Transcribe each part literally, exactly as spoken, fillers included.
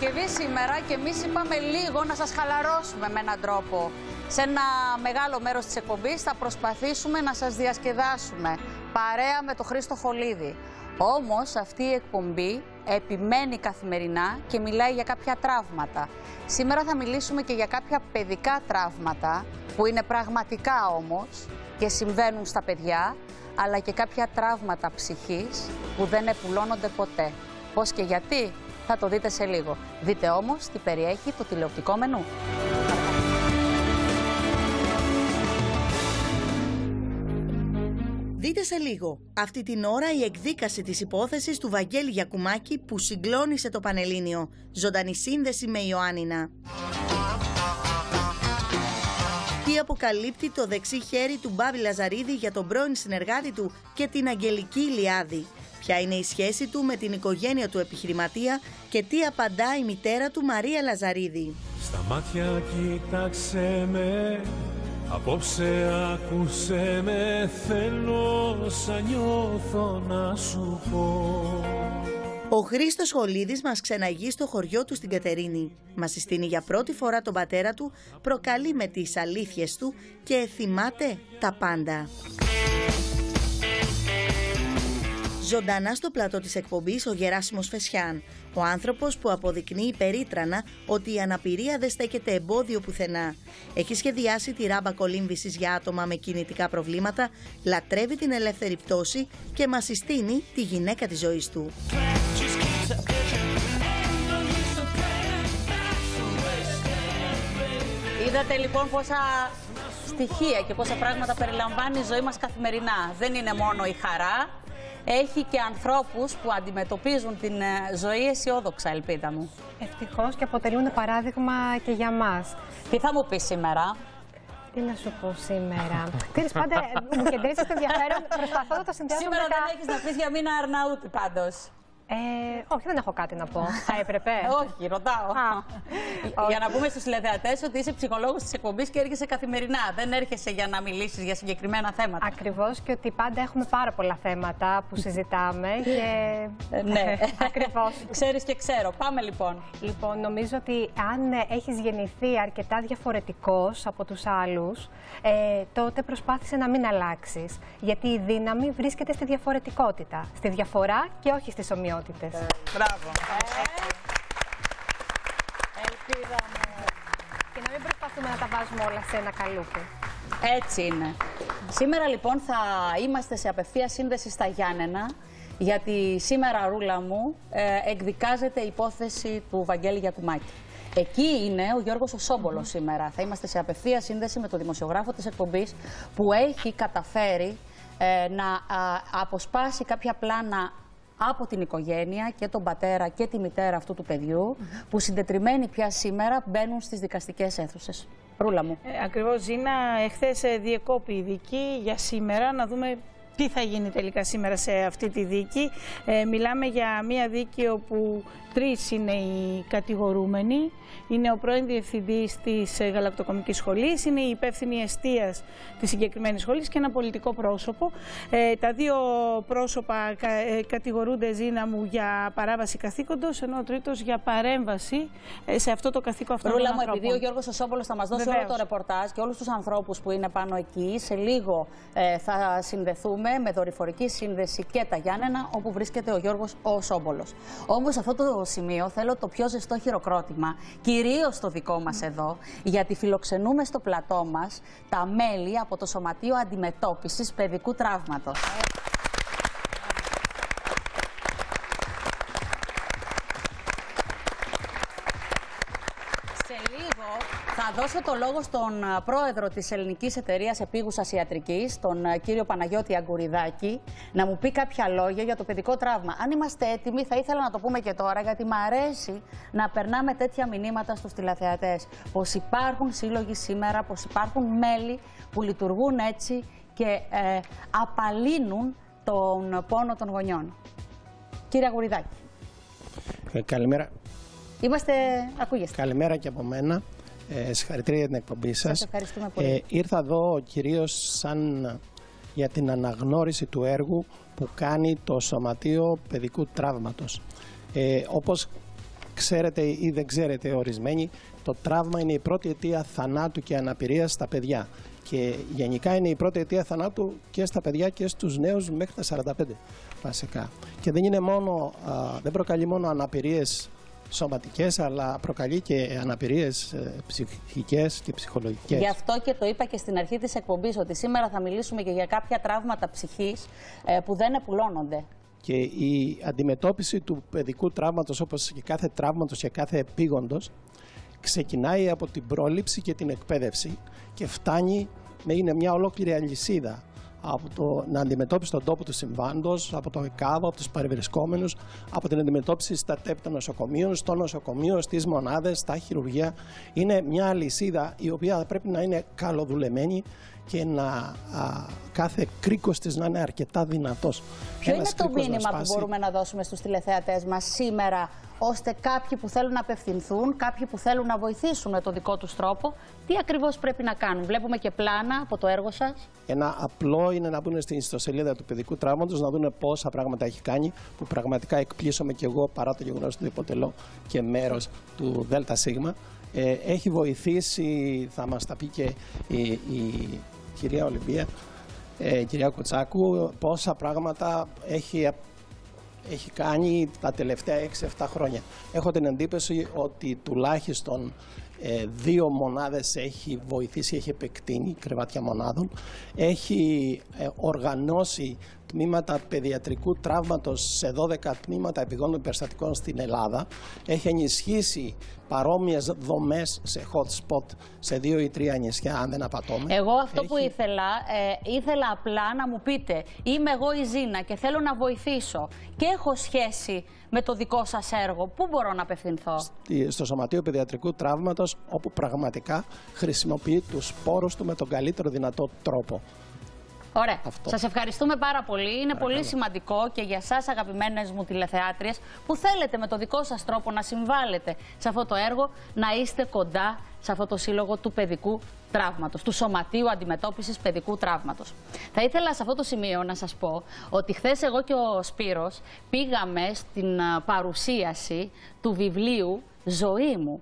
Παρασκευή σήμερα και εμείς είπαμε λίγο να σας χαλαρώσουμε με έναν τρόπο. Σε ένα μεγάλο μέρος της εκπομπής θα προσπαθήσουμε να σας διασκεδάσουμε παρέα με τον Χρήστο Χολίδη. Όμως αυτή η εκπομπή επιμένει καθημερινά και μιλάει για κάποια τραύματα. Σήμερα θα μιλήσουμε και για κάποια παιδικά τραύματα που είναι πραγματικά όμως και συμβαίνουν στα παιδιά, αλλά και κάποια τραύματα ψυχής που δεν επουλώνονται ποτέ. Πώς και γιατί θα το δείτε σε λίγο. Δείτε όμως τι περιέχει το τηλεοπτικό μενού. Δείτε σε λίγο. Αυτή την ώρα η εκδίκαση της υπόθεσης του Βαγγέλη Γιακουμάκη που συγκλώνησε το Πανελλήνιο. Ζωντανή σύνδεση με Ιωάννινα. Τι αποκαλύπτει το δεξί χέρι του Μπάμπη Λαζαρίδη για τον πρώην συνεργάτη του και την Αγγελική Ηλιάδη. Ποια είναι η σχέση του με την οικογένεια του επιχειρηματία και τι απαντά η μητέρα του Μαρία Λαζαρίδη. Στα μάτια κοίταξε με, απόψε άκουσε με, θέλω σαν νιώθω να σου πω. Ο Χρήστος Χολίδης μας ξεναγεί στο χωριό του στην Κατερίνη. Μας συστήνει για πρώτη φορά τον πατέρα του, προκαλεί με τις αλήθειες του και θυμάται τα πάντα. Ζωντανά στο πλατό της εκπομπής ο Γεράσιμος Φεσιάν, ο άνθρωπος που αποδεικνύει περίτρανα ότι η αναπηρία δεν στέκεται εμπόδιο πουθενά. Έχει σχεδιάσει τη ράμπα κολύμβησης για άτομα με κινητικά προβλήματα, λατρεύει την ελεύθερη πτώση και μας συστήνει τη γυναίκα της ζωής του. Είδατε λοιπόν πόσα στοιχεία και πόσα πράγματα περιλαμβάνει η ζωή μας καθημερινά. Δεν είναι μόνο η χαρά. Έχει και ανθρώπους που αντιμετωπίζουν την ζωή αισιόδοξα, ελπίδα μου. Ευτυχώς και αποτελούν παράδειγμα και για μας. Τι θα μου πεις σήμερα? Τι να σου πω σήμερα? Ξέρεις, πάντα μου κεντρίζεις το ενδιαφέρον, προσπαθώ να το συνδυάσω σήμερα μετά. Δεν έχεις να πεις για Μίνα Αρναούτη πάντως. Ε, όχι, δεν έχω κάτι να πω. Θα έπρεπε. Όχι, ρωτάω. Α, για να πούμε στους τηλεθεατές ότι είσαι ψυχολόγος της εκπομπής και έρχεσαι καθημερινά. Δεν έρχεσαι για να μιλήσεις για συγκεκριμένα θέματα. Ακριβώς, και ότι πάντα έχουμε πάρα πολλά θέματα που συζητάμε. Και... ναι, ακριβώς. Ξέρεις και ξέρω. Πάμε λοιπόν. Λοιπόν, νομίζω ότι αν έχεις γεννηθεί αρκετά διαφορετικός από τους άλλους, ε, τότε προσπάθησε να μην αλλάξεις. Γιατί η δύναμη βρίσκεται στη διαφορετικότητα. Στη διαφορά και όχι στις ομοιότητες. Ε, μπράβο. Ε, ελπίδα μου. Και να μην προσπαθούμε να τα βάζουμε όλα σε ένα καλούπι. Έτσι είναι. Σήμερα λοιπόν θα είμαστε σε απευθείας σύνδεση στα Γιάννενα, γιατί σήμερα, Ρούλα μου, ε, εκδικάζεται η υπόθεση του Βαγγέλη Γιακουμάκη. Εκεί είναι ο Γιώργος ο Σόμπολος mm-hmm. σήμερα. Θα είμαστε σε απευθείας σύνδεση με τον δημοσιογράφο της εκπομπής που έχει καταφέρει ε, να α, αποσπάσει κάποια πλάνα από την οικογένεια και τον πατέρα και τη μητέρα αυτού του παιδιού, mm-hmm. που συντετριμμένοι πια σήμερα μπαίνουν στις δικαστικές αίθουσες. Ρούλα μου. Ε, ακριβώς, Ζήνα, εχθές διεκόπη η δίκη για σήμερα, να δούμε τι θα γίνει τελικά σήμερα σε αυτή τη δίκη. Ε, μιλάμε για μια δίκη όπου τρεις είναι οι κατηγορούμενοι. Είναι ο πρώην διευθυντής της γαλακτοκομικής σχολής, είναι η υπεύθυνη εστίας της συγκεκριμένης σχολής και ένα πολιτικό πρόσωπο. Ε, τα δύο πρόσωπα κα, ε, κατηγορούνται, Ζήνα μου, για παράβαση καθήκοντος, ενώ ο τρίτος για παρέμβαση ε, σε αυτό το καθήκον αυτών των ανθρώπων. Ρούλα μου, επειδή ο Γιώργος ο Σόμπολος θα μας δώσει Βεβαίως. όλο το ρεπορτάζ και όλους τους ανθρώπους που είναι πάνω εκεί, σε λίγο ε, θα συνδεθούμε με δορυφορική σύνδεση και τα Γιάννενα, όπου βρίσκεται ο Γιώργος ο Σόμπολος. Όμως, σε αυτό το σημείο θέλω το πιο ζεστό χειροκρότημα, κυρίως το δικό μας εδώ, γιατί φιλοξενούμε στο πλατό μας τα μέλη από το Σωματείο Αντιμετώπισης Παιδικού Τραύματος. Σε λίγο θα δώσω το λόγο στον πρόεδρο της Ελληνικής Εταιρείας Επίγουσας Ιατρικής, τον κύριο Παναγιώτη Αγκουριδάκη, να μου πει κάποια λόγια για το παιδικό τραύμα. Αν είμαστε έτοιμοι, θα ήθελα να το πούμε και τώρα, γιατί μου αρέσει να περνάμε τέτοια μηνύματα στους τηλεθεατές. Πως υπάρχουν σύλλογοι σήμερα, πως υπάρχουν μέλη που λειτουργούν έτσι και ε, απαλύνουν τον πόνο των γονιών. Κύριε Αγκουριδάκη. Ε, καλημέρα. Είμαστε, ακούγεστε. Καλημέρα και από μένα. Ε, συγχαρητήρια για την εκπομπή σας. Σας ευχαριστούμε πολύ. Ε, ήρθα εδώ κυρίως σαν για την αναγνώριση του έργου που κάνει το Σωματείο Παιδικού Τραύματος. Ε, όπως ξέρετε ή δεν ξέρετε ορισμένοι, το τραύμα είναι η πρώτη αιτία θανάτου και αναπηρίας στα παιδιά. Και γενικά είναι η πρώτη αιτία θανάτου και στα παιδιά και στους νέους μέχρι τα σαράντα πέντε βασικά. Και δεν είναι μόνο, α, δεν προκαλεί μόνο αναπηρίες σωματικές, αλλά προκαλεί και αναπηρίες ε, ψυχικές και ψυχολογικές. Γι' αυτό και το είπα και στην αρχή της εκπομπής, ότι σήμερα θα μιλήσουμε και για κάποια τραύματα ψυχής ε, που δεν επουλώνονται. Και η αντιμετώπιση του παιδικού τραύματος, όπως και κάθε τραύματος και κάθε επίγοντος, ξεκινάει από την πρόληψη και την εκπαίδευση και φτάνει, με είναι μια ολόκληρη αλυσίδα. Από το να αντιμετώπισει τον τόπο του συμβάντος, από το ΕΚΑΒ, από τους παρευρισκόμενους, από την αντιμετώπιση στα ΤΕΠ των νοσοκομείων, στο νοσοκομείο, στις μονάδες, στα χειρουργεία. Είναι μια αλυσίδα η οποία πρέπει να είναι καλοδουλεμένη και να α, κάθε κρίκος της να είναι αρκετά δυνατός. Ποιο είναι το μήνυμα που μπορούμε να δώσουμε στους τηλεθεατές μας σήμερα, ώστε κάποιοι που θέλουν να απευθυνθούν, κάποιοι που θέλουν να βοηθήσουν με τον δικό τους τρόπο, τι ακριβώς πρέπει να κάνουν? Βλέπουμε και πλάνα από το έργο σας. Ένα απλό είναι να μπουν στην ιστοσελίδα του παιδικού τραύματος, να δουν πόσα πράγματα έχει κάνει, που πραγματικά εκπλήσωμαι κι εγώ, παρά το γεγονός ότι αποτελώ και μέρος του ΔΣ. Ε, έχει βοηθήσει, θα μας τα πει και η, η κυρία Ολυμπία, ε, κυρία Κουτσάκου, πόσα πράγματα έχει, έχει κάνει τα τελευταία έξι εφτά χρόνια. Έχω την εντύπωση ότι τουλάχιστον ε, δύο μονάδες έχει βοηθήσει, έχει επεκτείνει, κρεβάτια μονάδων, έχει ε, οργανώσει τμήματα παιδιατρικού τραύματος σε δώδεκα τμήματα επιγόντων περιστατικών στην Ελλάδα. Έχει ενισχύσει παρόμοιες δομές σε hot spot σε δύο ή τρία νησιά, αν δεν απατώμε. Εγώ αυτό Έχει... που ήθελα, ε, ήθελα απλά να μου πείτε, είμαι εγώ η Ζήνα και θέλω να βοηθήσω και έχω σχέση με το δικό σας έργο. Πού μπορώ να απευθυνθώ? Στο Σωματείο Παιδιατρικού Τραύματος, όπου πραγματικά χρησιμοποιεί τους πόρους του με τον καλύτερο δυνατό τρόπο. Ωραία. Αυτό. Σας ευχαριστούμε πάρα πολύ. Είναι Παρακαλώ. πολύ σημαντικό και για σας, αγαπημένες μου τηλεθεάτριες, που θέλετε με το δικό σας τρόπο να συμβάλλετε σε αυτό το έργο, να είστε κοντά σε αυτό το σύλλογο του παιδικού τραύματος, του Σωματείου Αντιμετώπισης Παιδικού Τραύματος. Θα ήθελα σε αυτό το σημείο να σας πω ότι χθες εγώ και ο Σπύρος πήγαμε στην παρουσίαση του βιβλίου «Ζωή μου».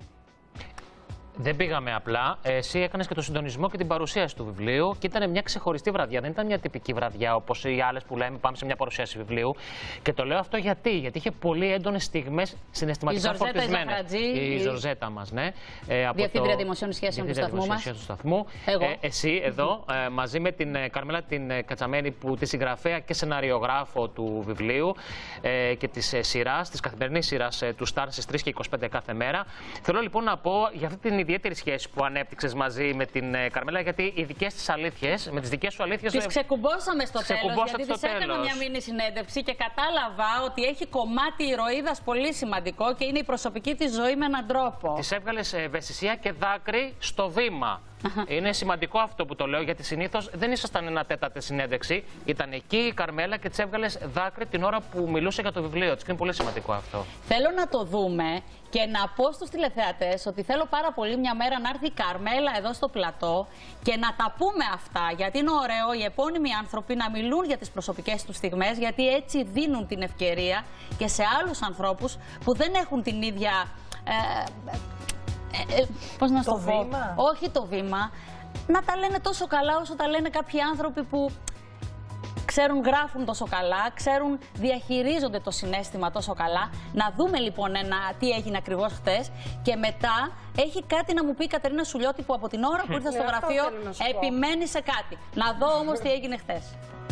Δεν πήγαμε απλά. Εσύ έκανες και το συντονισμό και την παρουσίαση του βιβλίου και ήταν μια ξεχωριστή βραδιά. Δεν ήταν μια τυπική βραδιά όπως οι άλλες που λέμε πάμε σε μια παρουσίαση βιβλίου. Και το λέω αυτό γιατί, γιατί είχε πολύ έντονες στιγμές συναισθηματικά φορτισμένες. Η Ζορζέτα μας, ναι. Ε, από Διευθύντρια το... Δημοσίων Σχέσεων του σταθμού μας. Του σταθμού. Εγώ. Ε, εσύ εδώ, ε, μαζί με την Καρμέλα την Κατσαμένη, που τη συγγραφέα και σεναριογράφο του βιβλίου ε, και της ε, σειράς, της καθημερινής σειράς ε, του Σταρ στις τρεις και είκοσι πέντε κάθε μέρα. Θέλω λοιπόν να πω για αυτή την ιδιαίτερη σχέση που ανέπτυξες μαζί με την ε, Καρμέλα, γιατί οι δικές της αλήθειες, με τις δικές σου αλήθειες. Τις ξεκουμπώσαμε στο τέλος, γιατί στο της έκανα τέλος. μια μίνι συνέντευξη και κατάλαβα ότι έχει κομμάτι ηρωίδας πολύ σημαντικό και είναι η προσωπική της ζωή με έναν τρόπο. Της έβγαλες ευαισθησία και δάκρυ στο βήμα. Είναι σημαντικό αυτό που το λέω, γιατί συνήθως δεν ήσασταν ένα τέταρτη συνέντευξη. Ήταν εκεί η Καρμέλα και της έβγαλες δάκρυ την ώρα που μιλούσε για το βιβλίο της. Και είναι πολύ σημαντικό αυτό. Θέλω να το δούμε και να πω στους τηλεθεατές ότι θέλω πάρα πολύ μια μέρα να έρθει η Καρμέλα εδώ στο πλατό και να τα πούμε αυτά. Γιατί είναι ωραίο οι επώνυμοι άνθρωποι να μιλούν για τις προσωπικές τους στιγμές, γιατί έτσι δίνουν την ευκαιρία και σε άλλους ανθρώπους που δεν έχουν την ίδια. Ε, Ε, ε, πώς να το, το πω, βήμα. Όχι το βήμα, να τα λένε τόσο καλά όσο τα λένε κάποιοι άνθρωποι που ξέρουν, γράφουν τόσο καλά, ξέρουν, διαχειρίζονται το συναίσθημα τόσο καλά. Να δούμε λοιπόν ένα, τι έγινε ακριβώς χτες και μετά έχει κάτι να μου πει η Κατερίνα Σουλιώτη, που από την ώρα που ήρθα στο γραφείο επιμένει σε κάτι. Να δω όμως τι έγινε χτες.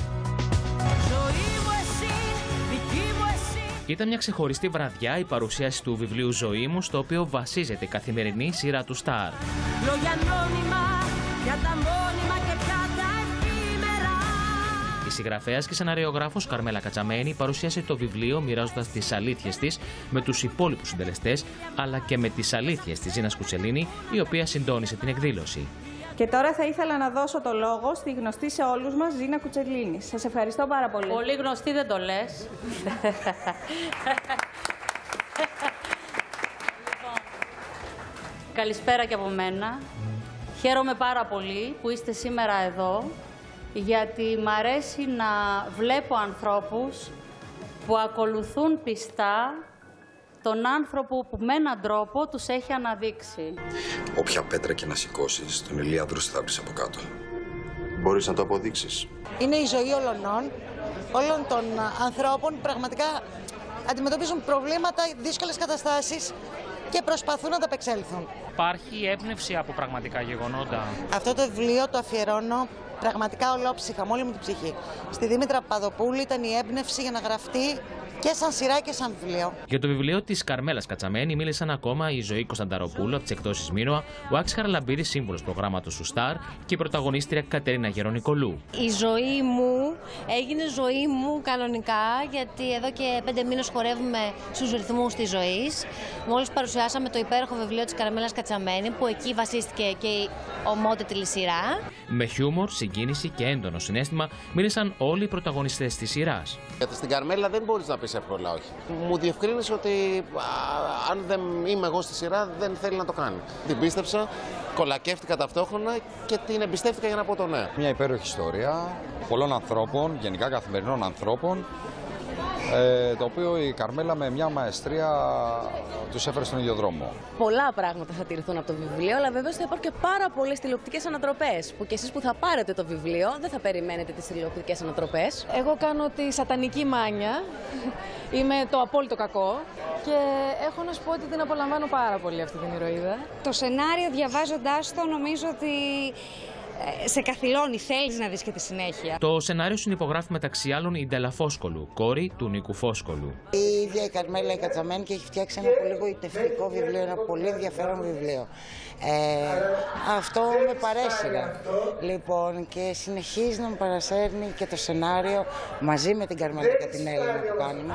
Ήταν μια ξεχωριστή βραδιά η παρουσίαση του βιβλίου «Ζωή μου», στο οποίο βασίζεται η καθημερινή σειρά του Σταρ. Η συγγραφέας και σεναριογράφος Καρμέλα Κατσαμένη παρουσίασε το βιβλίο μοιράζοντας τις αλήθειες της με τους υπόλοιπους συντελεστές, αλλά και με τις αλήθειες της Ζήνας Κουτσελίνη, η οποία συντόνισε την εκδήλωση. Και τώρα θα ήθελα να δώσω το λόγο στη γνωστή σε όλους μας Ζήνα Κουτσελίνη. Σας ευχαριστώ πάρα πολύ. Πολύ γνωστή δεν το λες. Καλησπέρα και από μένα. Χαίρομαι πάρα πολύ που είστε σήμερα εδώ, γιατί μ' αρέσει να βλέπω ανθρώπους που ακολουθούν πιστά τον άνθρωπο που με έναν τρόπο τους έχει αναδείξει. Όποια πέτρα και να σηκώσεις, τον Ηλίαδρο θα βρεις από κάτω. Μπορείς να το αποδείξεις? Είναι η ζωή όλων, όλων των ανθρώπων που πραγματικά αντιμετωπίζουν προβλήματα, δύσκολες καταστάσεις και προσπαθούν να τα απεξέλθουν. Υπάρχει έμπνευση από πραγματικά γεγονότα. Αυτό το βιβλίο το αφιερώνω πραγματικά ολόψυχα, με όλη μου την ψυχή. Στη Δήμητρα Παπαδοπούλου ήταν η έμπνευση για να γραφτεί και σαν σειρά και σαν βιβλίο. Για το βιβλίο της Καρμέλας Κατσαμένη μίλησαν ακόμα η Ζωή Κωνστανταροπούλου από τις εκδόσεις Μύνοα, ο Άκης Χαραλαμπίδης, σύμβουλος προγράμματος του Σταρ, και η πρωταγωνίστρια Κατερίνα Γερονικολού. Η ζωή μου έγινε ζωή μου κανονικά, γιατί εδώ και πέντε μήνες χορεύουμε στους ρυθμούς της ζωής. Μόλις παρουσιάσαμε το υπέροχο βιβλίο της Καρμέλας Κατσαμένη, που εκεί βασίστηκε και η ομότιτλη σειρά. Με χιούμορ, συγκίνηση και έντονο συναίσθημα μίλησαν όλοι οι πρωταγωνιστές της σειράς. Γιατί στην Καρμέλα δεν μπορείς να πεις εύκολα όχι. Μου διευκρίνησε ότι α, αν δεν είμαι εγώ στη σειρά δεν θέλει να το κάνει. Την πίστεψα, κολακεύτηκα ταυτόχρονα και την εμπιστεύτηκα για να πω το ναι. Μια υπέροχη ιστορία πολλών ανθρώπων, γενικά καθημερινών ανθρώπων, ε, το οποίο η Καρμέλα με μια μαεστρία τους έφερε στον ίδιο δρόμο. Πολλά πράγματα θα τηρηθούν από το βιβλίο, αλλά βέβαιως θα υπάρχουν και πάρα πολλές τηλεοπτικές ανατροπές. Που κι εσείς που θα πάρετε το βιβλίο δεν θα περιμένετε τις τηλεοπτικές ανατροπές. Εγώ κάνω τη σατανική μάνια. Είμαι το απόλυτο κακό. Και έχω να σου πω ότι την απολαμβάνω πάρα πολύ αυτή την ηρωίδα. Το σενάριο, διαβάζοντάς το, νομίζω ότι σε καθυλώνει, θέλεις να δεις και τη συνέχεια. Το σενάριο συνυπογράφει μεταξύ άλλων η Ντέλα Φόσκολου, κόρη του Νίκου Φόσκολου. Η ίδια η Καρμέλα η Κατσαμένη και έχει φτιάξει ένα πολύ γοητευτικό βιβλίο, ένα πολύ ενδιαφέρον βιβλίο. Ε, αυτό με παρέσυρα. Λοιπόν, και συνεχίζει να μου παρασέρνει και το σενάριο μαζί με την Καρμέλα και την Έλληνα που κάνουμε.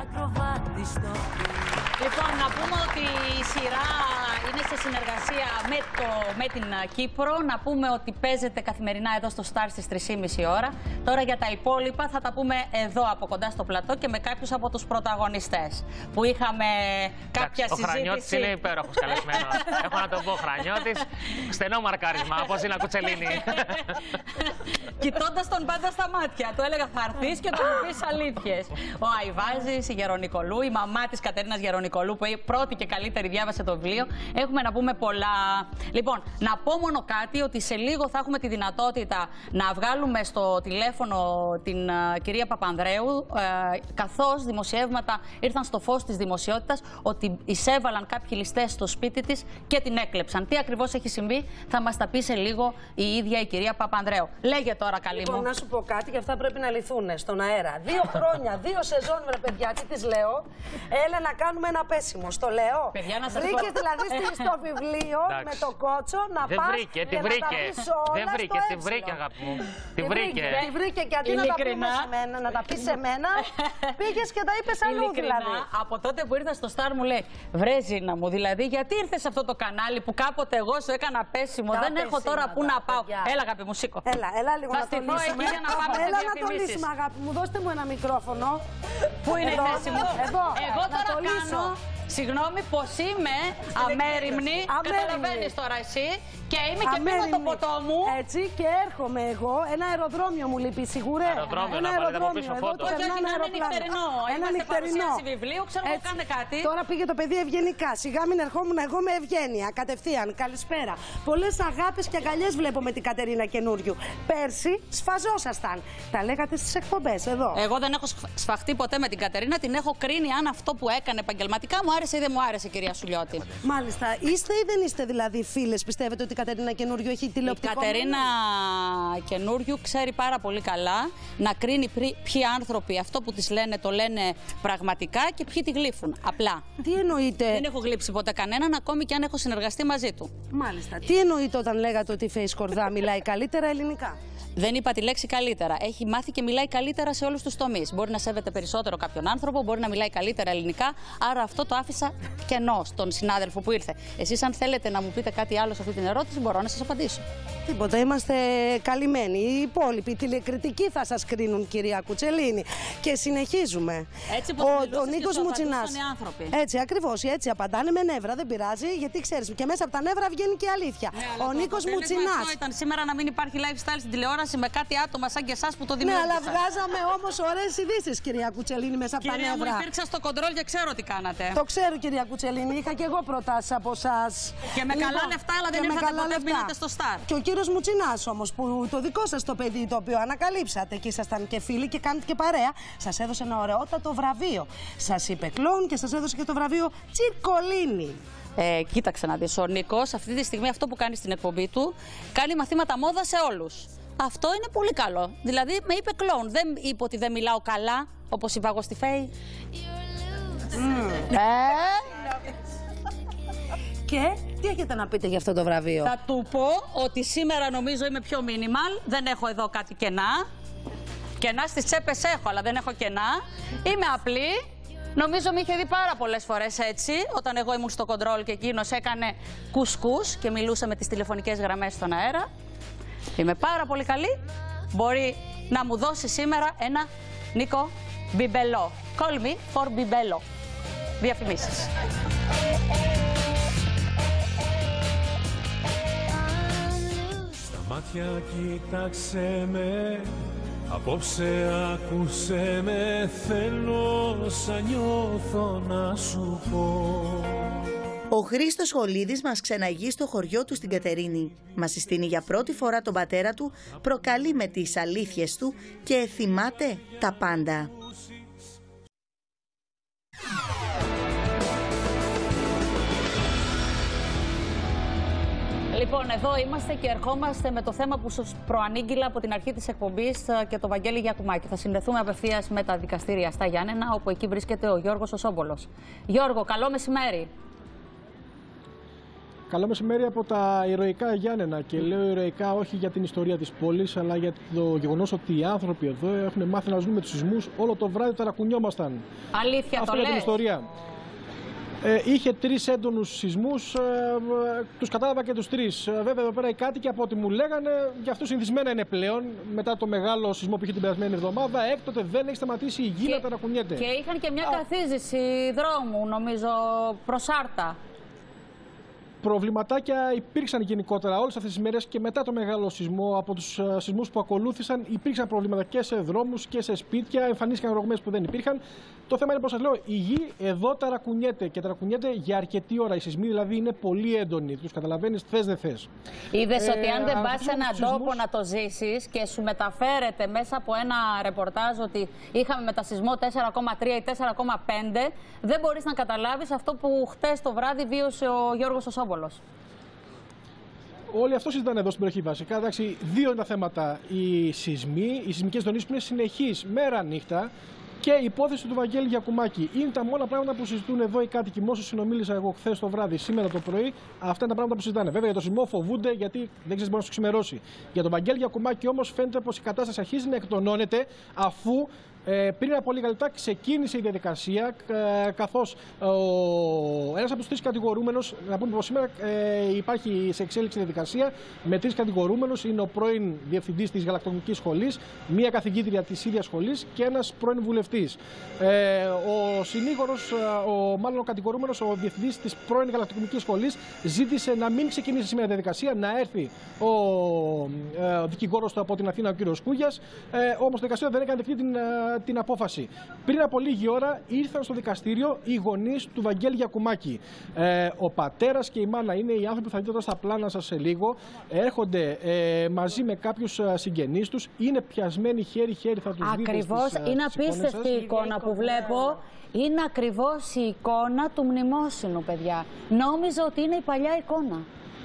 Λοιπόν, να πούμε ότι η σειρά είναι σε συνεργασία με, το, με την Κύπρο. Να πούμε ότι παίζεται καθημερινά εδώ στο Σταρ στις τρεις και μισή ώρα. Τώρα για τα υπόλοιπα θα τα πούμε εδώ από κοντά στο πλατό και με κάποιους από τους πρωταγωνιστές. Που είχαμε κάποια ο συζήτηση. Ο Χρανιώτης είναι υπέροχος καλεσμένος. Έχω να το πω, Χρανιώτης. Στενό μαρκάρισμα, όπως είναι Κουτσελίνη. Κοιτώντας τον πάντα στα μάτια. Του έλεγα θα έρθεις και θα μου πεις αλήθειες. Ο Αϊβάζης, η Γερονικολού, η μαμά της Κατερίνας Γερονικολού, που πρώτη και καλύτερη διάβασε το βιβλίο. Έχουμε να πούμε πολλά. Λοιπόν, να πω μόνο κάτι, ότι σε λίγο θα έχουμε τη δυνατότητα να βγάλουμε στο τηλέφωνο την uh, κυρία Παπανδρέου, uh, καθώς δημοσιεύματα ήρθαν στο φως της δημοσιότητας ότι εισέβαλαν κάποιοι ληστές στο σπίτι της και την έκλεψαν. Τι ακριβώς έχει συμβεί θα μας τα πει σε λίγο η ίδια η κυρία Παπανδρέου. Λέγε τώρα, καλή λοιπόν, μου. Να σου πω κάτι και αυτά πρέπει να λυθούν στον αέρα. Δύο χρόνια, δύο σεζόν, βρε παιδιά, τι της λέω. Έλα να κάνουμε ένα πέσιμο. Στο λέω. Βρήκε δηλαδή στο βιβλίο με το κότσο να δεν πας βρήκε, και βρήκε. να τα πεις όλα δεν βρήκε, στο τη βρήκε, αγάπη μου. Τη βρήκε. Τη βρήκε και αντί να τα πούμε σε μένα, να τα πεις σε μένα, πήγες και τα είπες αλλού δηλαδή. Από τότε που ήρθα στο Σταρ μου λέει, βρε Ζήνα μου, δηλαδή γιατί ήρθες σε αυτό το κανάλι που κάποτε εγώ σου έκανα πέσιμο, δεν έχω τώρα που να πάω. Έλα αγάπη μου, σήκω. Έλα, έλα λίγο να το λύσουμε. Έλα να το λύσουμε αγάπη μου, δώστε μου ένα μικρόφωνο. Πού είναι η θέση μου? Εδώ, εγώ τώρα κάνω. Συγγνώμη, πως είμαι αμέριμνη, καταλαβαίνεις τώρα εσύ, και είμαι και πίνω το ποτό μου. Έτσι, και έρχομαι εγώ, ένα αεροδρόμιο μου λείπει, σιγουρέ. Αεροδρόμιο, να πάρετε από πίσω φώτο. Όχι, όχι, να είναι νυχτερινό. Είμαστε παρουσίαση βιβλίου, ξέρω εγώ, κάνε κάτι. Τώρα πήγε το παιδί ευγενικά, σιγά μην ερχόμουν εγώ με ευγένεια, κατευθείαν, καλησπέρα. Πολλές αγάπες και αγκαλιές βλέπω με την Κατερίνα καινούριου. Πέρσι σφαζόσασταν, τα λέγατε στις εκπομπές εδώ. Εγώ δεν έχω σφαχτεί ποτέ με την Κατερίνα, την έχω κρίνει αν αυτό που έκανε επαγγελματικά μου άρεσε ή δεν μου άρεσε, κυρία Σουλιώτη. Μάλιστα. Είστε ή δεν είστε δηλαδή φίλες, πιστεύετε ότι η Κατερίνα Καινούριου έχει τηλεοπτικό? Η Κατερίνα Καινούριου ξέρει πάρα πολύ καλά να κρίνει ποιοι άνθρωποι αυτό που της λένε το λένε πραγματικά και ποιοι τη γλύφουν. Απλά. Τι εννοείτε? Δεν έχω γλύψει ποτέ κανέναν, ακόμη και αν έχω συνεργαστεί μαζί του. Μάλιστα. Τι εννοείτε όταν λέγατε ότι η Φέη Σκορδά μιλάει καλύτερα ελληνικά? Δεν είπα τη λέξη καλύτερα. Έχει μάθει και μιλάει καλύτερα σε όλους τους τομείς. Μπορεί να σέβεται περισσότερο κάποιον άνθρωπο, μπορεί να μιλάει καλύτερα ελληνικά. Άρα αυτό το άφησα κενό στον συνάδελφο που ήρθε. Εσείς, αν θέλετε να μου πείτε κάτι άλλο σε αυτή την ερώτηση, μπορώ να σας απαντήσω. Τίποτα. Είμαστε καλυμμένοι. Οι υπόλοιποι οι τηλεκριτικοί θα σας κρίνουν, κυρία Κουτσελίνη. Και συνεχίζουμε. Έτσι πως ο ο Νίκος Μουτσινάς. Οι άνθρωποι. Έτσι, ακριβώς. Έτσι απαντάνε με νεύρα. Δεν πειράζει, γιατί ξέρεις, και μέσα από τα νεύρα βγαίνει και αλήθεια. Ναι, ο Νίκος Μουτσινάς. Αυτό ήταν σήμερα να μην υπάρχει lifestyle στην τηλεόραση με κάτι άτομα σαν και εσάς που το δημιούργησαν. Ναι, αλλά βγάζαμε όμως ωραίες ειδήσεις, κυρία Κουτσελίνη, μέσα από κυρία τα νεύρα. Μου, υπήρξα στο κοντρόλ και ξέρω τι κάνατε. Το ξέρω, κυρία Κουτσελίνη, είχα και εγώ προτάσεις από εσάς. Και με λοιπόν, καλά λεφτά, αλλά δεν ήρθατε ποτέ, μείνατε στο Σταρ. Και ο κύριος Μουτσινάς όμως, που το δικό σας το παιδί, το οποίο ανακαλύψατε και ήσασταν και φίλοι και κάνετε και παρέα, σας έδωσε ένα ωραιότατο βραβείο. Σας είπε κλόουν και σας έδωσε και το βραβείο Τσικολίνη. Ε, κοίταξε να δεις, ο Νίκος αυτή τη στιγμή αυτό που κάνει στην εκπομπή του, κάνει μαθήματα μόδα σε όλους. Αυτό είναι πολύ καλό. Δηλαδή με είπε κλόουν, δεν είπε ότι δεν μιλάω καλά, όπως είπα εγώ στη Φέη. Mm. Ε? Και τι έχετε να πείτε για αυτό το βραβείο? Θα του πω ότι σήμερα νομίζω είμαι πιο minimal, δεν έχω εδώ κάτι κενά. Κενά στις τσέπες έχω, αλλά δεν έχω κενά. Είμαι απλή. Νομίζω με είχε δει πάρα πολλές φορές έτσι, όταν εγώ ήμουν στο κοντρόλ και εκείνος έκανε κουσκούς και μιλούσε με τις τηλεφωνικές γραμμές στον αέρα. Είμαι πάρα πολύ καλή. Μπορεί να μου δώσει σήμερα ένα Νίκο Μπιμπελό. Call me for Μπιμπελό. Διαφημίσεις. Στα μάτια κοίταξε με, απόψε άκουσέ με, θέλω σαν νιώθω να σου πω. Ο Χρήστος Χολίδης μας ξεναγεί στο χωριό του στην Κατερίνη. Μας συστήνει για πρώτη φορά τον πατέρα του, προκαλεί με τις αλήθειες του και θυμάται τα πάντα. Λοιπόν, εδώ είμαστε και ερχόμαστε με το θέμα που σας προανήγγειλα από την αρχή της εκπομπής και το Βαγγέλη Γιακουμάκη. Θα συνδεθούμε απευθείας με τα δικαστήρια στα Γιάννενα, όπου εκεί βρίσκεται ο Γιώργος ο Σόμπολος. Γιώργο, καλό μεσημέρι. Καλό μεσημέρι από τα ηρωικά Γιάννενα. Και λέω ηρωικά όχι για την ιστορία της πόλης, αλλά για το γεγονός ότι οι άνθρωποι εδώ έχουν μάθει να ζουν με τους σεισμούς. Όλο το βράδυ ταρακουνιόμασταν. Αλήθεια, αυτό το είναι λες? την ιστορία. Ε, είχε τρεις έντονους σεισμούς, ε, ε, τους κατάλαβα και τους τρεις. Ε, βέβαια εδώ πέρα οι κάτοικοι από ό,τι μου λέγανε, για αυτούς συνηθισμένα είναι πλέον, μετά το μεγάλο σεισμό που είχε την περασμένη εβδομάδα, έκτοτε δεν έχει σταματήσει η γη να ταρακουνιέται. Και είχαν και μια καθίζηση δρόμου, νομίζω, προς Άρτα. Προβληματάκια υπήρξαν γενικότερα όλες αυτές τις μέρες και μετά το μεγάλο σεισμό. Από τους uh, σεισμούς που ακολούθησαν υπήρξαν προβλήματα και σε δρόμους και σε σπίτια, εμφανίστηκαν ρογμές που δεν υπήρχαν. Το θέμα είναι, πως σας λέω, η γη εδώ ταρακουνιέται και ταρακουνιέται για αρκετή ώρα. Οι σεισμοί δηλαδή είναι πολύ έντονοι, τους καταλαβαίνεις, θες δεν θες. Είδες ε, ότι αν δεν πας σε έναν σεισμούς... τόπο να το ζήσεις και σου μεταφέρεται μέσα από ένα ρεπορτάζ ότι είχαμε μετασεισμό τέσσερα κόμμα τρία ή τέσσερα κόμμα πέντε, δεν μπορείς να καταλάβεις αυτό που χτες το βράδυ βίωσε ο Γιώργος ο Σόμπολος. Όλοι αυτό συζητάνε εδώ στην περιοχή βασικά. Εντάξει, δύο είναι τα θέματα. Οι σεισμοί, οι σεισμικές δονήσεις που είναι συνεχείς μέρα νύχτα και η υπόθεση του Βαγγέλη Γιακουμάκη. Είναι τα μόνα πράγματα που συζητούν εδώ οι κάτοικοι. Με όσους συνομίλησα εγώ χθες το βράδυ, σήμερα το πρωί, αυτά είναι τα πράγματα που συζητάνε. Βέβαια για το σεισμό φοβούνται γιατί δεν ξέρει, μπορεί να σου ξημερώσει. Για τον Βαγγέλη Γιακουμάκη όμως φαίνεται πως η κατάσταση αρχίζει να εκτονώνεται αφού. Ε, πριν από λίγα λεπτά ξεκίνησε η διαδικασία, ε, καθώς ε, ένας από τους τρεις κατηγορούμενους, να πούμε πως σήμερα ε, υπάρχει σε εξέλιξη διαδικασία με τρεις κατηγορούμενους, είναι ο πρώην διευθυντής της Γαλακτοκομικής Σχολής, μία καθηγήτρια της ίδιας σχολής και ένας πρώην βουλευτής. Ε, ο συνήγορος, ο, μάλλον ο κατηγορούμενος, ο διευθυντής της πρώην Γαλακτοκομικής Σχολής, ζήτησε να μην ξεκινήσει σήμερα διαδικασία, να έρθει ο ε, δικηγόρος του από την Αθήνα, ο κ. Κούγιας, ε, όμως το δικαστήριο δεν έκανε δεκτή την την απόφαση. Πριν από λίγη ώρα ήρθαν στο δικαστήριο οι γονείς του Βαγγέλη Γιακουμάκη. Ε, ο πατέρας και η μάνα είναι οι άνθρωποι που θα δείτε τώρα στα πλάνα σας σε λίγο. Έρχονται ε, μαζί με κάποιους συγγενείς τους. Είναι πιασμένοι χέρι-χέρι, θα τους δείτε. Ακριβώς, στις, είναι στις απίστευτη η εικόνα που βλέπω. Είναι ακριβώς η εικόνα του μνημόσυνου, παιδιά. Νόμιζα ότι είναι η παλιά εικόνα.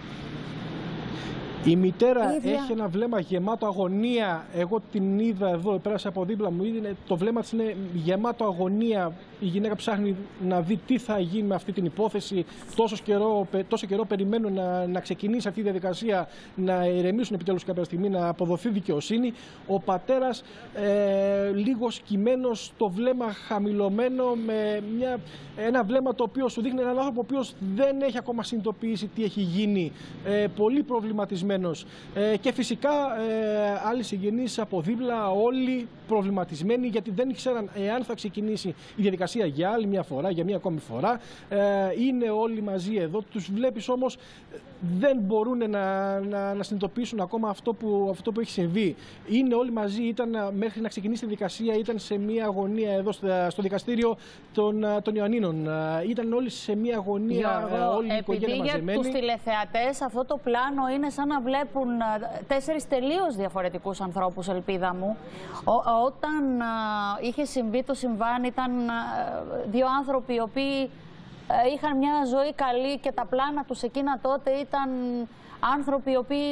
Η μητέρα ίδια. Έχει ένα βλέμμα γεμάτο αγωνία. Εγώ την είδα εδώ, πέρασε από δίπλα μου. Είναι, το βλέμμα της είναι γεμάτο αγωνία. Η γυναίκα ψάχνει να δει τι θα γίνει με αυτή την υπόθεση. Τόσο καιρό, τόσο καιρό περιμένουν να, να ξεκινήσει αυτή η διαδικασία, να ηρεμήσουν επιτέλους κάποια στιγμή, να αποδοθεί δικαιοσύνη. Ο πατέρας ε, λίγο σκυμμένος, το βλέμμα χαμηλωμένο, με μια, ένα βλέμμα το οποίο σου δείχνει έναν άνθρωπο ο οποίος δεν έχει ακόμα συνειδητοποιήσει τι έχει γίνει. Ε, πολύ προβληματισμένο. προβληματισμένος. Ε, και φυσικά ε, άλλοι συγγενείς από δίπλα, όλοι προβληματισμένοι, γιατί δεν ήξεραν εάν θα ξεκινήσει η διαδικασία για άλλη μια φορά, για μια ακόμη φορά. Ε, είναι όλοι μαζί εδώ. Τους βλέπεις όμως, δεν μπορούν να, να, να συνειδητοποιήσουν ακόμα αυτό που, αυτό που έχει συμβεί. Είναι όλοι μαζί, ήταν μέχρι να ξεκινήσει η διαδικασία, ήταν σε μια αγωνία εδώ στο, στο δικαστήριο των, των Ιωαννίνων. Ήταν όλοι σε μια αγωνία, Γιώργο, όλη η οικογένεια μαζεμένη. Για τους τηλεθεατές αυτό το πλάνο είναι σαν να βλέπουν τέσσερις τελείως διαφορετικούς ανθρώπους, ελπίδα μου. Ό, όταν α, είχε συμβεί το συμβάν, ήταν α, δύο άνθρωποι οι οποίοι α, είχαν μια ζωή καλή και τα πλάνα τους εκείνα τότε ήταν άνθρωποι οι οποίοι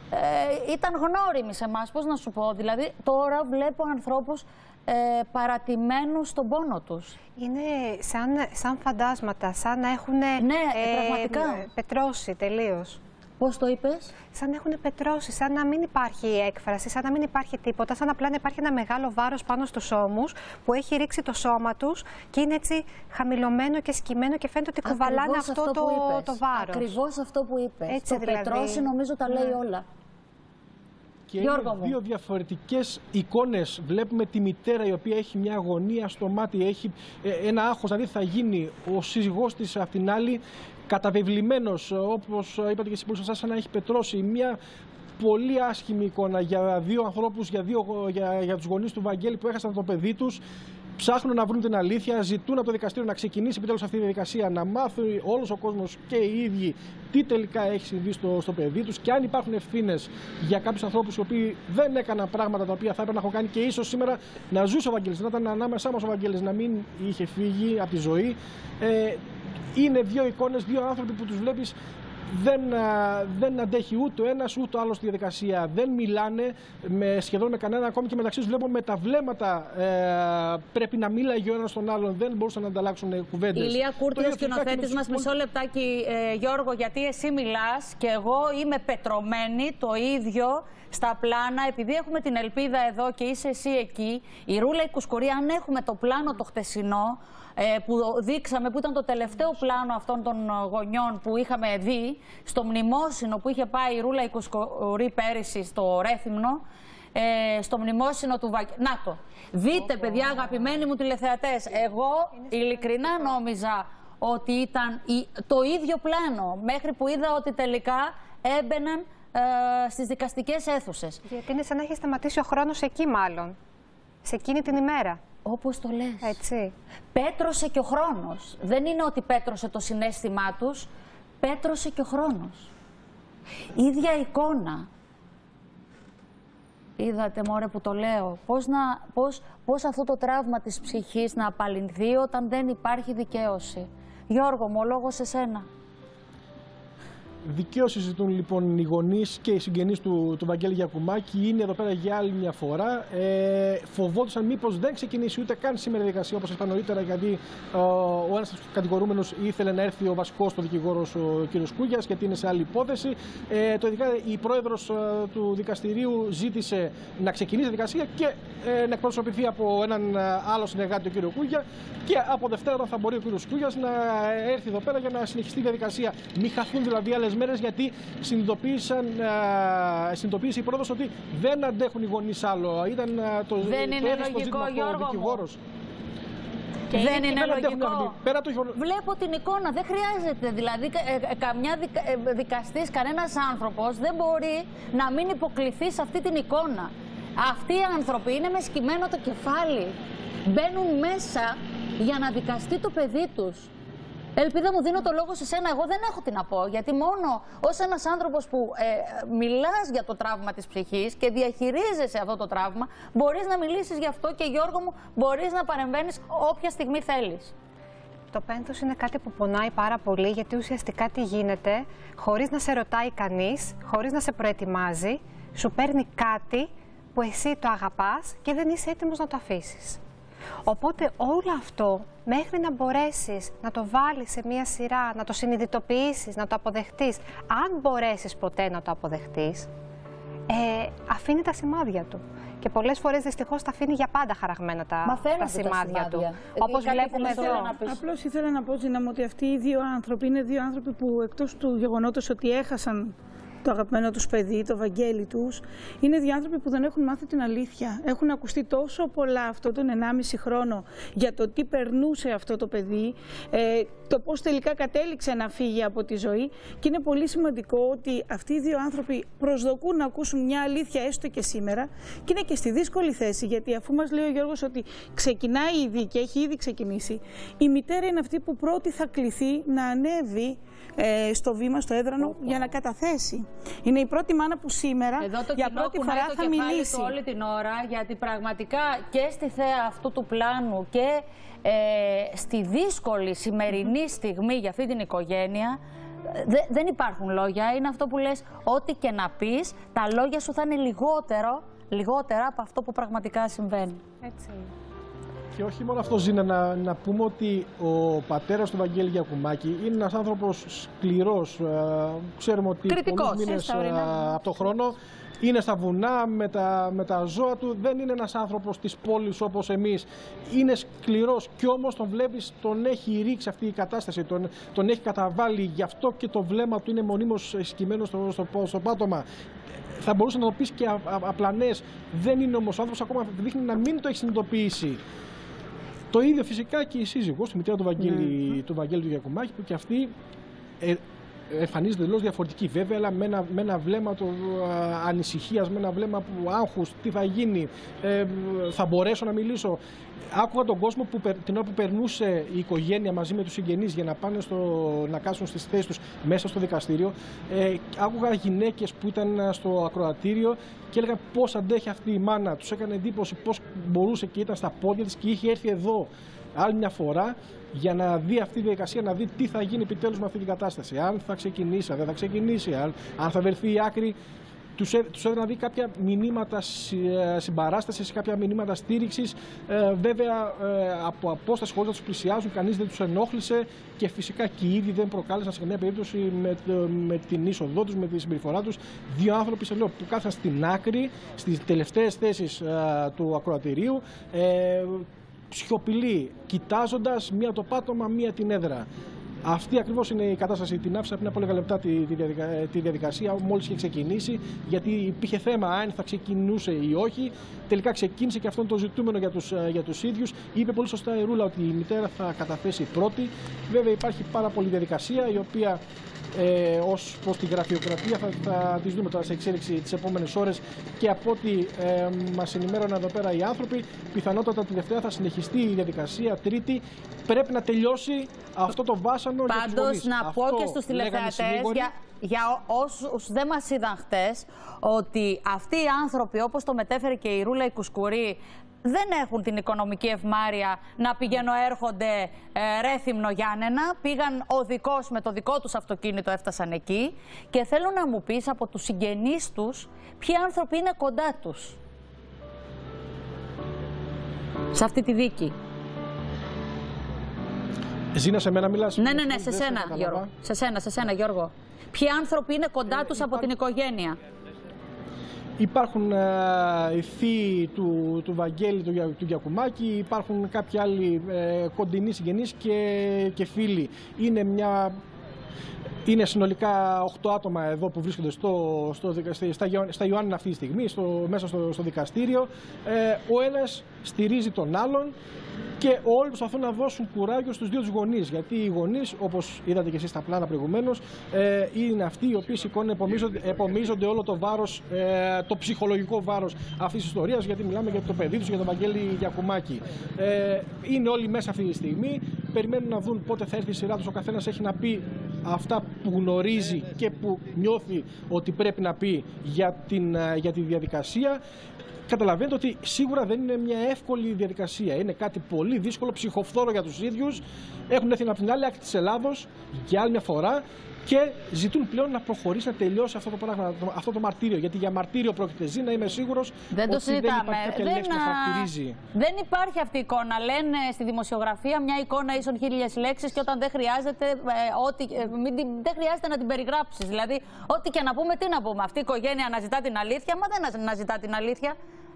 ε, ήταν γνώριμοι σε εμάς, πώς να σου πω. Δηλαδή τώρα βλέπω ανθρώπους ε, παρατημένους στον πόνο τους. Είναι σαν, σαν φαντάσματα, σαν να έχουν ναι, ε, πραγματικά. πετρώσει τελείως. Πώς το είπες? Σαν να έχουν πετρώσει, σαν να μην υπάρχει έκφραση, σαν να μην υπάρχει τίποτα, σαν απλά να υπάρχει ένα μεγάλο βάρος πάνω στους ώμους που έχει ρίξει το σώμα τους και είναι έτσι χαμηλωμένο και σκυμμένο και φαίνεται ότι κουβαλάνε αυτό, αυτό το, το βάρος. Ακριβώς αυτό που είπες. Έτσι, το δηλαδή. πετρώσει νομίζω τα λέει ναι. όλα. Και είναι δύο διαφορετικές εικόνες. Βλέπουμε τη μητέρα η οποία έχει μια αγωνία στο μάτι, έχει ένα άγχος, δηλαδή θα γίνει ο σύζυγός της απ' την άλλη καταβεβλημένος, όπως είπατε και εσείς πολύ σωστά, σαν να έχει πετρώσει. Μια πολύ άσχημη εικόνα για δύο ανθρώπους, για, δύο, για, για τους γονείς του Βαγγέλη που έχασαν το παιδί τους. Ψάχνουν να βρουν την αλήθεια, ζητούν από το δικαστήριο να ξεκινήσει επιτέλους αυτή η διαδικασία, να μάθει όλος ο κόσμος και οι ίδιοι τι τελικά έχει συμβεί στο, στο παιδί τους και αν υπάρχουν ευθύνες για κάποιους ανθρώπους οι οποίοι δεν έκαναν πράγματα τα οποία θα έπρεπε να έχουν κάνει και ίσως σήμερα να ζούσε ο Βαγγέλης, να ήταν ανάμεσά μας ο Βαγγέλης, να μην είχε φύγει από τη ζωή. Ε, είναι δύο εικόνες, δύο άνθρωποι που τους βλέπεις. Δεν, δεν αντέχει ούτε ο ένας ούτε ο άλλος στη διαδικασία. Δεν μιλάνε με, σχεδόν με κανένα, ακόμη και μεταξύ τους βλέπω με τα βλέμματα. Ε, πρέπει να μίλαγε ο ένας τον άλλον, δεν μπορούσαν να ανταλλάξουν κουβέντες. Η Ηλία Κούρτη, ο σκηνοθέτης μας, μισό λεπτάκι, ε, Γιώργο, γιατί εσύ μιλάς και εγώ είμαι πετρωμένη το ίδιο στα πλάνα, επειδή έχουμε την ελπίδα εδώ και είσαι εσύ εκεί. Η Ρούλα η Κουσκουρή, αν έχουμε το πλάνο το χτεσινό, που δείξαμε, που ήταν το τελευταίο πλάνο αυτών των γονιών που είχαμε δει, στο μνημόσυνο που είχε πάει η Ρούλα η Κουσκουρή πέρυσι στο Ρέθυμνο, ε, στο μνημόσυνο του Βαγγέλη. Να το. Δείτε, παιδιά, αγαπημένοι μου τηλεθεατές, εγώ ειλικρινά νόμιζα ότι ήταν το ίδιο πλάνο, μέχρι που είδα ότι τελικά έμπαιναν ε, στις δικαστικές αίθουσες. Γιατί είναι σαν να έχει σταματήσει ο χρόνος εκεί μάλλον, σε εκείνη την ημέρα. Όπως το λες. Έτσι. Πέτρωσε και ο χρόνος. Δεν είναι ότι πέτρωσε το συναίσθημά τους, πέτρωσε και ο χρόνος. Ίδια εικόνα. Είδατε, μωρέ, που το λέω. Πώς, να, πώς, πώς αυτό το τραύμα της ψυχής να απαλληλθεί όταν δεν υπάρχει δικαίωση. Γιώργο μου, ο λόγος σε σένα. Δικαίωση ζητούν λοιπόν οι γονείς και οι συγγενείς του, του Βαγγέλη Γιακουμάκη. Είναι εδώ πέρα για άλλη μια φορά. Ε, φοβόντουσαν μήπως δεν ξεκινήσει ούτε καν σήμερα η διαδικασία, όπως είπα νωρίτερα, γιατί ε, ο ένας κατηγορούμενος ήθελε να έρθει ο βασικός του δικηγόρος, ο κ. Κούγιας, γιατί είναι σε άλλη υπόθεση. Ε, το ειδικά η πρόεδρος ε, του δικαστηρίου ζήτησε να ξεκινήσει η διαδικασία και ε, να εκπροσωπηθεί από έναν άλλο συνεργάτη, τον κ. Κούγια. Και από Δευτέρα, όταν θα μπορεί ο κ. Κούγιας να έρθει εδώ πέρα για να συνεχιστεί η διαδικασία. Μην χαθούν δηλαδή άλλες μέρες, γιατί συνειδητοποίησαν, α, συνειδητοποίησε η πρόεδρος ότι δεν αντέχουν οι γονείς άλλο. Ήταν α, το, δεν το είναι λογικό, Γιώργο μου. Και δεν είναι, είναι λογικό. Πέρα το... Βλέπω την εικόνα, δεν χρειάζεται. Δηλαδή, ε, ε, καμιά δικα, ε, δικαστής, κανένας άνθρωπος δεν μπορεί να μην υποκληθεί σε αυτή την εικόνα. Αυτοί οι άνθρωποι είναι με σκυμμένο το κεφάλι. Μπαίνουν μέσα για να δικαστεί το παιδί τους. Ελπίδα μου, δίνω το λόγο σε σένα. Εγώ δεν έχω τι να πω, γιατί μόνο ως ένας άνθρωπος που ε, μιλάς για το τραύμα της ψυχής και διαχειρίζεσαι αυτό το τραύμα, μπορείς να μιλήσεις γι' αυτό και, Γιώργο μου, μπορείς να παρεμβαίνεις όποια στιγμή θέλεις. Το πένθος είναι κάτι που πονάει πάρα πολύ, γιατί ουσιαστικά τι γίνεται, χωρίς να σε ρωτάει κανείς, χωρίς να σε προετοιμάζει, σου παίρνει κάτι που εσύ το αγαπάς και δεν είσαι έτοιμος να το αφήσεις. Οπότε όλο αυτό, μέχρι να μπορέσεις να το βάλεις σε μία σειρά, να το συνειδητοποιήσεις, να το αποδεχτείς, αν μπορέσεις ποτέ να το αποδεχτείς, ε, αφήνει τα σημάδια του. Και πολλές φορές δυστυχώς τα αφήνει για πάντα χαραγμένα τα, τα σημάδια του. Όπως βλέπουμε εδώ. Απλώς ήθελα να πω, Ζήνα μου, ότι αυτοί οι δύο άνθρωποι είναι δύο άνθρωποι που, εκτός του γεγονότος ότι έχασαν το αγαπημένο τους παιδί, το Βαγγέλη τους. Είναι δύο άνθρωποι που δεν έχουν μάθει την αλήθεια. Έχουν ακουστεί τόσο πολλά αυτό τον ενάμιση χρόνο για το τι περνούσε αυτό το παιδί, ε, το πώς τελικά κατέληξε να φύγει από τη ζωή. Και είναι πολύ σημαντικό ότι αυτοί οι δύο άνθρωποι προσδοκούν να ακούσουν μια αλήθεια έστω και σήμερα, και είναι και στη δύσκολη θέση, γιατί αφού μας λέει ο Γιώργος ότι ξεκινάει η δίκη, έχει ήδη ξεκινήσει, η μητέρα είναι αυτή που πρώτη θα κληθεί να ανέβει ε, στο βήμα, στο έδρανο, για να καταθέσει. Είναι η πρώτη μάνα που σήμερα Εδώ το για πρώτη φορά το θα μιλήσει. Του όλη την ώρα, γιατί πραγματικά και στη θέα αυτού του πλάνου και ε, στη δύσκολη σημερινή στιγμή για αυτή την οικογένεια, Δε, δεν υπάρχουν λόγια. Είναι αυτό που λες, ό,τι και να πεις, τα λόγια σου θα είναι λιγότερο, λιγότερα από αυτό που πραγματικά συμβαίνει. Έτσι. Και όχι μόνο αυτό, Ζήνα, να, να πούμε ότι ο πατέρας του Βαγγέλη Γιακουμάκη είναι ένας άνθρωπος σκληρός. Ε, ξέρουμε ότι κριτικός, πολλούς μήνες ε, από το χρόνο είναι στα βουνά με τα, με τα ζώα του. Δεν είναι ένας άνθρωπος της πόλης όπως εμείς. Είναι σκληρός κι όμως τον βλέπεις, τον έχει ρίξει αυτή η κατάσταση, τον, τον έχει καταβάλει. Γι' αυτό και το βλέμμα του είναι μονίμως σκυμμένο στο, στο, στο πάτωμα. Θα μπορούσε να το πεις και α, α, απλανές. Δεν είναι όμως ο άνθρωπος, ακόμα δείχνει να μην το έχει συνειδητοποιήσει. Το ίδιο φυσικά και η σύζυγος, η μητέρα του Βαγγέλη, mm. του Βαγγέλη του Γιακουμάκη, που και αυτή ε, εμφανίζεται τελείως διαφορετική, βέβαια, αλλά με ένα, με ένα βλέμμα του, α, ανησυχίας, με ένα βλέμμα που άγχους, τι θα γίνει, ε, θα μπορέσω να μιλήσω. Άκουγα τον κόσμο που, την ώρα που περνούσε η οικογένεια μαζί με τους συγγενείς για να πάνε στο, να κάτσουν στις θέσεις τους μέσα στο δικαστήριο. Ε, άκουγα γυναίκες που ήταν στο ακροατήριο και έλεγαν πώς αντέχει αυτή η μάνα. Τους έκανε εντύπωση πώς μπορούσε και ήταν στα πόδια της και είχε έρθει εδώ άλλη μια φορά για να δει αυτή τη διαδικασία, να δει τι θα γίνει επιτέλους με αυτή την κατάσταση. Αν θα ξεκινήσει, αν δεν θα ξεκινήσει, αν, αν θα βρεθεί η άκρη. Τους έδινε να δει κάποια μηνύματα συμπαράστασης, κάποια μηνύματα στήριξης. Ε, βέβαια, ε, από απόσταση, χωρίς να τους πλησιάζουν, κανείς δεν τους ενόχλησε και φυσικά και οι ίδιοι δεν προκάλεσαν σε καμία περίπτωση με, με την είσοδό τους, με τη συμπεριφορά τους. Δύο άνθρωποι, σε λέω, που κάθαν στην άκρη, στις τελευταίες θέσεις ε, του ακροατηρίου, ε, σιωπηλοί, κοιτάζοντας μία το πάτωμα, μία την έδρα. Αυτή ακριβώς είναι η κατάσταση. Την άφησα πριν από λίγα λεπτά τη, τη, διαδικα, τη διαδικασία, μόλις είχε ξεκινήσει, γιατί υπήρχε θέμα αν θα ξεκινούσε ή όχι. Τελικά ξεκίνησε και αυτό είναι το ζητούμενο για τους, για τους ίδιους. Είπε πολύ σωστά η Ρούλα ότι η μητέρα θα καταθέσει πρώτη. Βέβαια υπάρχει πάρα πολλή διαδικασία, η οποία ε, ως προς τη γραφειοκρατία θα, θα τις δούμε τώρα σε εξέλιξη τις επόμενες ώρες, και από ό,τι ε, μας ενημέρωναν εδώ πέρα οι άνθρωποι, πιθανότατα τη Δευτέρα θα συνεχιστεί η διαδικασία. Τρίτη πρέπει να τελειώσει αυτό το βάσανο. Πάντως να αυτό πω και στους τηλεθεατές, για, για όσους δεν μας είδαν χτες, ότι αυτοί οι άνθρωποι, όπως το μετέφερε και η Ρούλα η Κουσκουρή, δεν έχουν την οικονομική ευμάρεια να πηγαίνουν έρχονται ε, Ρέθυμνο Γιάννενα. Πήγαν οδικώς με το δικό τους αυτοκίνητο, έφτασαν εκεί. Και θέλω να μου πεις από τους συγγενείς τους ποιοι άνθρωποι είναι κοντά τους σε αυτή τη δίκη. Ζήνα, σε μένα μιλάς? Ναι, ναι, ναι, σε σένα, Γιώργο. Σε σένα, σε σένα, Γιώργο. Ποιοι άνθρωποι είναι κοντά τους από την οικογένεια? Υπάρχουν ε, οι θείοι του, του Βαγγέλη του, του Γιακουμάκη, υπάρχουν κάποιοι άλλοι ε, κοντινοί συγγενείς και, και φίλοι. Είναι, μια, είναι συνολικά οκτώ άτομα εδώ που βρίσκονται στο, στο, στα, στα Ιωάννινα αυτή τη στιγμή, στο, μέσα στο, στο δικαστήριο. Ε, ο ένας στηρίζει τον άλλον και όλοι προσπαθούν να δώσουν κουράγιο στους δύο τους γονείς. Γιατί οι γονείς, όπως είδατε και εσείς στα πλάνα προηγουμένως, ε, είναι αυτοί οι οποίοι σηκώνουν, επομίζονται, επομίζονται όλο το βάρος, ε, το ψυχολογικό βάρος αυτής της ιστορίας, γιατί μιλάμε για το παιδί τους, για τον Βαγγέλη Γιακουμάκη. Ε, είναι όλοι μέσα αυτή τη στιγμή, περιμένουν να δουν πότε θα έρθει η σειρά τους. Ο καθένας έχει να πει αυτά που γνωρίζει και που νιώθει ότι πρέπει να πει για, την, για τη διαδικασία. Καταλαβαίνετε ότι σίγουρα δεν είναι μια εύκολη διαδικασία. Είναι κάτι πολύ δύσκολο, ψυχοφθόρο για τους ίδιους. Έχουν έρθει από την άλλη άκρη της Ελλάδος για άλλη μια φορά και ζητούν πλέον να προχωρήσει, να τελειώσει αυτό το πράγμα, αυτό το μαρτύριο. Γιατί για μαρτύριο πρόκειται, ζει, να είμαι σίγουρος δεν ότι το δεν υπάρχει κάποια δεν, λέξη να χαρακτηρίζει. Δεν υπάρχει αυτή η εικόνα. Λένε στη δημοσιογραφία μια εικόνα ίσον χίλιες λέξεις, και όταν δεν χρειάζεται, ε, ό,τι, ε, μην, δεν χρειάζεται να την περιγράψεις. Δηλαδή, ό,τι και να πούμε, τι να πούμε. Αυτή η οικογένεια αναζητά την αλήθεια, μα δεν αναζητά την αλήθεια.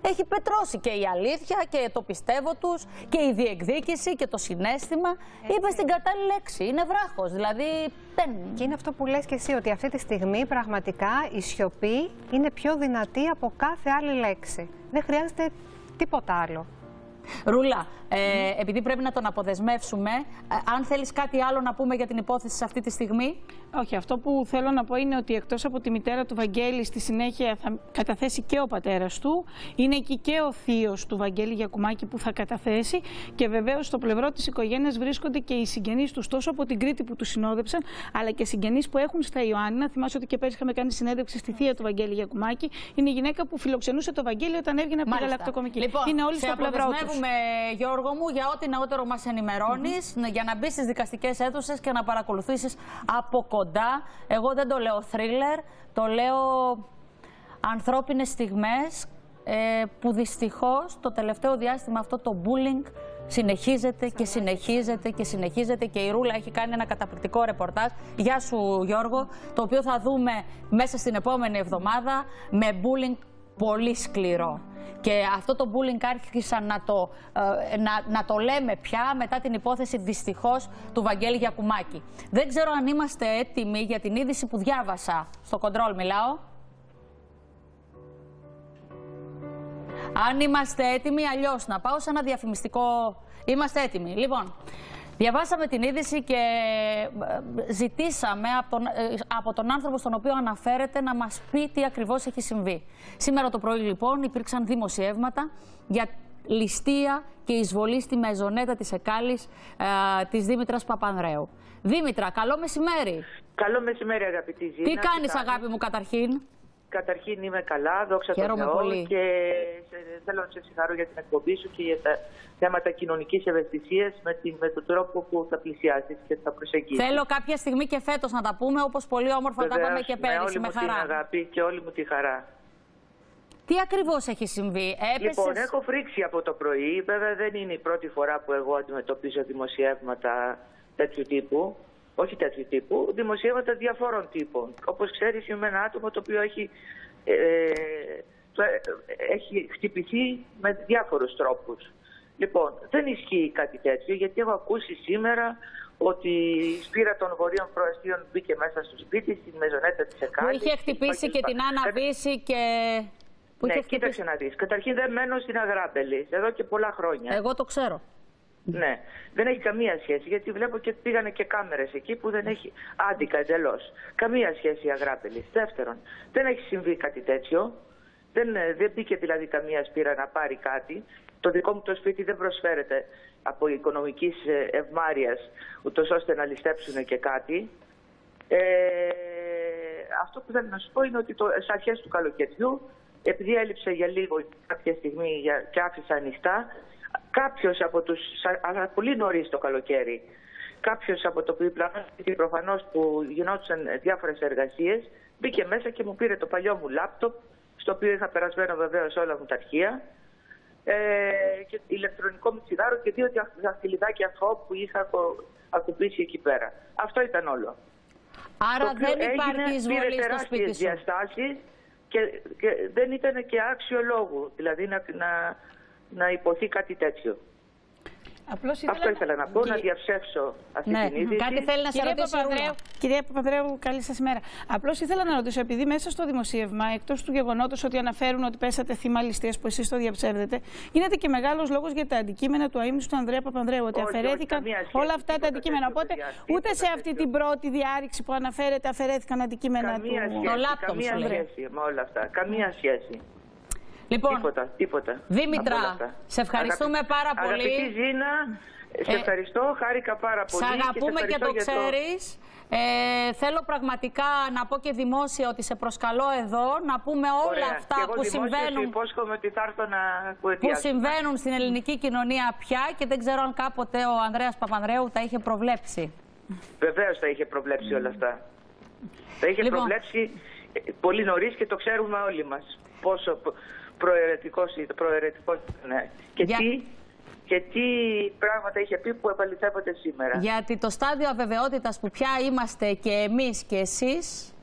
έχει πετρώσει και η αλήθεια και το πιστεύω τους και η διεκδίκηση και το συναίσθημα. Έτσι. Είπε στην κατάλληλη λέξη, είναι βράχος, δηλαδή δεν... Και είναι αυτό που λες και εσύ, ότι αυτή τη στιγμή πραγματικά η σιωπή είναι πιο δυνατή από κάθε άλλη λέξη. Δεν χρειάζεται τίποτα άλλο. Ρούλα, ε, mm. επειδή πρέπει να τον αποδεσμεύσουμε, ε, αν θέλεις κάτι άλλο να πούμε για την υπόθεση σε αυτή τη στιγμή. Όχι, αυτό που θέλω να πω είναι ότι εκτός από τη μητέρα του Βαγγέλη, στη συνέχεια θα καταθέσει και ο πατέρας του. Είναι εκεί και ο θείος του Βαγγέλη Γιακουμάκη που θα καταθέσει. Και βεβαίως στο πλευρό της οικογένειας βρίσκονται και οι συγγενείς τους, τόσο από την Κρήτη που τους συνόδεψαν, αλλά και συγγενείς που έχουν στα Ιωάννινα. Θυμάσαι ότι και πέρυσι είχαμε κάνει συνέντευξη στη θεία του Βαγγέλη Γιακουμάκη. Είναι η γυναίκα που φιλοξενούσε το Βαγγέλη όταν έβγαινε από τη γαλακτοκομική. Λοιπόν, είναι όλοι στο πλευρό τους. Γιώργο μου, για ό,τι νεότερο μας ενημερώνεις, mm-hmm. για να μπεις στις δικαστικές αίθουσες και να παρακολουθήσεις από κοντά. Εγώ δεν το λέω θρίλερ, το λέω ανθρώπινες στιγμές ε, που δυστυχώς το τελευταίο διάστημα αυτό το bullying συνεχίζεται και συνεχίζεται και συνεχίζεται και η Ρούλα έχει κάνει ένα καταπληκτικό ρεπορτάζ. Γεια σου Γιώργο, το οποίο θα δούμε μέσα στην επόμενη εβδομάδα με bullying πολύ σκληρό. Και αυτό το bullying άρχισαν να το, ε, να, να το λέμε πια μετά την υπόθεση δυστυχώς του Βαγγέλη Γιακουμάκη. Δεν ξέρω αν είμαστε έτοιμοι για την είδηση που διάβασα. Στο κοντρόλ μιλάω. Αν είμαστε έτοιμοι, αλλιώς να πάω σε ένα διαφημιστικό... Είμαστε έτοιμοι. Λοιπόν, διαβάσαμε την είδηση και ζητήσαμε από τον, από τον άνθρωπο στον οποίο αναφέρεται να μας πει τι ακριβώς έχει συμβεί. Σήμερα το πρωί λοιπόν υπήρξαν δημοσιεύματα για ληστεία και εισβολή στη μεζονέτα της Εκάλης ε, της Δήμητρας Παπανδρέου. Δήμητρα, καλό μεσημέρι. Καλό μεσημέρι αγαπητή Ζήνα. Τι κάνεις αγάπη μου καταρχήν? Καταρχήν είμαι καλά, δόξα τω Θεώ, πολύ. Και θέλω να σε συγχαρώ για την εκπομπή σου και για τα θέματα κοινωνικής ευαισθησίας με, με τον τρόπο που θα πλησιάσεις και θα προσεγγίσεις. Θέλω κάποια στιγμή και φέτος να τα πούμε, όπως πολύ όμορφα τα είπαμε και πέρυσι, με, με χαρά. Με όλη μου την αγάπη και όλη μου τη χαρά. Τι ακριβώς έχει συμβεί? Έπεσες... Λοιπόν, έχω φρίξει από το πρωί. Βέβαια δεν είναι η πρώτη φορά που εγώ αντιμετωπίζω δημοσιεύματα τέτοιου τύπου. Όχι τέτοιου τύπου, δημοσιεύματα διαφόρων τύπων. Όπως ξέρεις, είμαι ένα άτομο το οποίο έχει, ε, το, ε, έχει χτυπηθεί με διάφορους τρόπους. Λοιπόν, δεν ισχύει κάτι τέτοιο, γιατί έχω ακούσει σήμερα ότι η σπήρα των βορείων προαστίων μπήκε μέσα στο σπίτι, στην μεζονέτα της Εκάλης. Που είχε χτυπήσει και, και την Άννα Βύση και... Που ναι, είχε κοίταξε να δεις. Καταρχήν δεν μένω στην Αγράπελη, εδώ και πολλά χρόνια. Εγώ το ξέρω. Ναι, δεν έχει καμία σχέση, γιατί βλέπω και πήγανε και κάμερες εκεί που δεν έχει άδικα εντελώς. Καμία σχέση η Αγράπελης. Δεύτερον, δεν έχει συμβεί κάτι τέτοιο. Δεν, δεν μπήκε δηλαδή καμία σπήρα να πάρει κάτι. Το δικό μου το σπίτι δεν προσφέρεται από οικονομικής ευμάρειας, ούτως ώστε να ληστέψουν και κάτι. Ε, αυτό που θέλω να σου πω είναι ότι το, στις αρχές του καλοκαιριού, επειδή έλειψε για λίγο κάποια στιγμή για, και άφησα ανοιχτά, κάποιος από τους, αλλά πολύ νωρίς το καλοκαίρι, κάποιος από το πλάνο, προφανώς που γινόντουσαν διάφορες εργασίες, μπήκε μέσα και μου πήρε το παλιό μου λάπτοπ, στο οποίο είχα περασμένο βεβαίως όλα μου τα αρχεία, ε, και ηλεκτρονικό μου τσιγάρο και δύο δαχτυλιδάκια φω που είχα ακουμπήσει εκεί πέρα. Αυτό ήταν όλο. Άρα δεν υπάρχει εισβολή στο σπίτι σου. Διαστάσεις και, και δεν ήταν και άξιο λόγου, δηλαδή να... να να υποθεί κάτι τέτοιο. Απλώς ήθελα Αυτό ήθελα να πω, Κύριε... να διαψεύσω αυτή ναι. την είδηση. Κάτι θέλει να σε ρωτήσει Παπανδρέου. Κυρία Παπανδρέου, καλή σας μέρα. Απλώς ήθελα να ρωτήσω, επειδή μέσα στο δημοσίευμα, εκτός του γεγονότος ότι αναφέρουν ότι πέσατε θύμα ληστείας που εσείς το διαψεύδετε, γίνεται και μεγάλος λόγος για τα αντικείμενα του αείμνηστου του Ανδρέα Παπανδρέου. Ότι όχι, αφαιρέθηκαν όχι, όλα αυτά τα αντικείμενα. Οπότε ούτε σε αυτή την πρώτη διάρρηξη που αναφέρεται αφαιρέθηκαν αντικείμενα του. Καμία σχέση με όλα αυτά. Καμία σχέση. Λοιπόν, τίποτα, τίποτα. Δήμητρα, σε ευχαριστούμε Αγαπη... πάρα πολύ. Αγαπητή Ζήνα, σε ευχαριστώ, χάρηκα πάρα πολύ. Σε αγαπούμε και, και το ξέρεις. Το... Ε, θέλω πραγματικά να πω και δημόσια ότι σε προσκαλώ εδώ να πούμε όλα Ωραία. αυτά και εγώ που συμβαίνουν, υπόσχομαι ότι θα έρθω να που συμβαίνουν στην ελληνική κοινωνία πια και δεν ξέρω αν κάποτε ο Ανδρέας Παπανδρέου τα είχε προβλέψει. Βεβαίως τα είχε προβλέψει όλα αυτά. Τα είχε λοιπόν... προβλέψει πολύ νωρίς και το ξέρουμε όλοι μας. Πόσο... Προαιρετικός, προαιρετικός, ναι. Και, Για... τι, και τι πράγματα είχε πει που επαληθεύονται σήμερα. Γιατί το στάδιο αβεβαιότητας που πια είμαστε και εμείς και εσείς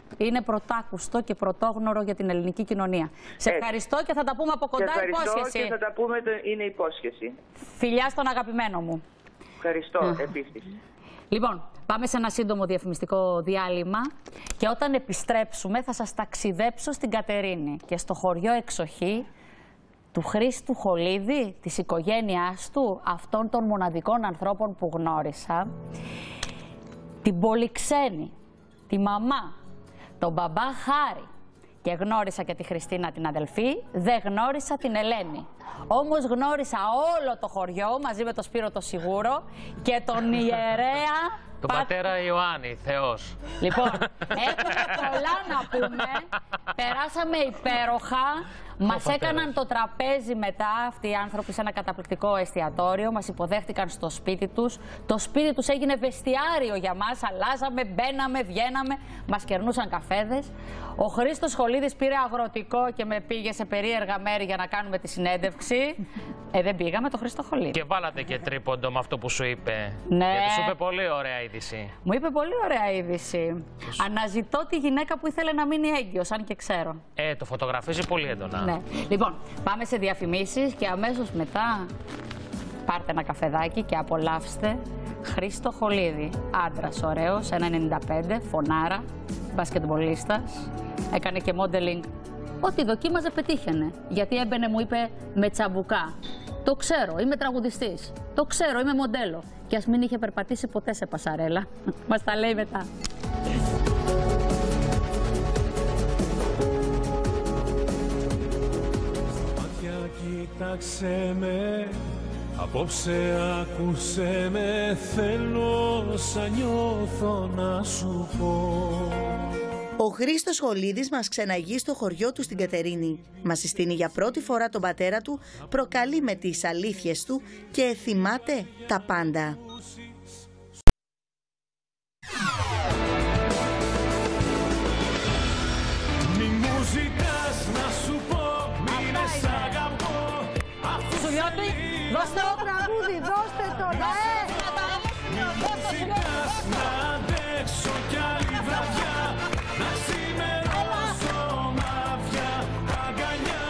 είναι πρωτάκουστο και πρωτόγνωρο για την ελληνική κοινωνία. Σε Έτσι. ευχαριστώ και θα τα πούμε από κοντά. Σε ευχαριστώ υπόσχεση. και θα τα πούμε, είναι υπόσχεση. Φιλιά στον αγαπημένο μου. Ευχαριστώ mm. επίσης. Λοιπόν, πάμε σε ένα σύντομο διαφημιστικό διάλειμμα και όταν επιστρέψουμε θα σας ταξιδέψω στην Κατερίνη και στο χωριό Εξοχή του Χρήστου Χολίδη, της οικογένειάς του, αυτών των μοναδικών ανθρώπων που γνώρισα, την Πολυξένη, τη μαμά, τον μπαμπά Χάρη και γνώρισα και τη Χριστίνα την αδελφή, δεν γνώρισα την Ελένη. Όμως γνώρισα όλο το χωριό μαζί με τον Σπύρο το Σιγούρο και τον ιερέα... Τον Πα... πατέρα Ιωάννη, Θεός. Λοιπόν, έχουμε πολλά να πούμε, περάσαμε υπέροχα. Μας έκαναν το τραπέζι μετά αυτοί οι άνθρωποι σε ένα καταπληκτικό εστιατόριο, μας υποδέχτηκαν στο σπίτι τους. Το σπίτι τους έγινε βεστιάριο για μας, αλλάζαμε, μπαίναμε, βγαίναμε, μας κερνούσαν καφέδες. Ο Χρήστος Χολίδης πήρε αγροτικό και με πήγε σε περίεργα μέρη για να κάνουμε τη συνέντευξη. Ε, δεν πήγαμε το Χρήστο Χολίδη. Και βάλατε και τρίποντο με αυτό που σου είπε. Ναι. Γιατί σου είπε πολύ ωραία είδηση. Μου είπε πολύ ωραία είδηση. Αναζητώ τη γυναίκα που ήθελε να μείνει έγκυος, αν και ξέρω. Ε, το φωτογραφίζει πολύ έντονα. Ναι. Λοιπόν, πάμε σε διαφημίσεις και αμέσως μετά πάρτε ένα καφεδάκι και απολαύστε Χρήστο Χολίδη. Άντρας ωραίος, ένα ενενήντα πέντε, φωνάρα, μπασκετμπολίστας, έκανε και modeling. Ό,τι δοκίμαζε πετύχαινε, γιατί έμπαινε, μου είπε, με τσαμπουκά. Το ξέρω, είμαι τραγουδιστής. Το ξέρω, είμαι μοντέλο. Και ας μην είχε περπατήσει ποτέ σε πασαρέλα. Μας τα λέει μετά. Κοίταξε με, απόψε άκουσε με, θέλω σαν νιώθω να σου πω. Ο Χρήστος Χολίδης μας ξεναγεί στο χωριό του στην Κατερίνη. Μας συστήνει για πρώτη φορά τον πατέρα του, προκαλεί με τις αλήθειες του και θυμάται τα πάντα. Μη μου ζητάς να σου πω, μην σ' αγαπώ. Σουλιώτη, δώστε το τραγούδι, δώστε το, ναι! Μη μου ζητάς να αντέξω κι άλλη βραδιά, να ξημερώσω μάτια αγκαλιά.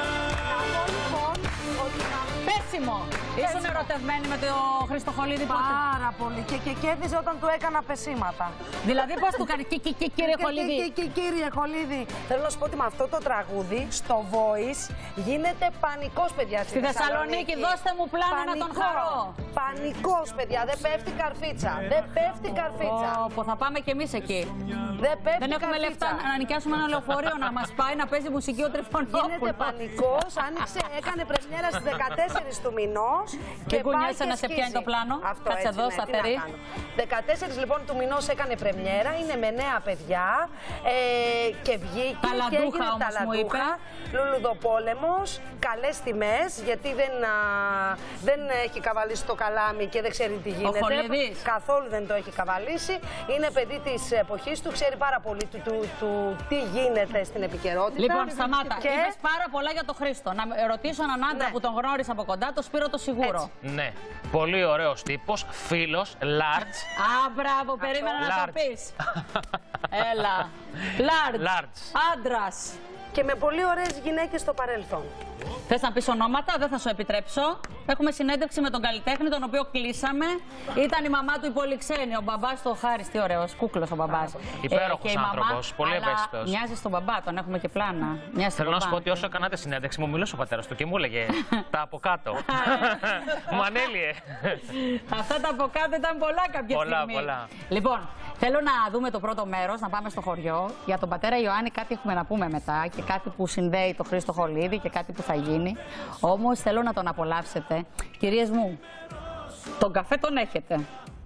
Πέσιμο! Ήσουν ερωτευμένη με τον Χρήστο Χολίδη πότε? Πάρα πολύ. Και, και κέρδιζε όταν του έκανα πεσήματα. Δηλαδή πώς του κάνει και, και, και, κύριε Χολίδη? Και, και, και, κύριε Χολίδη. Θέλω να σου πω ότι με αυτό το τραγούδι στο Voice γίνεται πανικός, παιδιά. Στη, στη Θεσσαλονίκη, δώστε μου πλάνο να τον χαρώ. Πανικός, παιδιά. Δεν πέφτει καρφίτσα. Δεν πέφτει καρφίτσα. Πω, θα πάμε κι εμείς εκεί. Δεν πέφτει Δεν έχουμε καρφίτσα. λεφτά να νοικιάσουμε ένα λεωφορείο να μας πάει να παίζει μουσική ο Τριφωνόπουλος. Γίνεται πανικός. Άνοιξε, έκανε πρεμιέρα στις δεκατέσσερις του μηνός. Και κουνιέσαι να σε πιάνει το πλάνο. Αυτό, κάτσε εδώ, ναι, σταθερή. δεκατέσσερις λοιπόν του μηνός έκανε πρεμιέρα, είναι με νέα παιδιά ε, και βγήκε ταλαντούχα, και έγινε όμως, ταλαντούχα. Λουλουδοπόλεμος, καλές τιμές, γιατί δεν, α, δεν έχει καβαλήσει το καλάμι και δεν ξέρει τι γίνεται. Ο Χολίδης. Καθόλου δεν το έχει καβαλήσει. Είναι παιδί της εποχής του, ξέρει πάρα πολύ του, του, του τι γίνεται στην επικαιρότητα. Λοιπόν, σταμάτα. Και... Είπες πάρα πολλά για τον Χρήστο. Να ρωτήσω έναν άντρα ναι. που τον γνώρισα από κοντά, το Σπύρο το Σιγούρο. Έτσι. Ναι. Πολύ ωραίος τύπος, φίλος, large. Α, μπράβο, περίμενα να το πεις. Έλα. Large. Large. Άντρας. Και με πολύ ωραίες γυναίκες στο παρελθόν. Θες να πεις ονόματα, δεν θα σου επιτρέψω. Έχουμε συνέντευξη με τον καλλιτέχνη, τον οποίο κλείσαμε. Ήταν η μαμά του η Πολυξένη, ο μπαμπάς του ο Χάρης. Τι ωραίος, κούκλος ο μπαμπάς. Υπέροχος ε, άνθρωπος, πολύ ευαίσθητος. Μοιάζει στον μπαμπά, τον έχουμε και πλάνα. Θέλω να σου πω ότι όσο κάνατε συνέντευξη, μου μιλούσε ο πατέρας του και μου έλεγε τα από κάτω. Μου ανέλυε. Αυτά τα από κάτω ήταν πολλά κάποια πολλά, στιγμή. Πολλά. Λοιπόν, θέλω να δούμε το πρώτο μέρος, να πάμε στο χωριό. Για τον πατέρα Ιωάννη κάτι έχουμε να πούμε μετά και κάτι που συνδέει το Χρήστο Χολίδη και κάτι που θα γίνει. Όμως θέλω να τον απολαύσετε. Κυρίες μου, τον καφέ τον έχετε.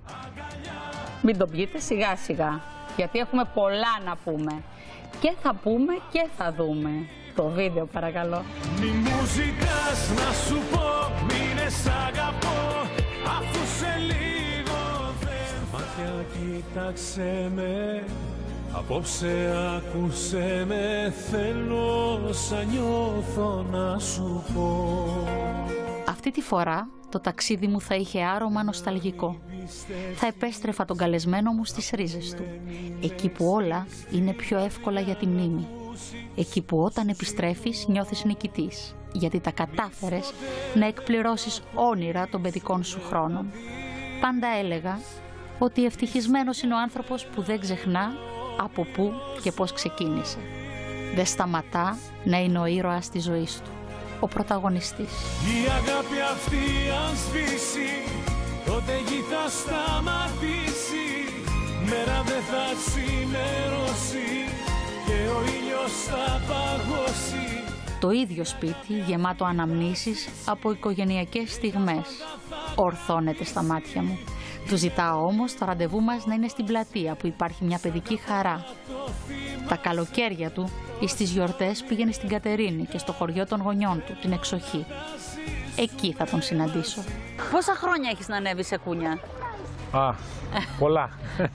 Μην τον πιείτε σιγά σιγά, γιατί έχουμε πολλά να πούμε. Και θα πούμε και θα δούμε. Το βίντεο παρακαλώ. Μη μου ζητάς να σου πω, μείνε σ' αγαπώ, αφού σε λίγο δεν... Στα μάτια κοίταξε με, απόψε άκουσε με, θέλω σαν νιώθω να σου πω. Αυτή τη φορά το ταξίδι μου θα είχε άρωμα νοσταλγικό. Θα επέστρεφα τον καλεσμένο μου στις ρίζες του, εκεί που όλα είναι πιο εύκολα για τη μνήμη. Εκεί που όταν επιστρέφεις νιώθεις νικητής, γιατί τα κατάφερες να εκπληρώσεις όνειρα των παιδικών σου χρόνων. Πάντα έλεγα ότι ευτυχισμένος είναι ο άνθρωπος που δεν ξεχνά από πού και πώς ξεκίνησε. Δεν σταματά να είναι ο ήρωας της ζωής του, ο πρωταγωνιστής. Η αγάπη αυτή αν σβήσει, τότε γη θα σταματήσει. Μέρα δεν θα ξημερώσει και ο ήλιος θα παγώσει. Το ίδιο σπίτι γεμάτο αναμνήσεις από οικογενειακές στιγμές ορθώνεται στα μάτια μου. Του ζητάω όμως το ραντεβού μας να είναι στην πλατεία που υπάρχει μια παιδική χαρά. Τα καλοκαίρια του ή στις γιορτές πήγαινε στην Κατερίνη και στο χωριό των γονιών του, την Εξοχή. Εκεί θα τον συναντήσω. Πόσα χρόνια έχεις να ανέβεις σε κούνια? Α, πολλά.